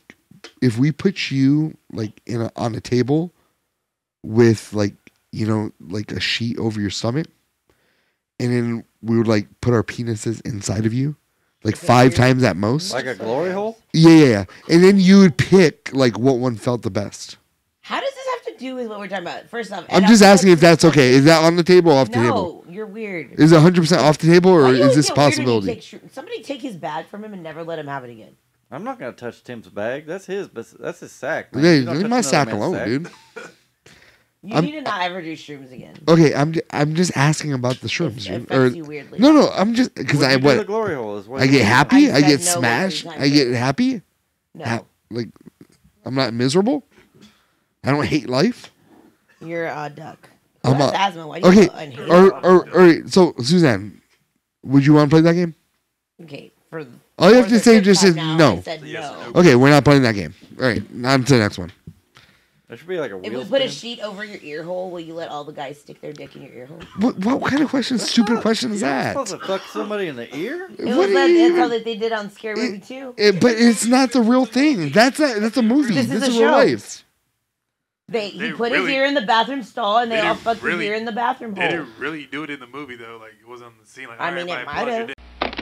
S6: if we put you like in a, on a table with like you know like a sheet over your stomach, and then we would like put our penises inside of you, like five times at most,
S9: Like a glory hole?
S6: yeah, yeah, yeah, and then you would pick like what one felt the best.
S8: How does this have to do with what we're talking about? First off,
S6: I'm
S8: and
S6: just
S8: I'm-
S6: asking if that's okay. Is that on the table or off the table?
S8: No, you're weird.
S6: Is it one hundred percent off the table, or
S8: Why do you
S6: is
S8: always
S6: this
S8: get weird when you
S6: possibility?
S8: take shroom- Somebody take his bag from him and never let him have it again.
S9: I'm not gonna touch Tim's bag. That's his. But that's his sack. Man.
S6: Yeah,
S9: You don't
S6: leave
S9: touch
S6: my
S9: another
S6: sack
S9: man's
S6: alone,
S9: sack.
S6: dude.
S8: You
S6: I'm-
S8: need to not ever do shrooms again.
S6: Okay, I'm ju- I'm just asking about the shrooms.
S8: It
S6: dude.
S8: affects
S6: Or-
S8: you weirdly.
S6: No, no, I'm just because
S9: What'd
S6: I
S9: you do
S6: what
S9: the glory hole is what
S6: I
S9: you
S6: get
S9: did.
S6: happy.
S8: I
S6: I, get
S8: said no
S6: smashed.
S8: every time.
S6: I get happy.
S8: No.
S6: Ha- like I'm not miserable. I don't hate life.
S8: You're a duck. Who
S6: I'm
S8: has
S6: a-
S8: asthma? Why do you
S6: okay.
S8: have an
S6: Or, or, all right. So Suzanne, would you want to play that game?
S8: Okay, for the
S6: All you have
S8: for
S6: to
S8: the
S6: say
S8: fifth
S6: just
S8: time
S6: is
S8: now,
S6: no.
S8: I said no.
S6: Okay, we're not playing that game. All right, on to the next one.
S9: There should be like a
S8: If
S9: wheel
S8: we put a
S9: spin.
S8: sheet over your ear hole, will you let all the guys stick their dick in your ear hole?
S6: What what kind of question? Stupid question is
S9: You're
S6: that?
S9: supposed to fuck somebody in the ear?
S8: It
S6: What
S8: was
S6: do
S8: that,
S6: you
S8: that's
S6: even-
S8: how that they did on Scary Movie two.
S6: It- but it's not the real thing. That's a that's a movie.
S8: This
S6: This,
S8: is
S6: is
S8: a
S6: real
S8: show.
S6: life.
S8: They he
S5: They
S8: put his
S5: really-
S8: ear in the bathroom stall, and they,
S5: they
S8: all
S5: didn't
S8: fucked
S5: really-
S8: his ear in the bathroom
S5: They
S8: hole.
S5: didn't really do it in the movie though. Like it wasn't on the scene. Like
S8: I
S5: all
S8: mean,
S5: right,
S8: it
S5: bye,
S8: might
S5: plug your
S8: have.
S5: dick.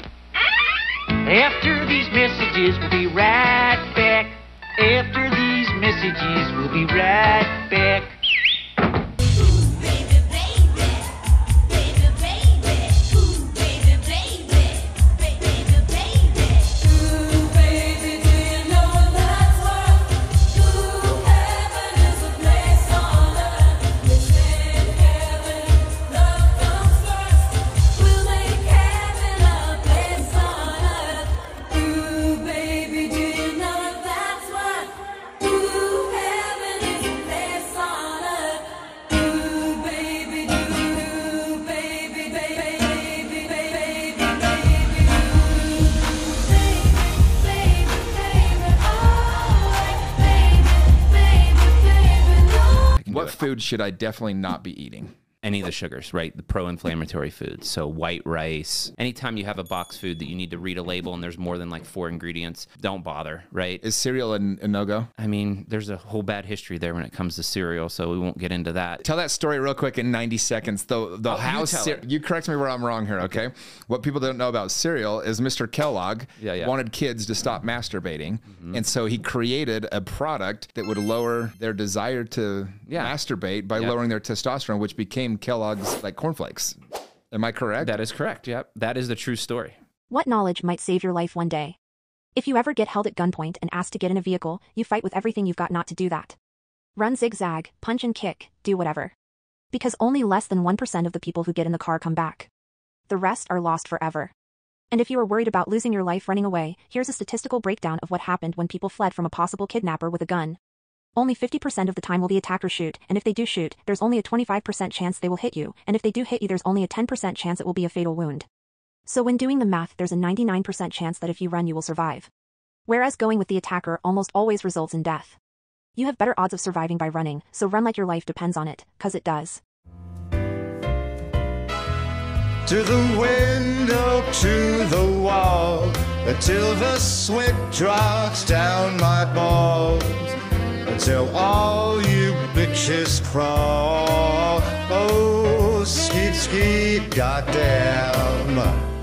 S10: After these messages, we'll be right back. After these messages, we'll be right back.
S16: What food should I definitely not be eating?
S18: Any of the sugars, right? The pro-inflammatory foods. So white rice. Anytime you have a box food that you need to read a label and there's more than like four ingredients, don't bother, right?
S16: Is cereal a, a no-go?
S18: I mean, there's a whole bad history there when it comes to cereal, so we won't get into that.
S16: Tell that story real quick in ninety seconds. The the
S18: Oh, you
S16: house.
S18: tell
S16: cere-
S18: it.
S16: You correct me where I'm wrong here, okay? What people don't know about cereal is Mister Kellogg
S18: Yeah, yeah.
S16: wanted kids to stop masturbating, and so he created a product that would lower their desire to
S18: Yeah.
S16: masturbate by
S18: Yep.
S16: lowering their testosterone, which became Kellogg's like cornflakes. Am I correct?
S18: That is correct, yep. That is the true story.
S21: What knowledge might save your life one day? If you ever get held at gunpoint and asked to get in a vehicle, you fight with everything you've got not to do that. Run zigzag, punch and kick, do whatever. Because only less than one percent of the people who get in the car come back. The rest are lost forever. And if you are worried about losing your life running away, here's a statistical breakdown of what happened when people fled from a possible kidnapper with a gun. Only fifty percent of the time will the attacker shoot, and if they do shoot, there's only a twenty-five percent chance they will hit you, and if they do hit you there's only a ten percent chance it will be a fatal wound. So when doing the math, there's a ninety-nine percent chance that if you run you will survive. Whereas going with the attacker almost always results in death. You have better odds of surviving by running, so run like your life depends on it, 'cause it does.
S10: To the window, to the wall, until the sweat drops down my balls, until all you bitches crawl. Oh, skeet, skeet, goddamn.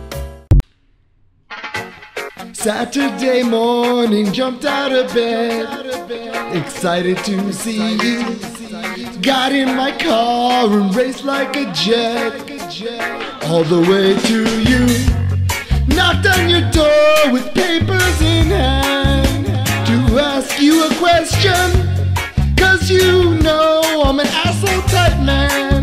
S6: Saturday morning, jumped out of bed, excited to see you. Got in my car and raced like a jet, all the way to you. Knocked on your door with papers in hand to ask you a question, 'cause you know I'm an asshole type man.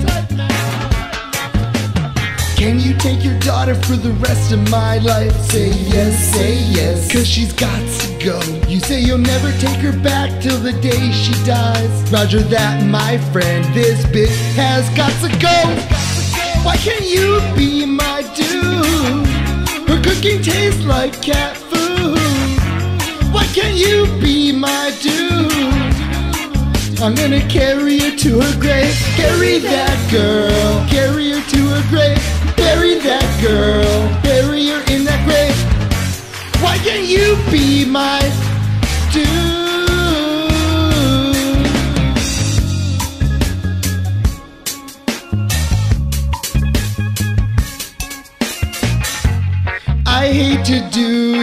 S6: Can you take your daughter for the rest of my life? Say yes, say yes, 'cause she's got to go. You say you'll never take her back till the day she dies. Roger that, my friend, this bitch has got to go. Why can't you be my dude? Her cooking tastes like cat food. Why can't you be my dude? I'm gonna carry her to her grave. Carry that girl, carry her to her grave. Bury that girl, bury her in that grave. Why can't you be my dude?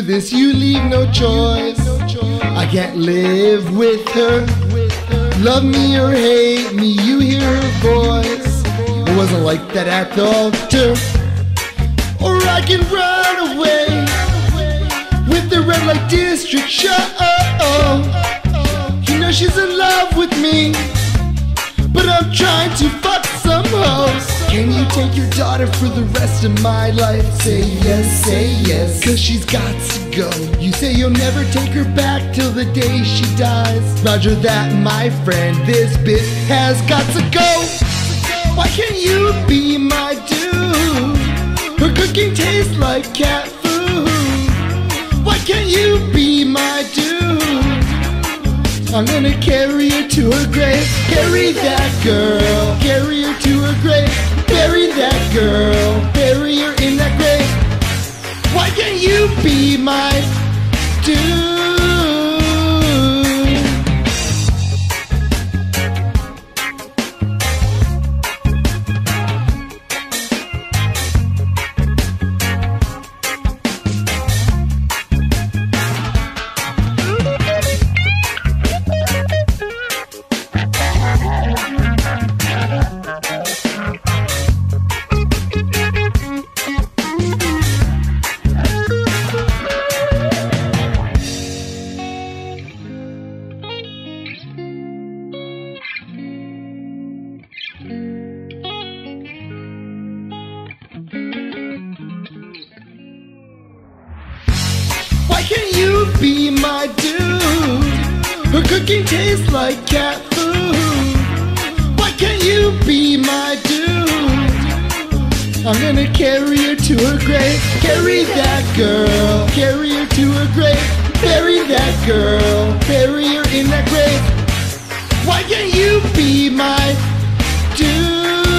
S6: this, you leave no choice. I can't live with her. Love me or hate me, you hear her voice. It wasn't like that at the altar. Or I can run away with the red light district show. You know she's in love with me, but I'm trying to fuck some hoes. Can you take your daughter for the rest of my life? Say yes, say yes, cause she's got to go. You say you'll never take her back till the day she dies. Roger that, my friend, this bitch has got to go. Why can't you be my dude? Her cooking tastes like cat food. Why can't you be my dude? I'm gonna carry her to her grave. Carry that girl, carry her to her grave. Bury that girl, bury her in that grave. Why can't you be my dude? Why can't you be my dude? Her cooking tastes like cat food. Why can't you be my dude? I'm gonna carry her to her grave. Carry that girl, carry her to her grave. Bury that girl, bury her in that grave. Why can't you be my dude?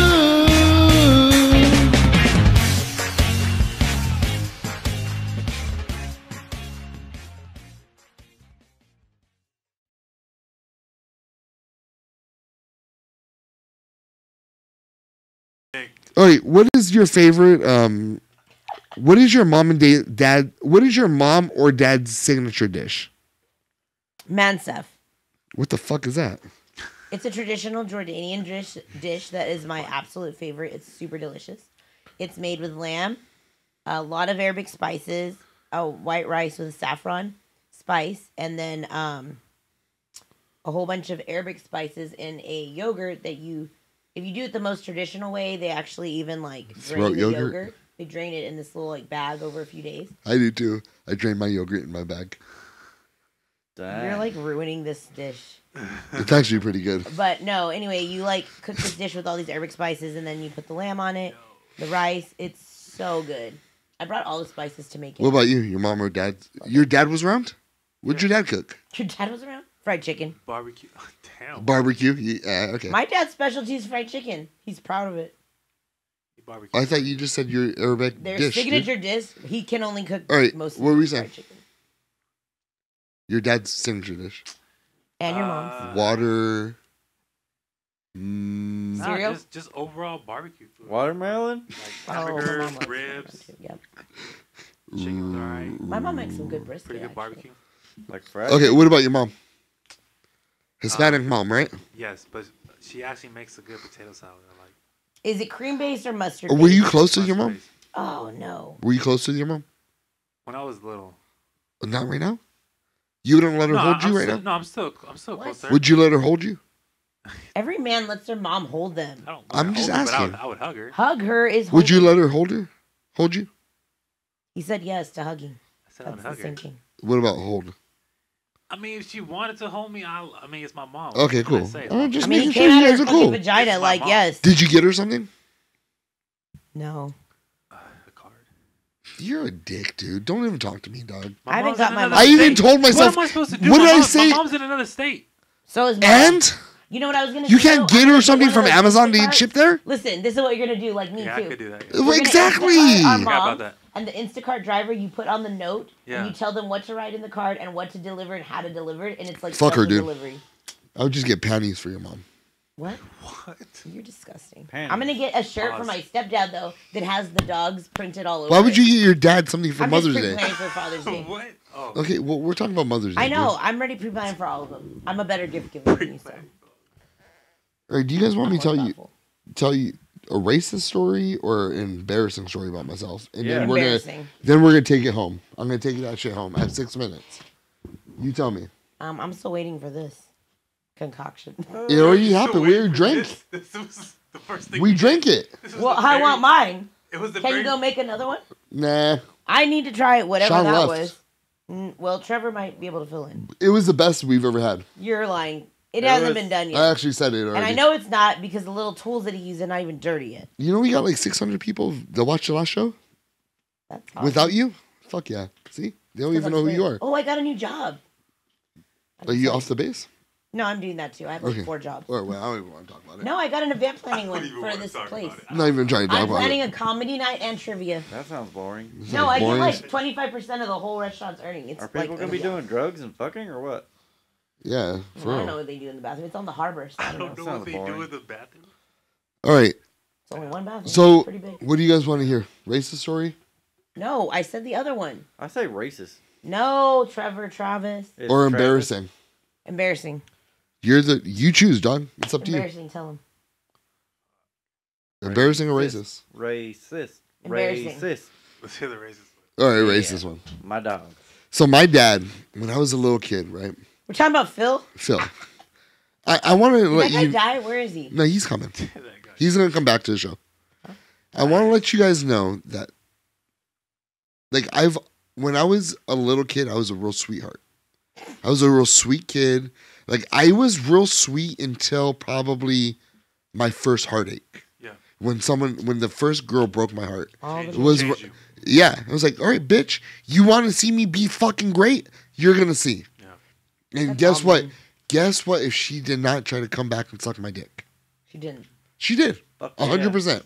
S6: All right, what is your favorite? Um, what is your mom and da- dad? What is your mom or dad's signature dish?
S8: Mansef.
S6: What the fuck is that?
S8: It's a traditional Jordanian dish, dish that is my absolute favorite. It's super delicious. It's made with lamb, a lot of Arabic spices, a white rice with saffron spice, and then um, a whole bunch of Arabic spices in a yogurt that you, if you do it the most traditional way, they actually even like drain
S6: Throat
S8: the
S6: yogurt?
S8: yogurt. They drain it in this little like bag over a few days.
S6: I do too. I drain my yogurt in my bag.
S8: You're like ruining this dish.
S6: It's actually pretty good.
S8: But no, anyway, you like cook this dish with all these Arabic spices, and then you put the lamb on it, the rice. It's so good. I brought all the spices to make it.
S6: What about you? Your mom or dad? Your dad was around? What'd your dad cook?
S8: Your dad was around? Fried chicken.
S5: Barbecue. Damn.
S6: Barbecue? Yeah, okay.
S8: My dad's specialty is fried chicken. He's proud of it.
S6: I thought you just said your Arabic
S8: Their
S6: dish. dude.
S8: signature dish. He can only cook
S6: All right,
S8: most.
S6: what were we
S8: fried
S6: saying?
S8: chicken.
S6: Your dad's signature dish.
S8: And your
S5: Uh,
S8: mom's.
S6: Water. Mm,
S5: Nah,
S8: Cereal?
S5: Just, just overall barbecue food.
S9: Watermelon?
S5: Like
S8: Oh, my
S5: hamburgers,
S8: mom likes
S5: ribs.
S8: Yep.
S5: Chicken's alright.
S8: My mom makes some good brisket.
S5: Pretty good
S8: actually.
S5: barbecue.
S9: Like fried.
S6: Okay, what about your mom? Hispanic
S5: Uh,
S6: mom, right?
S5: Yes, but she actually makes a good potato salad. I like.
S8: Is it cream based or mustard?
S6: Or were you
S8: based?
S6: close to your mom?
S8: Oh no.
S6: Were you close to your mom?
S5: When I was little.
S6: Not right now? You wouldn't let her
S5: No,
S6: hold
S5: I'm
S6: you right
S5: still,
S6: now?
S5: No, I'm still, I'm still
S8: What?
S5: close to her.
S6: Would you let her hold you?
S8: Every man lets their mom hold them.
S5: I don't
S6: I'm
S5: hold
S6: just
S5: her, but I
S6: asking.
S5: would, I would hug her.
S8: Hug her is.
S6: Would you
S8: holding.
S6: let her hold her? Hold you?
S8: He said yes to hugging.
S5: I said I would
S8: That's the
S5: hug her.
S8: same thing.
S6: What about hold?
S5: I mean, if she wanted to hold me, I, I mean, it's my mom.
S6: Okay,
S5: What can I
S6: cool.
S5: say?
S6: I'm just
S8: I mean,
S6: making
S8: he
S6: sure
S8: came
S6: you
S8: out of
S6: guys
S8: her
S6: are
S8: fucking
S6: cool.
S8: vagina,
S5: It's my
S8: like
S5: mom.
S8: yes.
S6: Did you get her something?
S8: No.
S5: The card.
S6: You're a dick, dude. Don't even talk to me, dog.
S5: My
S8: I haven't
S5: mom's
S8: got
S5: in
S8: my
S5: another
S8: mom.
S6: I even
S5: state.
S6: told myself.
S5: What am I supposed to do?
S6: What
S5: my
S6: did I
S5: mom,
S6: say?
S5: My mom's in another state.
S8: So is mom.
S6: And
S8: You know what I was gonna
S6: you
S8: do?
S6: can't
S8: though?
S6: get
S8: I'm
S6: her
S8: gonna
S6: something
S8: one
S6: from
S8: of those
S6: Amazon to
S8: Instacart-
S6: ship there?
S8: Listen, this is what you're gonna do, like me
S5: Yeah,
S8: too.
S5: I could do that.
S6: Well,
S8: We're gonna
S6: exactly.
S8: Instacart our
S5: Forgot about
S8: mom,
S5: that.
S8: and the Instacart driver, you put on the note,
S5: Yeah.
S8: and you tell them what to write in the card and what to deliver and how to deliver it, and it's like
S6: Fuck her,
S8: special
S6: dude.
S8: delivery.
S6: I would just get panties for your mom.
S8: What?
S5: What?
S8: You're disgusting.
S9: Panties.
S8: I'm gonna get a shirt for
S3: Pause.
S8: my stepdad though that has the dogs printed all over.
S6: Why would
S8: it.
S6: you get your dad something for
S8: I'm
S6: Mother's
S8: just
S6: Day?
S8: pre-planning for Father's Day.
S5: What? Oh.
S6: Okay, well, we're talking about Mother's Day.
S8: I know.
S6: dude.
S8: I'm ready pre-planning for all of them. I'm a better gift giver than you, so.
S6: All right, do you guys want me to
S8: I'm
S6: tell
S8: more
S6: you
S8: thoughtful.
S6: tell you a racist story or an embarrassing story about myself? And
S9: Yeah.
S6: then we're gonna
S8: Embarrassing.
S6: then we're gonna take it home. I'm gonna take that shit home. I have six minutes. You tell me.
S8: Um, I'm still waiting for this concoction.
S6: It already happened. We already drank.
S5: This, this was the first thing
S6: We drank it.
S8: Well, I want mine.
S5: It was the
S8: Can
S5: very,
S8: you go make another one?
S6: Nah,
S8: I need to try it, whatever
S6: Sean
S8: that
S6: left.
S8: was. Mm, well, Trevor might be able to fill in.
S6: it was the best we've ever had.
S8: You're lying. It,
S9: It
S8: hasn't
S9: was-
S8: been done yet.
S6: I actually said it already.
S8: and I know it's not because the little tools that he used are not even dirty yet.
S6: You know we got like six hundred people that watched the last show
S8: That's awesome.
S6: without you. Fuck yeah. See, they don't even know who you are.
S8: Oh, I got a new job.
S6: Are you off the base?
S8: No, I'm doing that too. I have like
S6: Okay.
S8: four jobs.
S6: Or well, I don't even want to talk about it.
S8: No, I got an event planning one for this place.
S6: I'm not even trying to talk
S8: I'm
S6: about
S8: planning
S6: it.
S8: a comedy night and trivia.
S9: That sounds boring.
S8: No, I get
S6: boring.
S8: like twenty-five percent of the whole restaurant's earning. It's
S9: Are people
S8: like
S9: gonna be doing drugs and fucking or what?
S6: Yeah,
S8: I
S6: for
S8: don't
S6: real.
S8: know what they do in the bathroom. It's on the harbor. So I
S5: I
S8: don't
S5: don't
S8: know.
S5: know what
S9: sounds
S5: they do
S9: boring.
S5: in the bathroom.
S6: All right.
S8: It's only one bathroom.
S6: So,
S8: It's pretty big.
S6: what do you guys want to hear? Racist story
S8: No, I said the other one.
S9: I say racist.
S8: No, Trevor, Travis.
S9: It's
S6: or
S9: Travis.
S6: embarrassing?
S8: Embarrassing.
S6: You're the you choose, Don. It's up to you.
S8: Embarrassing. Tell him.
S6: Embarrassing or racist?
S9: Racist.
S8: Embarrassing.
S9: Racist.
S5: Let's hear the racist.
S6: All right,
S9: Yeah.
S6: racist one.
S9: My dog.
S6: So my dad, when I was a little kid, right,
S8: We're talking about Phil.
S6: Phil, I, I want to
S8: Did
S6: let
S8: that guy
S6: you.
S8: die? Where is he?
S6: No, he's coming. He's gonna come back to the show. I want to let you guys know that, like, I've when I was a little kid, I was a real sweetheart. I was a real sweet kid. Like, I was real sweet until probably my first heartache.
S5: Yeah.
S6: When someone, when the first girl broke my heart,
S8: All the
S6: it was,
S5: Change you.
S6: yeah. I was like, all right, bitch, you want to see me be fucking great? You're gonna see.
S5: Yeah.
S6: And
S8: That's
S6: guess
S8: all
S6: what?
S8: men.
S6: Guess what? If she did not try to come back and suck my dick,
S8: She didn't.
S6: she did.
S9: Fuck
S6: A hundred
S9: yeah.
S6: percent.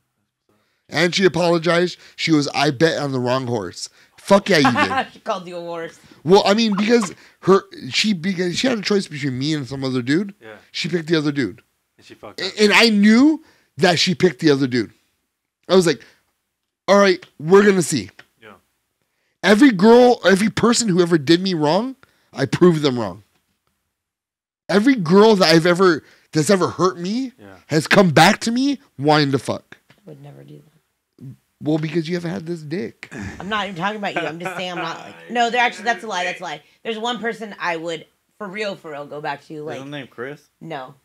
S6: And she apologized. She was, I bet on the wrong horse. Fuck yeah, you did.
S8: She called you a horse.
S6: Well, I mean, because her, she, because she had a choice between me and some other dude.
S5: Yeah.
S6: She picked the other dude,
S5: And she fucked up.
S6: and, and I knew that she picked the other dude. I was like, all right, we're gonna see.
S5: Yeah.
S6: Every girl, every person who ever did me wrong, I proved them wrong. Every girl that I've ever that's ever hurt me
S5: Yeah.
S6: has come back to me wanting to fuck.
S8: I would never do that.
S6: Well, because you haven't had this dick.
S8: I'm not even talking about you. I'm just saying I'm not like. No, they're actually that's a lie. That's a lie. There's one person I would for real, for real go back to.
S9: Is
S8: Like
S9: his name Chris?
S8: no,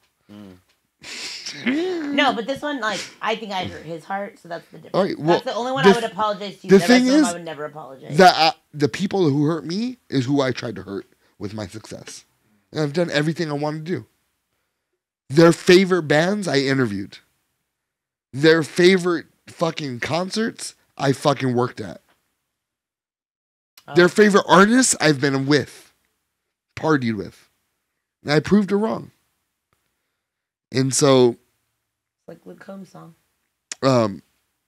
S6: Mm.
S8: no, but this one like I think I hurt his heart, so that's the difference.
S6: All right, well,
S8: that's the only one
S6: the
S8: I would
S6: th-
S8: apologize to.
S6: the
S8: The,
S6: thing
S8: rest of them
S6: is
S8: I would never apologize.
S6: The uh, the people who hurt me is who I tried to hurt with my success, and I've done everything I wanted to do. Their favorite bands I interviewed. Their favorite fucking concerts I fucking worked at. Their favorite artists I've been with, partied with, and I proved her wrong. And so,
S8: like Luke Combs song.
S6: um,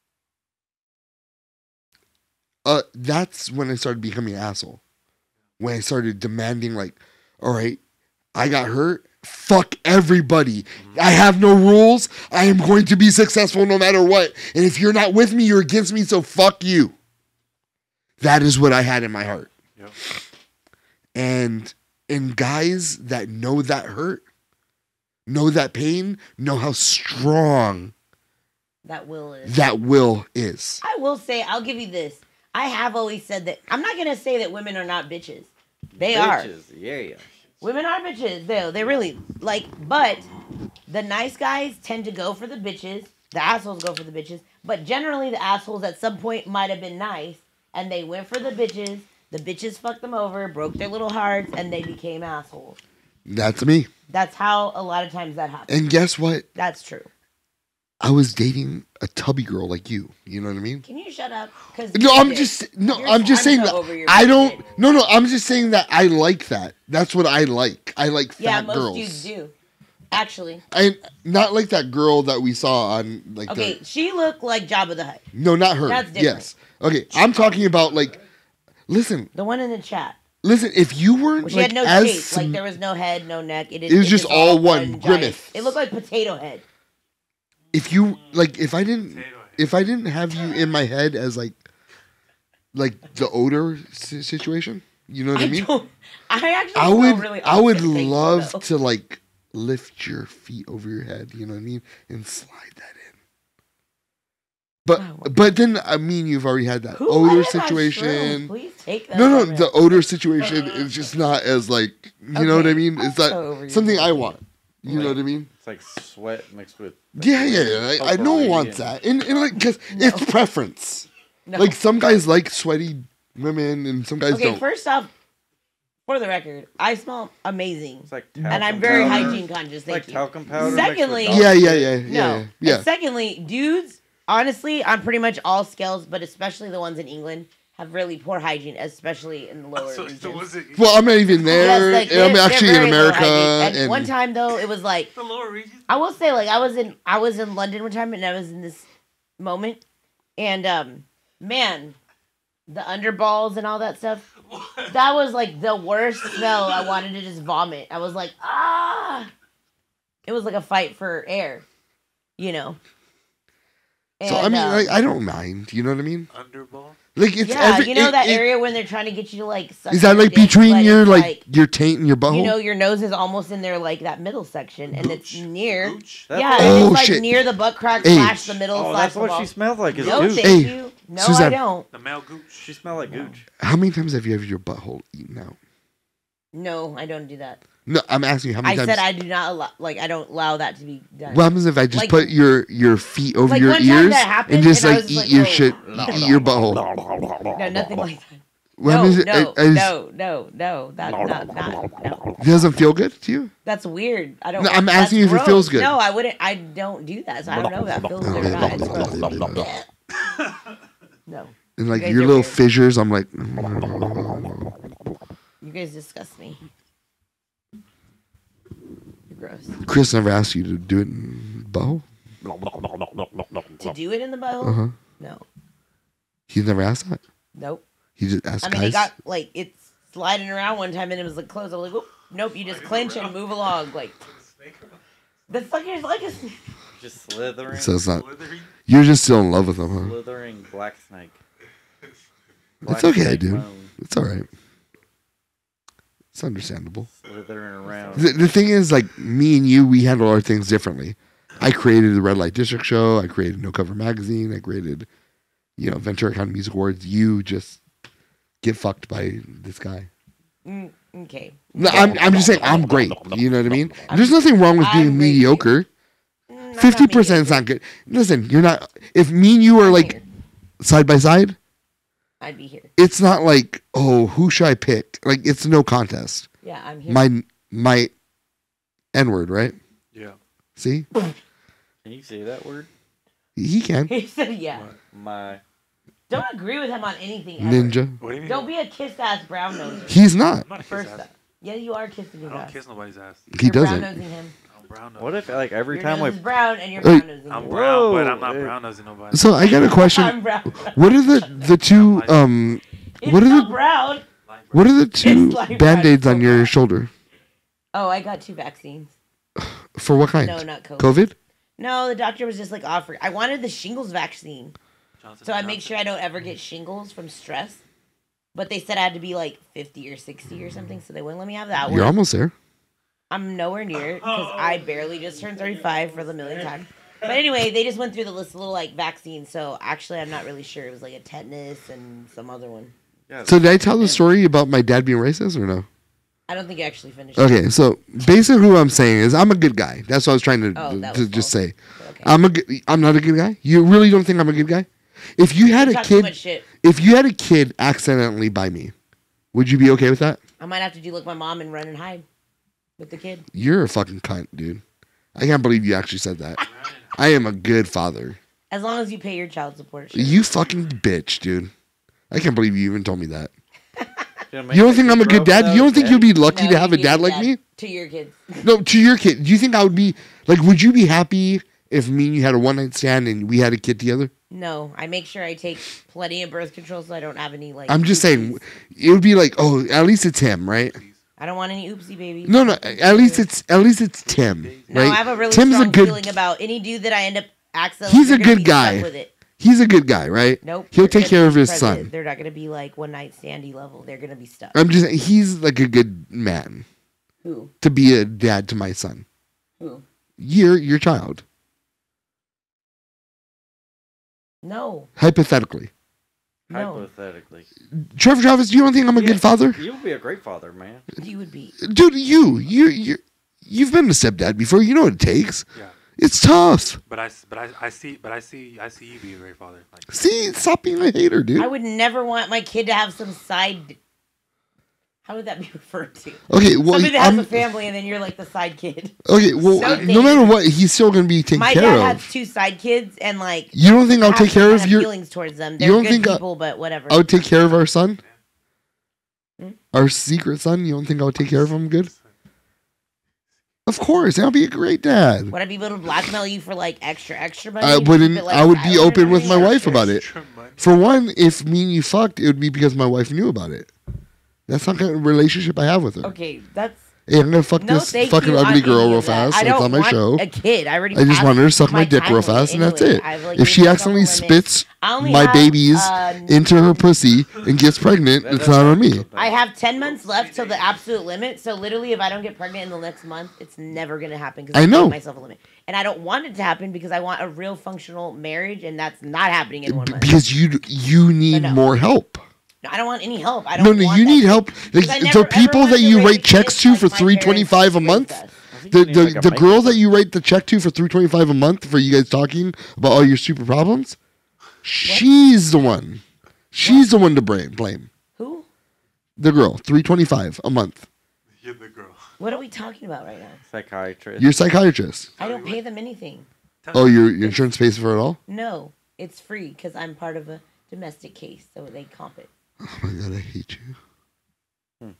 S6: uh, that's when I started becoming an asshole. When I started demanding, like, all right, I got hurt. Fuck everybody. I have no rules. I am going to be successful no matter what. And if you're not with me, you're against me, so fuck you. That is what I had in my heart.
S5: Yep.
S6: And and guys that know that hurt, know that pain, know how strong
S8: That will is.
S6: that will is.
S8: I will say, I'll give you this. I have always said that. I'm not gonna say that women are not bitches. They are.
S9: Bitches. Yeah, yeah.
S8: Women are bitches. They they really like. But the nice guys tend to go for the bitches. The assholes go for the bitches. But generally, the assholes at some point might have been nice, and they went for the bitches. The bitches fucked them over, broke their little hearts, and they became assholes.
S6: That's me.
S8: That's how a lot of times that happens.
S6: And guess what?
S8: That's true.
S6: I was dating a tubby girl like you. You know what I mean?
S8: Can you shut up? Cause
S6: No,
S8: you
S6: I'm
S8: did.
S6: just no.
S8: You're
S6: I'm just
S8: trying
S6: saying
S8: to
S6: that
S8: over your
S6: I
S8: bullshit.
S6: don't. No, no. I'm just saying that I like that. That's what I like. I like
S8: Yeah,
S6: fat
S8: most
S6: girls.
S8: dudes do. Actually.
S6: And not like that girl that we saw on like
S8: Okay,
S6: the.
S8: she looked like Jabba the Hutt.
S6: No, not her.
S8: That's different.
S6: Yes. Okay, I'm talking about like. Listen,
S8: The one in the chat.
S6: Listen, if you weren't
S8: Well, she
S6: like
S8: had no
S6: as
S8: shape.
S6: sm-
S8: Like there was no head, no neck. It,
S6: It was just all one
S8: giant-
S6: grimace.
S8: It looked like potato head.
S6: if you like, if I didn't, if I didn't have you in my head as like, like the odor si- situation, you know what I,
S8: I
S6: mean?
S8: don't. I actually
S6: I
S8: smell
S6: would,
S8: really
S6: I would
S8: opposite things,
S6: love
S8: though.
S6: to like lift your feet over your head. You know what I mean, and slide that in. But, but then I mean, you've already had that
S8: Who- why
S6: odor
S8: did I
S6: situation.
S8: shroom? Please take that
S6: No, no,
S8: from me.
S6: the odor situation is just not as like, you know what I mean? It's
S8: so
S6: not
S8: over you.
S6: something I want. You know
S2: Like,
S6: what I mean?
S2: It's like sweat mixed with.
S6: Yeah, yeah, yeah. I, I no one wants that, and, and like because it's preference.
S8: No.
S6: Like some guys like sweaty women, and some guys
S8: Okay,
S6: don't.
S8: first off, for the record, I smell amazing. It's
S2: like
S8: and I'm very
S2: powder.
S8: hygiene conscious. Thank
S2: Like
S8: you.
S2: talcum powder mixed with
S8: Secondly,
S2: dog
S6: Yeah, yeah, yeah,
S8: no.
S6: yeah, yeah.
S8: And secondly, dudes, honestly, on pretty much all scales, but especially the ones in England, have really poor hygiene, especially in the lower
S5: So,
S8: regions.
S5: so was it?
S6: Well, I'm not even there.
S8: Yes, like,
S6: and I'm
S8: they're-
S6: actually
S8: they're
S6: in
S8: very low
S6: America.
S8: hygiene. And,
S6: And
S8: one time though, it was like
S5: the lower regions.
S8: I will say, like I was in I was in London one time, and I was in this moment, and um, man, the underballs and all that stuff. That was like the worst smell. I wanted to just vomit. I was like, ah. It was like a fight for air, you know.
S6: so I
S8: And,
S6: mean,
S8: um,
S6: like, I don't mind. You know what I mean?
S5: Underball.
S6: Like it's
S8: yeah,
S6: every,
S8: you know
S6: it-
S8: that
S6: it-
S8: area when they're trying to get you to like. Suck
S6: Is that
S8: your
S6: like
S8: dick,
S6: between
S8: but
S6: your
S8: it's,
S6: like, your taint and your butthole?
S8: You know, your nose is almost in there, like that middle section, and it's near.
S2: That's
S8: Yeah,
S2: what-
S8: and
S6: Oh,
S8: it's like
S6: shit.
S8: near the butt crack
S6: Hey.
S8: slash the middle.
S2: Oh,
S8: slash
S2: that's
S8: the
S2: what
S8: ball.
S2: she smells like. Is
S8: No,
S2: gooch.
S8: thank
S6: Hey,
S8: you. No, I
S6: Suzanne.
S8: don't.
S5: The male gooch.
S2: She smell like gooch.
S6: How many times have you had your butthole eaten out?
S8: No, I don't do that.
S6: No, I'm asking you how many
S8: I
S6: times.
S8: said I do not allow, like I don't allow that to be done.
S6: What happens if I just
S8: Like-
S6: put your your feet over
S8: Like,
S6: your
S8: one time
S6: ears
S8: that happened,
S6: and just
S8: and I
S6: like
S8: was
S6: eat
S8: like,
S6: your
S8: oh.
S6: shit, eat your butthole?
S8: No, nothing like that.
S6: What
S8: no,
S6: happens if-
S8: no,
S6: I- I just-
S8: no, no, no, that, not, not, no.
S6: It doesn't feel good to you?
S8: That's weird. I don't.
S6: No, I'm
S8: that's
S6: asking you if it
S8: gross.
S6: feels good.
S8: No, I wouldn't. I don't do that. So I don't know if that feels good or not. It's gross. No.
S6: And like
S8: You guys
S6: your
S8: are
S6: little
S8: weird.
S6: fissures, I'm like.
S8: You guys disgust me. You're gross.
S6: Chris never asked you to do it in butthole.
S8: To do it in the butthole?
S6: Uh huh.
S8: No.
S6: He's never asked that.
S8: Nope.
S6: He just asked
S8: I mean,
S6: guys.
S8: it got like it's sliding around one time and it was like closed. I was like, Oop, nope. You just clench and move along. Like the fuck is like a.
S2: Just slithering.
S6: so it's not. You're just still in love with him, huh?
S2: Slithering black snake.
S6: It's
S2: Black
S6: okay,
S2: snake
S6: dude.
S2: moan.
S6: It's all right. It's understandable.
S2: Slithering around.
S6: The, the thing is, like me and you, we handle our things differently. I created the Red Light District Show. I created No Cover Magazine. I created, you know, Ventura County Music Awards. You just get fucked by this guy.
S8: Mm, okay.
S6: No, I'm, I'm just saying I'm great. You know what I mean? There's nothing wrong with being mediocre. Fifty percent is not good. Listen, you're not. If me and you are like side by side,
S8: I'd be here.
S6: it's not like, oh, who should I pick? Like it's no contest.
S8: Yeah, I'm here.
S6: My my N word, right?
S5: Yeah.
S6: See,
S2: Can you say that word?
S6: he can.
S8: He said, "Yeah."
S2: My.
S8: Don't agree with him on anything. Ever.
S6: Ninja.
S5: What do you mean?
S8: Don't be a kiss ass brown nose.
S6: He's not.
S5: I'm not a kiss
S8: First,
S5: ass.
S8: yeah, you are kissing his
S5: I don't
S8: ass.
S5: kiss nobody's ass.
S6: He
S8: You're
S6: doesn't.
S8: brown nosing him.
S5: I'm brown nosing.
S2: What if like every
S8: Your
S2: time
S8: nose
S2: we
S8: is brown and you're
S6: Hey.
S8: brown nosing
S5: I'm
S8: him.
S5: brown, but I'm
S2: Whoa,
S5: not
S2: eh.
S5: brown nosing nobody.
S6: So I got a question.
S8: I'm brown.
S6: What are the the two um?
S8: It's
S6: What are
S8: not
S6: the
S8: brown.
S6: what are the two
S8: like
S6: band-aids
S8: brown.
S6: on your shoulder?
S8: Oh, I got two vaccines.
S6: For what kind?
S8: No, not COVID.
S6: COVID?
S8: No, the doctor was just like offering. I wanted the shingles vaccine,
S5: Johnson
S8: so I
S5: and
S8: make
S5: Johnson.
S8: sure I don't ever get shingles from stress. But they said I had to be like fifty or sixty or something, so they wouldn't let me have that one.
S6: You're almost there.
S8: I'm nowhere near it because I barely just turned thirty-five for the millionth time. But anyway, they just went through the list of little like vaccines. So actually, I'm not really sure. It was like a tetanus and some other one.
S2: Yeah,
S6: So did I tell the story about my dad being racist or no?
S8: I don't think I actually finished.
S6: Okay, so basically what I'm saying is I'm a good guy. That's what I was trying to,
S8: Oh, that
S6: to
S8: was
S6: just
S8: false.
S6: say. I'm a good, I'm not a good guy. You really don't think I'm a good guy? If you had
S8: You
S6: a
S8: talk too
S6: kid,
S8: much shit.
S6: if you had a kid accidentally by me, would you be okay with that?
S8: I might have to do like my mom and run and hide with the kid.
S6: You're a fucking cunt, dude. I can't believe you actually said that. I am a good father.
S8: As long as you pay your child support. Sure.
S6: You fucking bitch, dude. I can't believe you even told me that.
S2: Gonna
S6: You
S2: make
S6: don't
S2: that
S6: think I'm a
S2: grow
S6: good dad?
S2: without
S6: You don't think
S2: daddy?
S6: you'd be lucky
S8: No,
S6: to have
S8: you'd
S6: a
S8: be
S6: dad like
S8: dad
S6: me?
S8: To your kids.
S6: No, to your kid. Do you think I would be like? Would you be happy if me and you had a one night stand and we had a kid together?
S8: No, I make sure I take plenty of birth control so I don't have any like.
S6: I'm just saying, it would be like, oh, at least it's him, right?
S8: I don't want any oopsie babies.
S6: No, no, at least it's at least it's Tim, right?
S8: No, I have a really
S6: Tim's
S8: strong
S6: a good.
S8: feeling about any dude that I end up accidentally.
S6: He's a
S8: they're gonna
S6: good
S8: be stuck
S6: guy.
S8: With it.
S6: He's a good guy, right?
S8: Nope.
S6: He'll
S8: they're
S6: take
S8: gonna
S6: care
S8: be
S6: of his
S8: president.
S6: son.
S8: They're not gonna be like one night standy level. They're gonna be stuck.
S6: I'm just he's like a good man.
S8: Who?
S6: To be a dad to my son.
S8: Who?
S6: You're your child.
S8: No.
S6: Hypothetically.
S8: No.
S9: Hypothetically.
S6: Trevor Travis, you don't think I'm a
S9: Yeah,
S6: good father?
S9: You'll be a great father, man.
S8: You would be.
S6: Dude, you you you you've been a stepdad before. You know what it takes.
S5: Yeah.
S6: It's tough.
S5: But I, s- but I, I see, but I see, I see you be a great father. Like,
S6: See, stop being a hater, dude.
S8: I would never want my kid to have some side. How would that be referred to?
S6: Okay, well,
S8: somebody that has
S6: I'm-
S8: a family and then you're like the side kid.
S6: Okay, well,
S8: So
S6: no matter
S8: dangerous.
S6: what, he's still gonna be taken
S8: My
S6: care
S8: dad
S6: of.
S8: has two side kids and like.
S6: You don't think
S8: I
S6: I'll
S8: have
S6: take
S8: some
S6: care
S8: kind
S6: of your
S8: feelings towards them?
S6: You
S8: They're
S6: don't
S8: good
S6: think I-
S8: people, but whatever.
S6: I would take care of our son?
S8: Hmm?
S6: Our secret son? You don't think I would take care of him good? Of course, I'll be a great dad.
S8: Would I be able to blackmail you for like extra extra money?
S6: I
S8: to keep
S6: wouldn't.
S8: it, like,
S6: I would be
S8: silent
S6: open
S8: or
S6: with my
S8: anything?
S6: wife about it. For one, if me and you fucked, it would be because my wife knew about it. That's not the kind of relationship I have with her.
S8: Okay, that's.
S6: Hey, I'm gonna fuck
S8: No,
S6: this
S8: thank
S6: fucking
S8: you on
S6: ugly girl
S8: any
S6: real
S8: of that.
S6: fast.
S8: I
S6: That's
S8: don't
S6: on my
S8: want
S6: show.
S8: a kid. I already
S6: I just
S8: passed
S6: want her to suck my,
S8: my
S6: dick
S8: time
S6: real
S8: limit
S6: fast, and that's
S8: anyway.
S6: it.
S8: I've, like,
S6: If she
S8: reached my
S6: accidentally
S8: double limit.
S6: spits
S8: I only
S6: my
S8: have,
S6: babies
S8: uh,
S6: into her pussy and gets pregnant, it's not on me.
S8: I have ten months left till the absolute limit. So literally, if I don't get pregnant in the next month, it's never gonna happen because
S6: I know.
S8: gave myself a limit, and I don't want it to happen because I want a real functional marriage, and that's not happening in one month.
S6: Because you you need more help.
S8: No, I don't want any help. I don't.
S6: No, no,
S8: want
S6: you
S8: that
S6: need
S8: shit.
S6: help. Like,
S8: 'Cause I
S6: the
S8: never, ever
S6: people
S8: wanted
S6: that
S8: to
S6: you
S8: raise
S6: write checks to for
S8: my
S6: three
S8: parents
S6: twenty five a month, the
S9: you need,
S6: the,
S9: like, a
S6: the
S9: makeup
S6: girl that you write the check to for three twenty five a month for you guys talking about all your stupid problems, she's the one. She's the one to blame. Blame
S8: Who?
S6: the girl. Three twenty five a month.
S5: you're the girl.
S8: What are we talking about right now?
S9: Psychiatrist.
S6: You're a psychiatrist.
S8: I don't pay them anything.
S6: Oh, your your insurance pays for it all.
S8: No, it's free because I'm part of a domestic case, so they comp it.
S6: Oh my god, I hate you.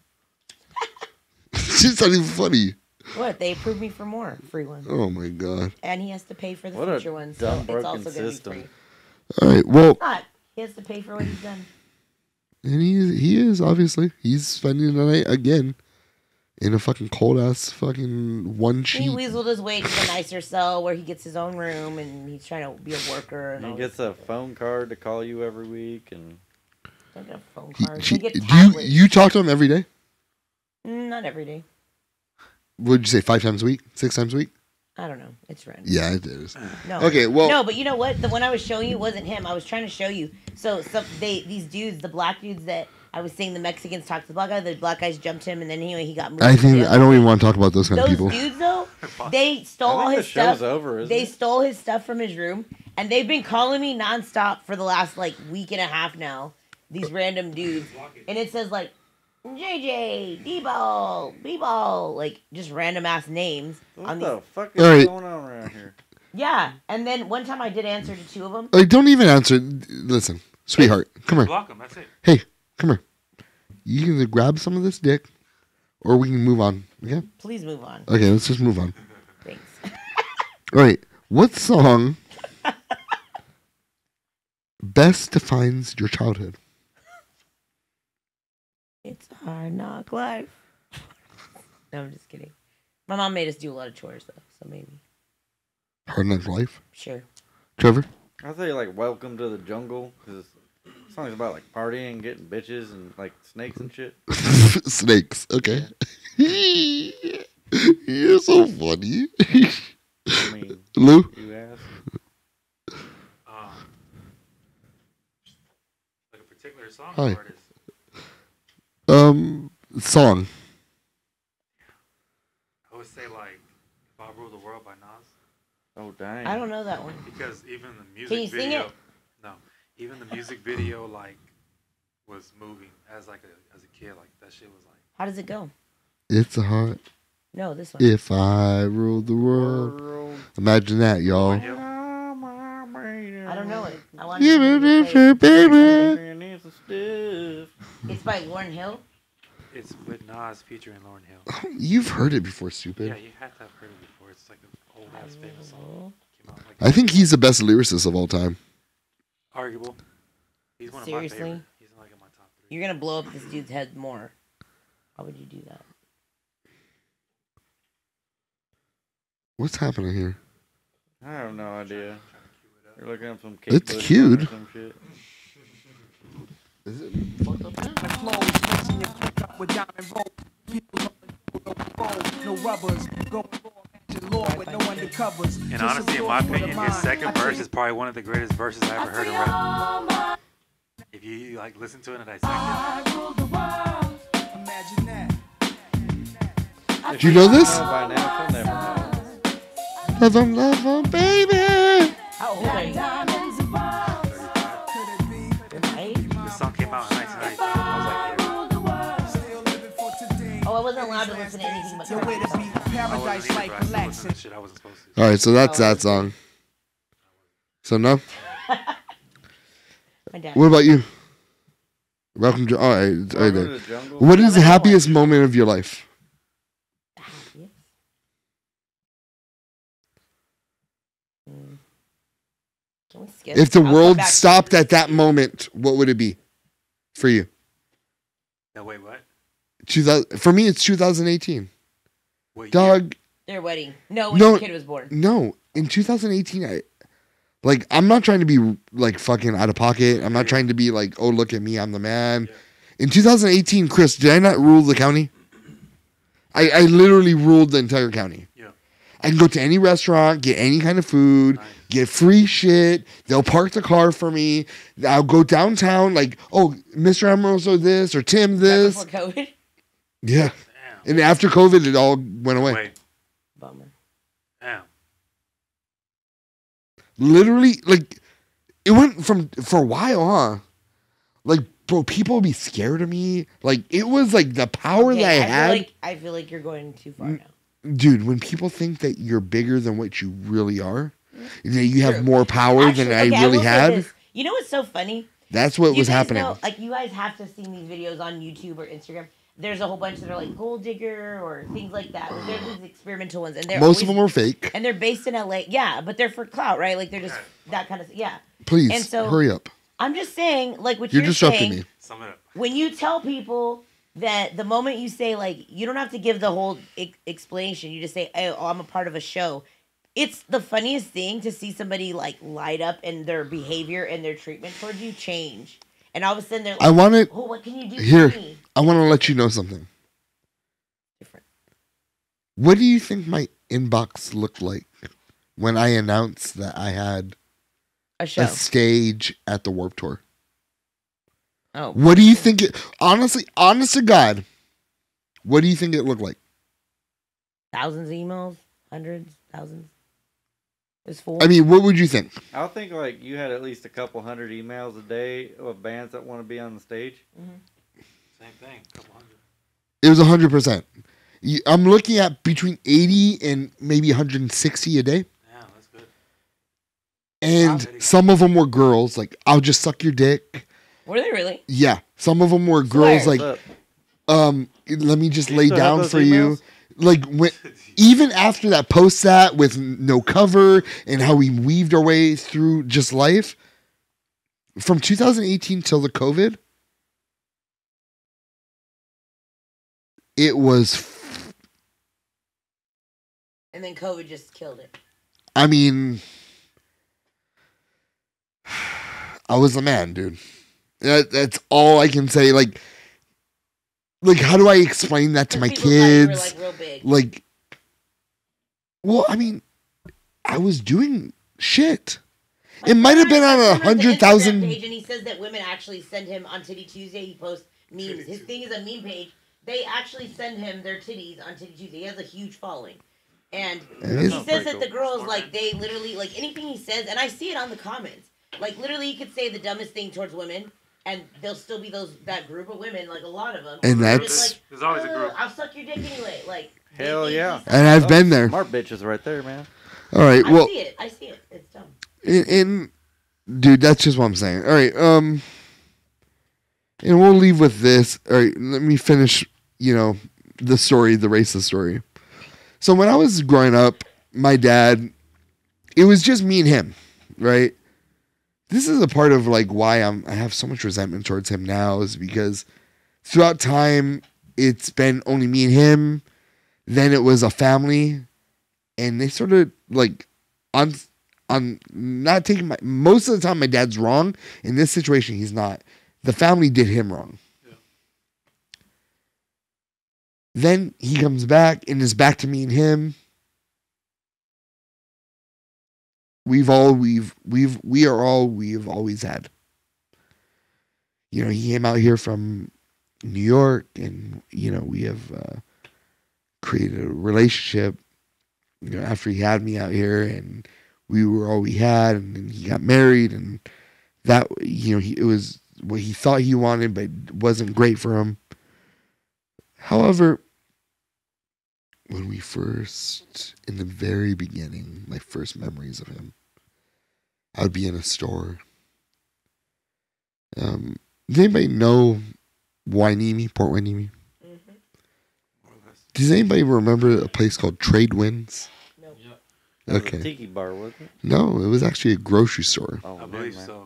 S6: She's not even funny.
S8: What? They approved me for more free ones.
S6: Oh my god.
S8: And he has to pay for the
S9: What a
S8: future ones, so
S9: dumb,
S8: it's
S9: broken
S8: also going to be
S9: system.
S8: free.
S6: All right. Well,
S8: It's not. He has to pay for what he's done.
S6: and he he is obviously he's spending the night again in a fucking cold ass fucking one
S8: He
S6: sheet.
S8: weaseled his way to a nicer cell where he gets his own room and he's trying to be a worker. And
S9: He
S8: all
S9: gets
S8: this
S9: a phone card to call you every week, and
S8: Don't get a phone card.
S6: She-
S8: They get
S6: do you
S8: tablets.
S6: you talk to him every day?
S8: Mm, Not every day.
S6: Would you say five times a week, six times a week?
S8: I don't know. It's random.
S6: Yeah, it is.
S8: No.
S6: Okay, well,
S8: No, but you know what? The one I was showing you wasn't him. I was trying to show you. So some they these dudes, the black dudes that I was saying the Mexicans talked to the black guy, the black guys jumped him and then he he got moved.
S6: I
S8: to
S6: think
S8: jail.
S6: I don't even want to talk about those kind
S8: Those
S6: of people.
S8: dudes though, they stole
S9: I
S8: all
S9: think
S8: his
S9: the show's
S8: stuff.
S9: over, isn't
S8: they
S9: it?
S8: stole his stuff from his room, and they've been calling me nonstop for the last like week and a half now. These random dudes, and it says like J J, D-Ball, B-Ball, like just random ass names.
S9: what
S8: on
S9: the
S8: these...
S9: fuck is
S6: All right.
S9: going on around here?
S8: Yeah, and then one time I did answer to two of them.
S6: Like, don't even answer. Listen, sweetheart, come here.
S5: Block 'em, that's it.
S6: Hey, come here. You can either grab some of this dick, or we can move on. Okay.
S8: Please move on.
S6: Okay, let's just move on.
S8: Thanks.
S6: All right. What song best defines your childhood?
S8: It's a hard knock life. No, I'm just kidding. My mom made us do a lot of chores though, so maybe.
S6: Hard Knock Life.
S8: Sure.
S6: Trevor.
S9: I say like "Welcome to the Jungle" because the song's about like partying, getting bitches, and like snakes and shit.
S6: Snakes. Okay. You're so funny.
S9: I mean,
S6: Lou.
S9: you ask.
S5: Um, like a particular song
S6: Hi.
S5: or artist.
S6: Um, song.
S5: I would say like "If I Rule the World" by Nas.
S9: Oh dang.
S8: I don't know that one.
S5: Because even the music
S8: Can you
S5: video,
S8: sing it?
S5: no, even the music video like was moving as like a as a kid. Like that shit was like.
S8: How does it go?
S6: It's a hot.
S8: No, this one.
S6: If I ruled the world. Imagine that, y'all.
S8: I don't know it. I want
S6: Give
S8: to
S6: it
S8: play
S6: if you, baby.
S8: It's by Lauryn Hill.
S5: It's with Nas featuring Lauryn Hill.
S6: You've heard it before, stupid.
S5: Yeah, you had to have heard it before. It's like an old ass famous song. Came out like
S6: I think he's the best lyricist of all time.
S5: Arguable. He's one of my
S8: Seriously?
S5: favorite. He's like in my top three.
S8: You're gonna blow up this dude's head more. Why would you do that?
S6: What's happening here?
S9: I have no idea. You're looking up some
S6: It's
S9: Kate Bush
S6: cute.
S9: or some shit.
S6: Is it fucked up?
S10: No rubbers, go with no undercovers.
S5: And honestly, in my opinion, his second verse is probably one of the greatest verses I ever heard in rap. If you like listen to it and dissect it.
S6: Do you know this?
S9: By now, she'll never know.
S6: Love 'em, love 'em, baby.
S8: How old are you?
S5: This song came out in nineteen ninety-five. I was like,
S8: Oh, I wasn't allowed to listen to anything but
S5: yeah.
S10: paradise
S5: I
S10: like
S5: wasn't either, bro. I still listened
S10: relaxing.
S5: to shit I wasn't supposed to.
S6: All right, so that's that song. So no.
S8: My dad.
S6: What about you? Welcome to. All right, right
S9: to
S6: there.
S9: the Jungle.
S6: What is the happiest moment of your life?
S8: Can we skip?
S6: If the
S8: I'll come
S6: world
S8: back.
S6: stopped at that moment, what would it be for you?
S5: No, wait, what?
S6: two thousand, for me, it's two thousand eighteen.
S5: What
S6: Dog.
S8: Their wedding. No, when
S6: No,
S8: your kid was born.
S6: no. In two thousand eighteen, I like. I'm not trying to be like fucking out of pocket. I'm not trying to be like, oh, look at me, I'm the man. In two thousand eighteen, Chris, did I not rule the county? I, I literally ruled the entire county.
S5: Yeah.
S6: I can go to any restaurant, get any kind of food, get free shit. They'll park the car for me. I'll go downtown, like, oh, Mister Amoroso this or Tim this.
S8: Before COVID.
S6: Yeah. And after COVID, it all went away.
S5: Wait.
S8: Bummer.
S5: Damn.
S6: Literally, like, it went from, for a while, huh? Like, bro, people would be scared of me. Like, it was like the power
S8: Okay,
S6: that I,
S8: I
S6: had.
S8: Feel like, I feel like you're going too far now.
S6: Dude, when people think that you're bigger than what you really are, that you have more power
S8: Actually,
S6: than
S8: okay,
S6: I really
S8: will say
S6: had,
S8: this. You know what's so funny?
S6: that's what
S8: You
S6: was
S8: guys
S6: happening.
S8: know- like, you guys have to have seen these videos on YouTube or Instagram. There's a whole bunch that are like Gold Digger or things like that. They're these experimental ones, and they're
S6: Most of
S8: always-
S6: them are fake.
S8: and they're based in L A. Yeah, but they're for clout, right? Like they're just that kind of yeah.
S6: Please,
S8: and so,
S6: hurry up.
S8: I'm just saying, like what
S6: You're
S8: you're,
S6: disrupting
S8: saying,
S6: me.
S5: Sum it up.
S8: when you tell people that the moment you say like you don't have to give the whole e- explanation, you just say, "Oh, I'm a part of a show." It's the funniest thing to see somebody like light up and their behavior and their treatment towards you change, and all of a sudden they're like,
S6: I want to.
S8: "Oh, what can you do
S6: Here,
S8: for me?"
S6: I want to let you know something.
S8: Different.
S6: What do you think my inbox looked like when I announced that I had
S8: A show.
S6: a stage at the Warped Tour?
S8: Oh.
S6: What do you think it, honestly, honest to God, what do you think it looked like?
S8: Thousands of emails, hundreds, thousands. It's full.
S6: I mean, what would you think?
S9: I would think like you had at least a couple hundred emails a day of bands that want to be on the stage.
S5: Same thing. Couple hundred.
S6: It was one hundred percent. I'm looking at between eighty and maybe one hundred sixty a day.
S5: Yeah, that's good.
S6: And some of them were girls, like, I'll just suck your dick.
S8: Were they really?
S6: Yeah. Some of them were girls,
S8: Swear.
S6: like, um, let me just lay
S9: still have
S6: down
S9: those
S6: for you.
S9: emails?
S6: Like, when, even after that post that with no cover and how we weaved our way through just life, from two thousand eighteen till the COVID, it was,
S8: And then COVID just killed it.
S6: I mean, I was the man, dude. That, that's all I can say. Like, like, how do I explain that to my
S8: People thought you were,
S6: kids?
S8: like, real big.
S6: Like, well, I mean, I was doing shit. It might have been on a
S8: He has an
S6: hundred
S8: Instagram
S6: thousand.
S8: page, and he says that women actually send him on Titty Tuesday. He posts memes. His thing is a meme page. They actually send him their titties on Titty Tuesday. He has a huge following, and
S6: That
S8: he
S6: sounds
S8: says
S6: pretty
S8: that the girls like they literally like anything he says, and I see it on the comments. Like literally, he could say the dumbest thing towards women, and there'll still be those that group of women, like a lot of them.
S6: And
S8: they're
S6: that's-
S8: just like,
S5: There's always a group.
S8: "Uh, I'll suck your dick anyway. Like
S9: Hell yeah.
S6: And I've been there.
S9: Smart bitches right there, man.
S6: All right,
S8: I
S6: well,
S8: see it. I see it. It's dumb.
S6: and, and dude, that's just what I'm saying. All right, um, and we'll leave with this. All right, let me finish. You know, the story, the racist story. So when I was growing up, my dad, it was just me and him, right? this is a part of like why I'm I have so much resentment towards him now is because throughout time it's been only me and him. Then it was a family, and they sort of like on on not taking my most of the time my dad's wrong. In this situation, he's not. The family did him wrong. Yeah. Then he comes back and is back to me and him. We've all we've we've we are all we've always had. You know, he came out here from New York, and you know we have uh, created a relationship. You know, after he had me out here, and we were all we had, and then he got married, and that you know he it was what he thought he wanted, but it wasn't great for him. However, when we first, in the very beginning, my first memories of him, I would be in a store. Um, does anybody know Wainimi, Port Wainimi? Mm-hmm. Does anybody remember a place called Trade Winds?
S9: No. Yep.
S6: Okay.
S9: A tiki bar, wasn't it?
S6: No, it was actually a grocery store.
S9: Oh,
S5: I believe so.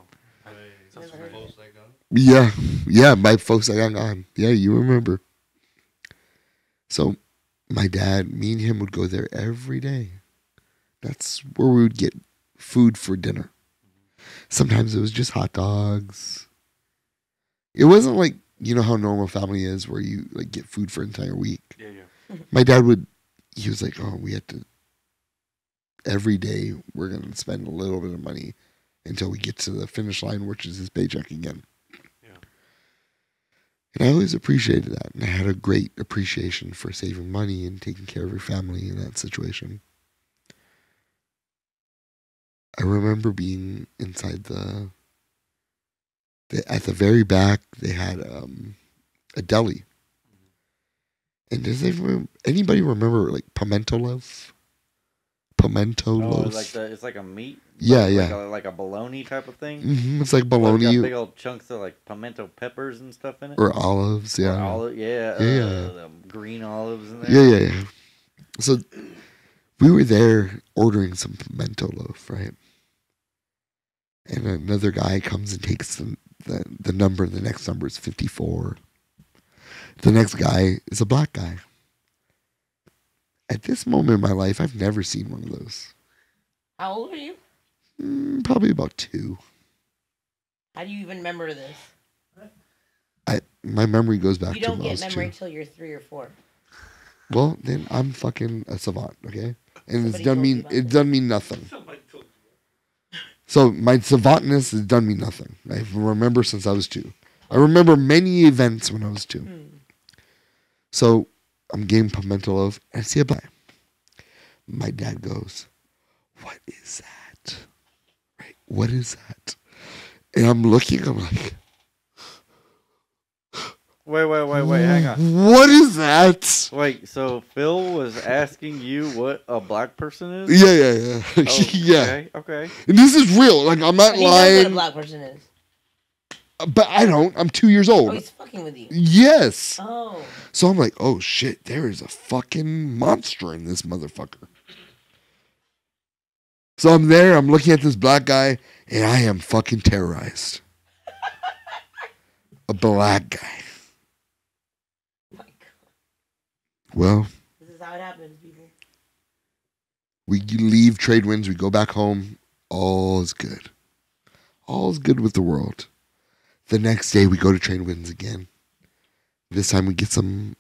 S6: Yeah, yeah, my folks I got on. Yeah, you remember. So, my dad, me and him would go there every day. That's where we would get food for dinner. Sometimes it was just hot dogs. It wasn't like, you know how normal family is where you like get food for an entire week.
S5: Yeah, yeah.
S6: My dad would, he was like, oh, we had to, every day we're going to spend a little bit of money until we get to the finish line, which is his paycheck again. Yeah. And I always appreciated that. And I had a great appreciation for saving money and taking care of your family in that situation. I remember being inside the, the at the very back, they had um, a deli. And does anyone, anybody remember like pimento loaf? Pimento
S9: Oh,
S6: loaf.
S9: it's like the, it's like a meat.
S6: Yeah,
S9: like,
S6: yeah.
S9: Like a, like a bologna type of thing.
S6: Mhm, it's like
S9: Well, it's
S6: bologna.
S9: got big old chunks of like pimento peppers and stuff in it.
S6: Or olives, yeah.
S9: Or olive, yeah.
S6: Yeah,
S9: uh,
S6: yeah.
S9: the green olives in there.
S6: Yeah, yeah, yeah. So we were there ordering some pimento loaf, right? And another guy comes and takes the, the, the number. The next number is fifty-four. The next guy is a black guy. At this moment in my life, I've never seen one of those.
S8: How old are you?
S6: Mm, probably about two.
S8: How do you even remember this?
S6: I my memory goes back
S8: You
S6: to
S8: don't
S6: when I
S8: get
S6: was
S8: memory
S6: two.
S8: till you're three or four.
S6: Well, then I'm fucking a savant, okay? And it's
S8: Somebody
S6: done
S8: told
S6: me
S8: you about
S6: it done me nothing. So my savantness has done me nothing. I remember since I was two. I remember many events when I was two.
S8: Hmm.
S6: So I'm getting pimento loaf, and I see a black. My dad goes, "What is that? Right? What is that?" And I'm looking. I'm like,
S9: Wait, wait, wait, wait. Hang on.
S6: "What is that?"
S9: Wait, so Phil was asking you what a black person is?
S6: Yeah, yeah, yeah,
S9: Oh,
S6: yeah.
S9: Okay, okay.
S6: And this is real. Like I'm not
S8: He knows what a
S6: lying.
S8: black person is.
S6: But I don't. I'm two years old.
S8: Oh, he's fucking with you.
S6: Yes.
S8: Oh.
S6: So I'm like, oh shit, there is a fucking monster in this motherfucker. So I'm there, I'm looking at this black guy, and I am fucking terrorized. A black guy. Well,
S8: This is how it happens, people.
S6: we leave Trade Winds, we go back home, all is good. All is good with the world. The next day we go to Trade Winds again. This time we get some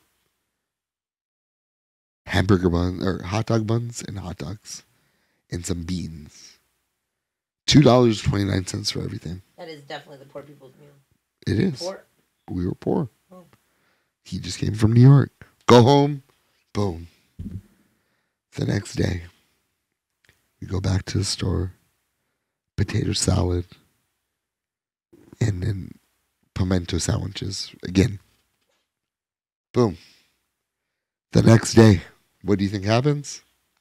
S6: hamburger buns or hot dog buns and hot dogs and some beans. Two dollars twenty nine cents for everything.
S8: That is definitely the poor people's meal.
S6: It is.
S8: Poor?
S6: We were poor.
S8: Oh.
S6: He just came from New York. Go home. Boom. The next day, we go back to the store. Potato salad. And then pimento sandwiches again. Boom. The next day, what do you think happens?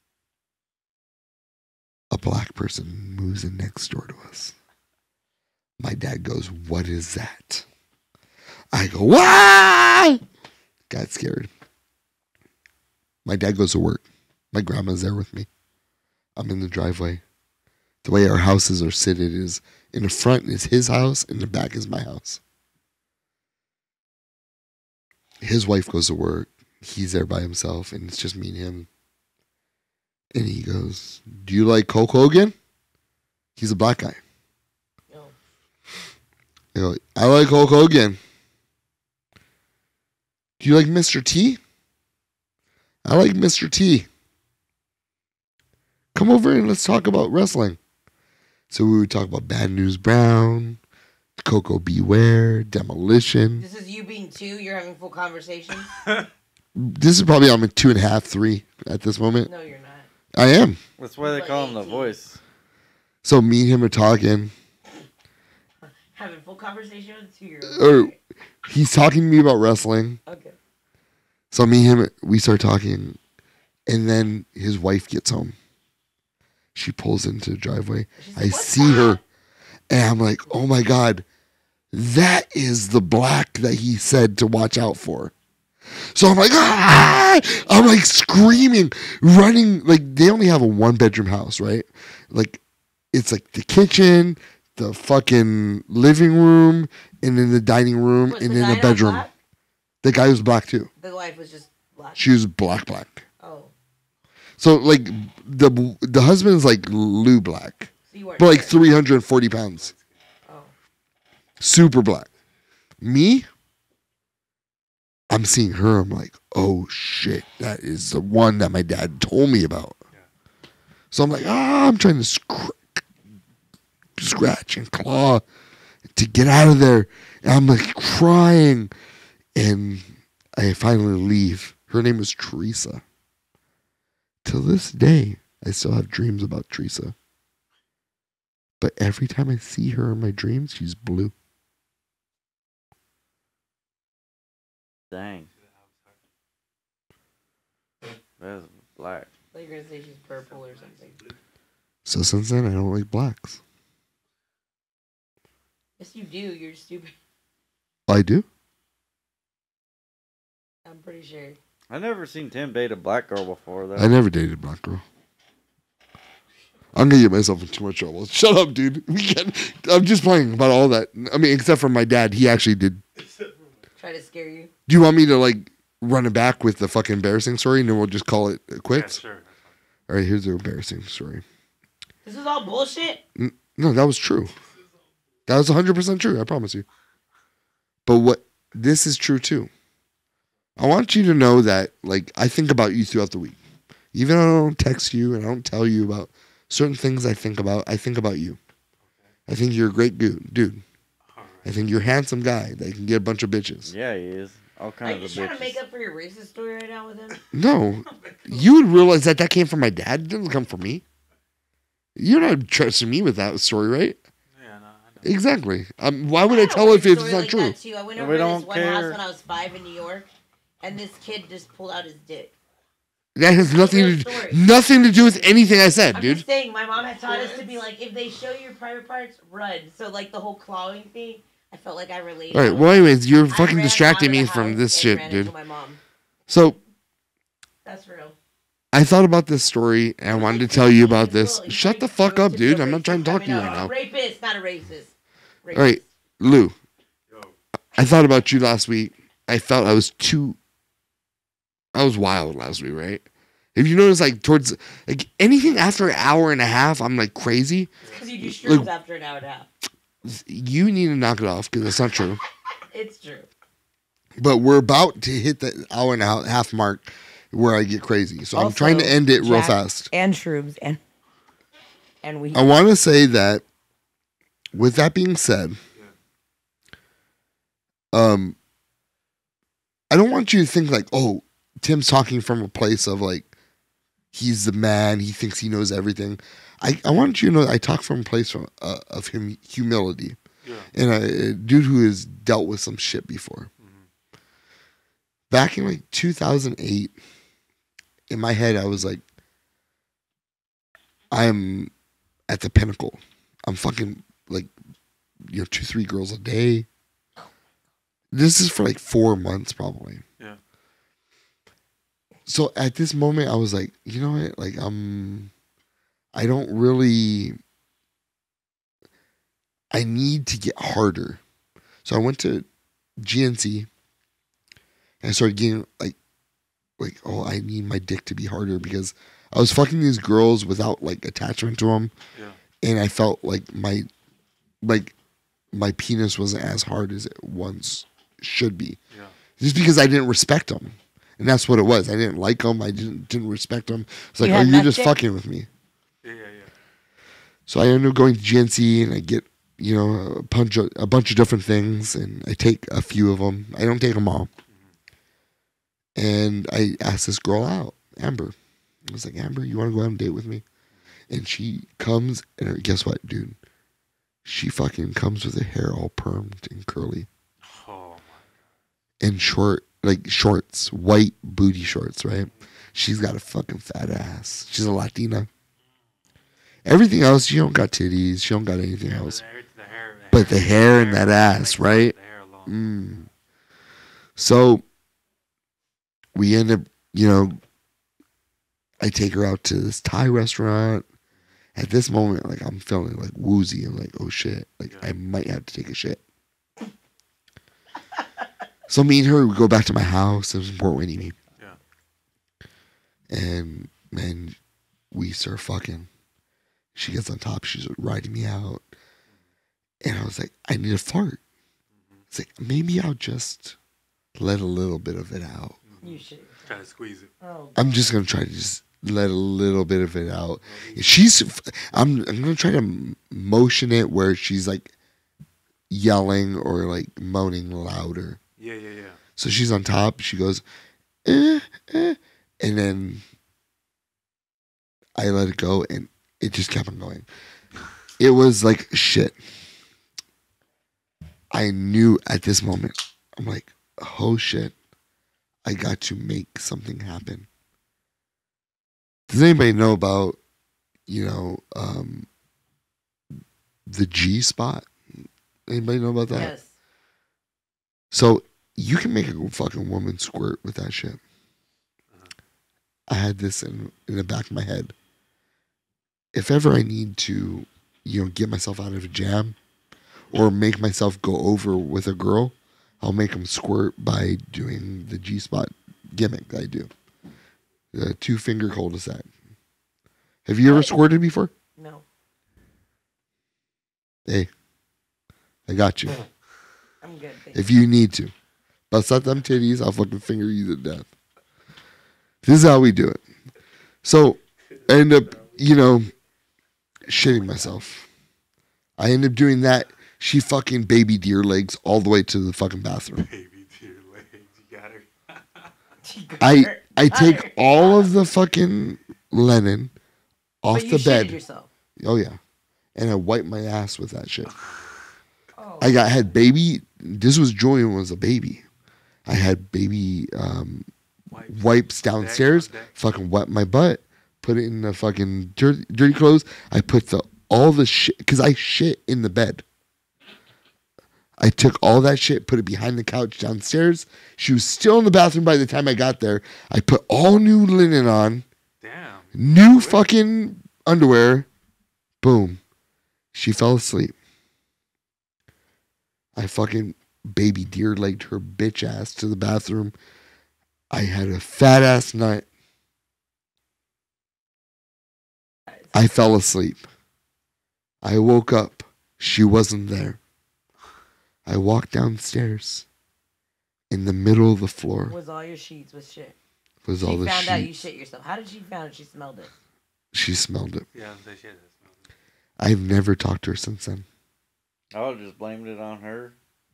S6: A black person moves in next door to us. My dad goes, "What is that?" I go, "What?" Got scared. My dad goes to work. My grandma's there with me. I'm in the driveway. The way our houses are seated is In the front is his house, in the back is my house. His wife goes to work. He's there by himself, and it's just me and him. And he goes, "Do you like Hulk Hogan?" He's a black guy.
S8: No.
S6: I go, "I like Hulk Hogan." "Do you like Mister T?" "I like Mister T." "Come over and let's talk about wrestling." So we would talk about Bad News Brown, Coco Beware, Demolition.
S8: This is you being two. You're having full conversation.
S6: This is probably I'm at two and a half, three at this moment.
S8: No, you're not.
S6: I am.
S9: That's why they call him the voice.
S6: So me and him are talking,
S8: Having full conversation with a two-year-old.
S6: or he's talking to me about wrestling.
S8: Okay.
S6: So me and him, we start talking, and then his wife gets home. She pulls into the driveway. I see her, and I'm like, "Oh my God, that is the black that he said to watch out for." So I'm like, ah! I'm like screaming, running. Like, they only have a one bedroom house, right? Like, it's like the kitchen, the fucking living room, and then the dining room,
S8: Was
S6: and
S8: the
S6: then
S8: guy
S6: the
S8: not
S6: bedroom.
S8: black?
S6: The guy was black too.
S8: The wife was just black.
S6: She was black, black.
S8: Oh.
S6: So like the the husband's like Lou Black,
S8: So you weren't
S6: but like
S8: sure.
S6: three hundred forty pounds.
S8: Oh.
S6: Super black. Me, I'm seeing her. I'm like, oh shit, that is the one that my dad told me about. So I'm like, ah, I'm trying to scr- scratch and claw to get out of there. And I'm like crying, and I finally leave. Her name was Teresa. To this day, I still have dreams about Teresa. But every time I see her in my dreams, she's blue.
S9: Dang. That's black.
S8: I thought you were gonna say she's purple or something.
S6: So since then, I don't like blacks.
S8: Yes, you do. You're stupid.
S6: I do?
S8: I'm pretty sure.
S9: I never seen Tim date a black girl before though.
S6: I never dated a black girl. I'm gonna get myself in too much trouble. Shut up, dude. We can't. I'm just playing about all that. I mean, except for my dad, he actually did.
S8: Try to scare you.
S6: Do you want me to like run it back with the fucking embarrassing story, and then we'll just call it quits?
S5: Yeah, sure.
S6: All right, here's the embarrassing story.
S8: This is all bullshit.
S6: N- No, that was true. That was one hundred percent true. I promise you. But what this is true too. I want you to know that, like, I think about you throughout the week. Even though I don't text you and I don't tell you about certain things I think about, I think about you. I think you're a great dude. dude. I think you're a handsome guy that can get a bunch of bitches.
S9: Yeah, he is. All
S8: Are
S9: kinds
S8: you
S9: of
S8: trying
S9: bitches.
S8: to make up for your racist story right now with him?
S6: No, you would realize that that came from my dad. It didn't come from me. You're not trusting me with that story, right?
S5: Yeah, no, I know.
S6: Exactly. Um, why would I,
S8: had a
S6: tell
S8: weird
S6: if it's
S8: story
S6: not
S8: like
S6: true?
S8: that, too. I went
S9: We
S8: over to
S9: don't
S8: this one house
S9: care.
S8: when I was five in New York, and this kid just pulled out his dick.
S6: That has nothing
S8: real
S6: to
S8: story.
S6: nothing to do with anything I said,
S8: I'm
S6: dude.
S8: just saying, my mom had taught us to be like, if they show your private parts, run. So like the whole clawing thing, I felt like I related.
S6: All right.
S8: I was
S6: Well,
S8: like-
S6: anyways, you're
S8: I
S6: fucking
S8: ran
S6: distracting
S8: out of
S6: me
S8: the
S6: from
S8: house
S6: this
S8: and
S6: shit,
S8: ran
S6: dude.
S8: into my mom.
S6: So
S8: That's real.
S6: I thought about this story and I wanted to tell you about this. Shut the fuck up, dude. I'm not trying to talk to you right now.
S8: Rapist, not a racist. Racist.
S6: All right, Lou. I thought about you last week. I felt I was too. I was wild last week, right? If you notice, like towards like anything after an hour and a half, I'm like crazy.
S8: Because you do shrooms
S6: Like,
S8: after an hour and a half.
S6: you need to knock it off because that's not true.
S8: It's true.
S6: But we're about to hit the hour and a half mark where I get crazy. So I'm trying to end it real
S8: Jack
S6: fast.
S8: And shrooms and and we.
S6: I want to say that with that being said, um, I don't want you to think like, oh, Tim's talking from a place of like, he's the man, he thinks he knows everything. I, I want you to know that I talk from a place from, uh, of hum- humility.
S5: Yeah.
S6: And a, a dude who has dealt with some shit before.
S5: Mm-hmm.
S6: Back in like two thousand eight, in my head, I was like, I'm at the pinnacle. I'm fucking like, you know, two, three girls a day. This is for like four months probably.
S5: Yeah.
S6: So at this moment, I was like, you know what? Like, I'm, I don't really, I need to get harder. So I went to G N C and I started getting like, like, oh, I need my dick to be harder because I was fucking these girls without like attachment to them.
S5: Yeah.
S6: And I felt like my, like my penis wasn't as hard as it once should be.
S5: Yeah.
S6: Just because I didn't respect them. And that's what it was. I didn't like them. I didn't didn't respect them. It's like,
S8: You
S6: oh,
S8: had
S6: you're
S8: that
S6: just
S8: dick?
S6: fucking with me.
S5: Yeah, yeah, yeah.
S6: So I ended up going to G N C and I get, you know, a bunch of, a bunch of different things and I take a few of them. I don't take them all. And I asked this girl out, Amber. I was like, Amber, you want to go on a date with me? And she comes and her, guess what, dude? She fucking comes with her hair all permed and curly.
S5: Oh,
S6: and short, like shorts, white booty shorts, right? She's got a fucking fat ass. She's a Latina. Everything else, she don't got titties. She don't got anything else. But the hair and that ass, right? Mm. So we end up, you know, I take her out to this Thai restaurant. At this moment, like I'm feeling like woozy and like, oh shit, like I might have to take a shit. So me and her, we go back to my house. It was in Port Whitney.
S5: Yeah.
S6: And man, we start fucking. She gets on top. She's riding me out. And I was like, I need a fart. It's like, maybe I'll just let a little bit of it out.
S8: You should.
S5: Try to squeeze it.
S8: Oh.
S6: I'm just going to try to just let a little bit of it out. She's, I'm, I'm going to try to motion it where she's like yelling or like moaning louder.
S5: Yeah, yeah, yeah.
S6: So she's on top. She goes, eh, eh. And then I let it go and it just kept on going. It was like shit. I knew at this moment, I'm like, oh shit, I got to make something happen. Does anybody know about, you know, um, the G spot? Anybody know about that?
S8: Yes.
S6: So you can make a fucking woman squirt with that shit. I had this in, in the back of my head. If ever I need to, you know, get myself out of a jam or make myself go over with a girl, I'll make them squirt by doing the G-spot gimmick that I do. The two-finger cul-de-sac. Have you ever squirted before?
S8: No.
S6: Hey, I got you.
S8: I'm good.
S6: If you need to. Bust out them titties, I'll fucking finger you to death. This is how we do it. So, I end up, you know, shitting myself. I end up doing that. She fucking baby deer legs all the way to the fucking bathroom.
S5: Baby deer legs, you got her.
S6: I I take all of the fucking linen off
S8: But you
S6: the bed.
S8: shitted yourself.
S6: Oh yeah, and I wipe my ass with that shit. I got had baby. This was Julian was a baby. I had baby um, wipes downstairs. Fucking wet my butt. Put it in the fucking dirty, dirty clothes. I put the all the shit because I shit in the bed. I took all that shit, put it behind the couch downstairs. She was still in the bathroom by the time I got there. I put all new linen on.
S5: Damn.
S6: New fucking underwear. Boom. She fell asleep. I fucking baby deer legged her bitch ass to the bathroom. I had a fat ass night. I fell asleep. I woke up. She wasn't there. I walked downstairs. In the middle of the floor
S8: Was all your sheets with shit.
S6: was
S8: she
S6: all the
S8: found out you
S6: sheets.
S8: shit yourself. How did she find it? She smelled it.
S6: She smelled it.
S5: Yeah, they shit.
S6: I've never talked to her since then.
S9: I would have just blamed it on her.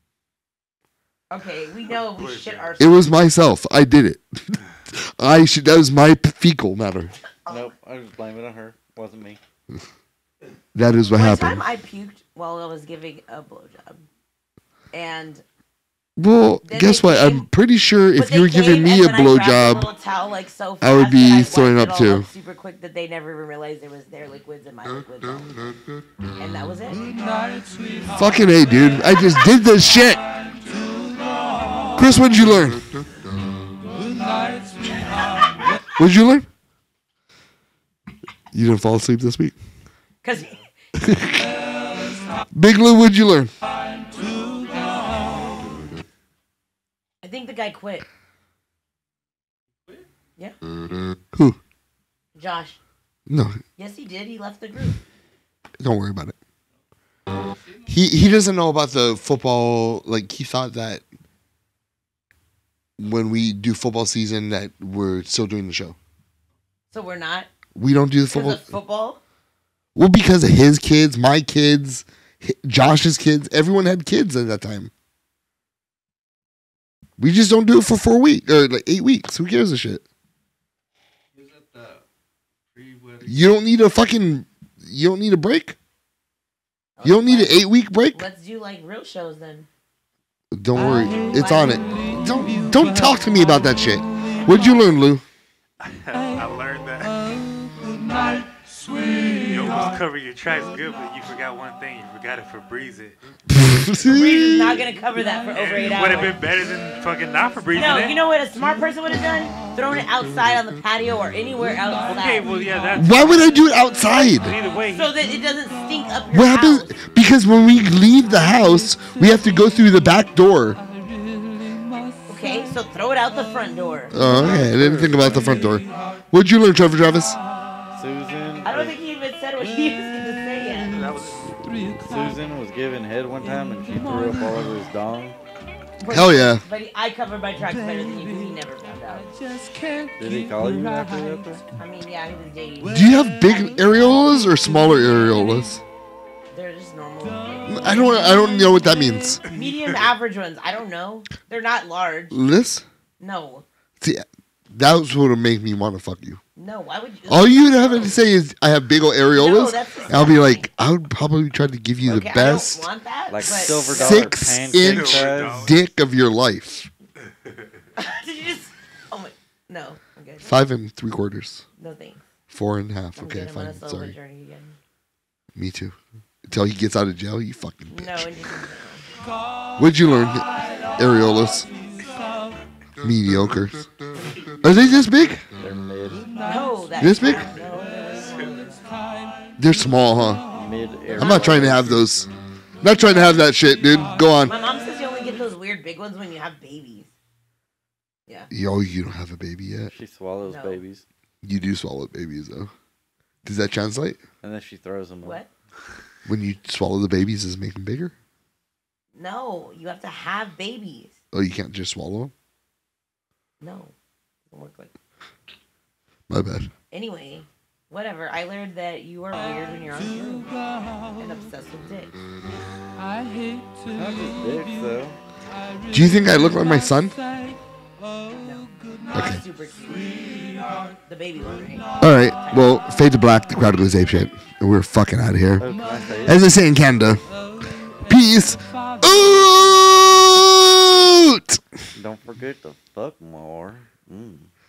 S8: Okay, we know we shit ourselves.
S6: It was myself. I did it. I should. That was my p- fecal matter.
S9: Nope, I just blame it on her. Wasn't me.
S6: That is what
S8: One
S6: happened.
S8: time I puked while I was giving a blowjob, and
S6: Well,
S8: Then
S6: guess
S8: they
S6: what?
S8: came-
S6: I'm pretty sure
S8: but
S6: if you were
S8: they
S6: giving
S8: came,
S6: me
S8: and
S6: a
S8: then I grabbed the
S6: blowjob,
S8: little towel, like, so
S6: I would
S8: fast
S6: be
S8: that I
S6: throwing
S8: wiped
S6: up
S8: it all
S6: too.
S8: up super quick that they never even realized there was their liquids and my liquids, and that was it.
S6: fucking A, dude. I just did this shit. Chris, what did you learn? What did you learn? You didn't fall asleep this week?
S8: Cause
S6: Big Lou, what'd you learn?
S8: I think the guy quit. Yeah.
S6: Who?
S8: Josh.
S6: No,
S8: Yes, he did. He left the group.
S6: don't worry about it. He he doesn't know about the football. Like he thought that when we do football season that we're still doing the show.
S8: So we're not.
S6: We don't do the
S8: Because
S6: football.
S8: of football.
S6: Well, because of his kids, my kids, hi- Josh's kids, everyone had kids at that time. We just don't do it for four weeks or like eight weeks. Who gives a shit? You don't need a fucking. You don't need a break. You don't need an eight week break.
S8: Let's do like real shows then.
S6: Don't worry, it's on it. Don't don't talk to me about that shit. What'd you learn, Lou?
S5: I learned that you almost cover your tracks good, but you forgot one thing. You forgot it for Breeze It.
S8: Breeze is not gonna cover that for over eight
S5: Would
S8: hours.
S5: have been better than fucking not for Breeze
S8: No,
S5: It.
S8: you know what a smart person would have done? Thrown it outside on the patio or anywhere outside.
S5: Okay, well, yeah, that's.
S6: Why would I do it outside?
S5: Either way,
S8: So that it doesn't stink up your
S6: What
S8: house.
S6: happens? Because when we leave the house, we have to go through the back door.
S8: Okay, so throw it out the front door.
S6: Oh, okay. I didn't think about the front door. What'd you learn, Trevor Travis?
S9: Susan.
S8: I don't think he even said what he was gonna say yet.
S9: Susan was given head one time and she threw up all over his dong.
S6: Hell yeah.
S8: But he, I covered my tracks better than you because he never found out.
S9: Did he call you after he got there?
S8: I mean, yeah, he was dating.
S6: Do you have big areolas or smaller areolas?
S8: They're just normal.
S6: I don't. I don't know what that means.
S8: Medium average ones. I don't know. They're not large.
S6: This?
S8: No.
S6: See, that was what would make me want to fuck you.
S8: No, why would you?
S6: All you'd have to say is, "I have big old areolas."
S8: No, that's
S6: and I'll be like, I would probably try to give you
S8: Okay,
S6: the
S8: I don't
S6: best
S8: want that,
S9: Like
S8: but-
S9: silver dollar
S6: six
S9: pancake
S6: inch
S9: size.
S6: dick of your life.
S8: Did you just? Oh my. No. I'm good.
S6: Five and three quarters.
S8: No thanks.
S6: Four and a half.
S8: I'm
S6: Okay,
S8: good. I'm on a
S6: fine.
S8: solo
S6: Sorry.
S8: journey again.
S6: Me too. Until he gets out of jail, you fucking bitch.
S8: No, and you
S6: What'd you learn, areolas? Mediocre. Are they this big?
S9: They're mid.
S8: No, that.
S6: This big?
S8: No,
S6: They're small, huh?
S9: Mid
S6: I'm not trying to have those. Not trying to have that shit, dude. Go on.
S8: My mom says you only get those weird big ones when you have babies. Yeah.
S6: Yo, you don't have a baby yet.
S9: She swallows
S8: No.
S9: babies
S6: You do swallow babies, though. Does that translate?
S9: and then she throws them.
S8: What?
S6: When you swallow the babies, does it make them bigger?
S8: No, you have to have babies.
S6: Oh, you can't just swallow them?
S8: No, doesn't work like.
S6: My bad.
S8: Anyway, whatever. I learned that you are weird when you're on Zoom and obsessed with dicks.
S10: I hate to
S9: Not just dicks, though.
S6: Do you think I look like my son?
S8: No.
S6: Okay.
S8: Super cute. The baby one, right?
S6: All right. Well, fade to black. The crowd goes ape shit. And we're fucking out of here.
S9: Oh, can I say it?
S6: As they say in Canada. Peace. Out.
S9: Don't forget to fuck more. Mm.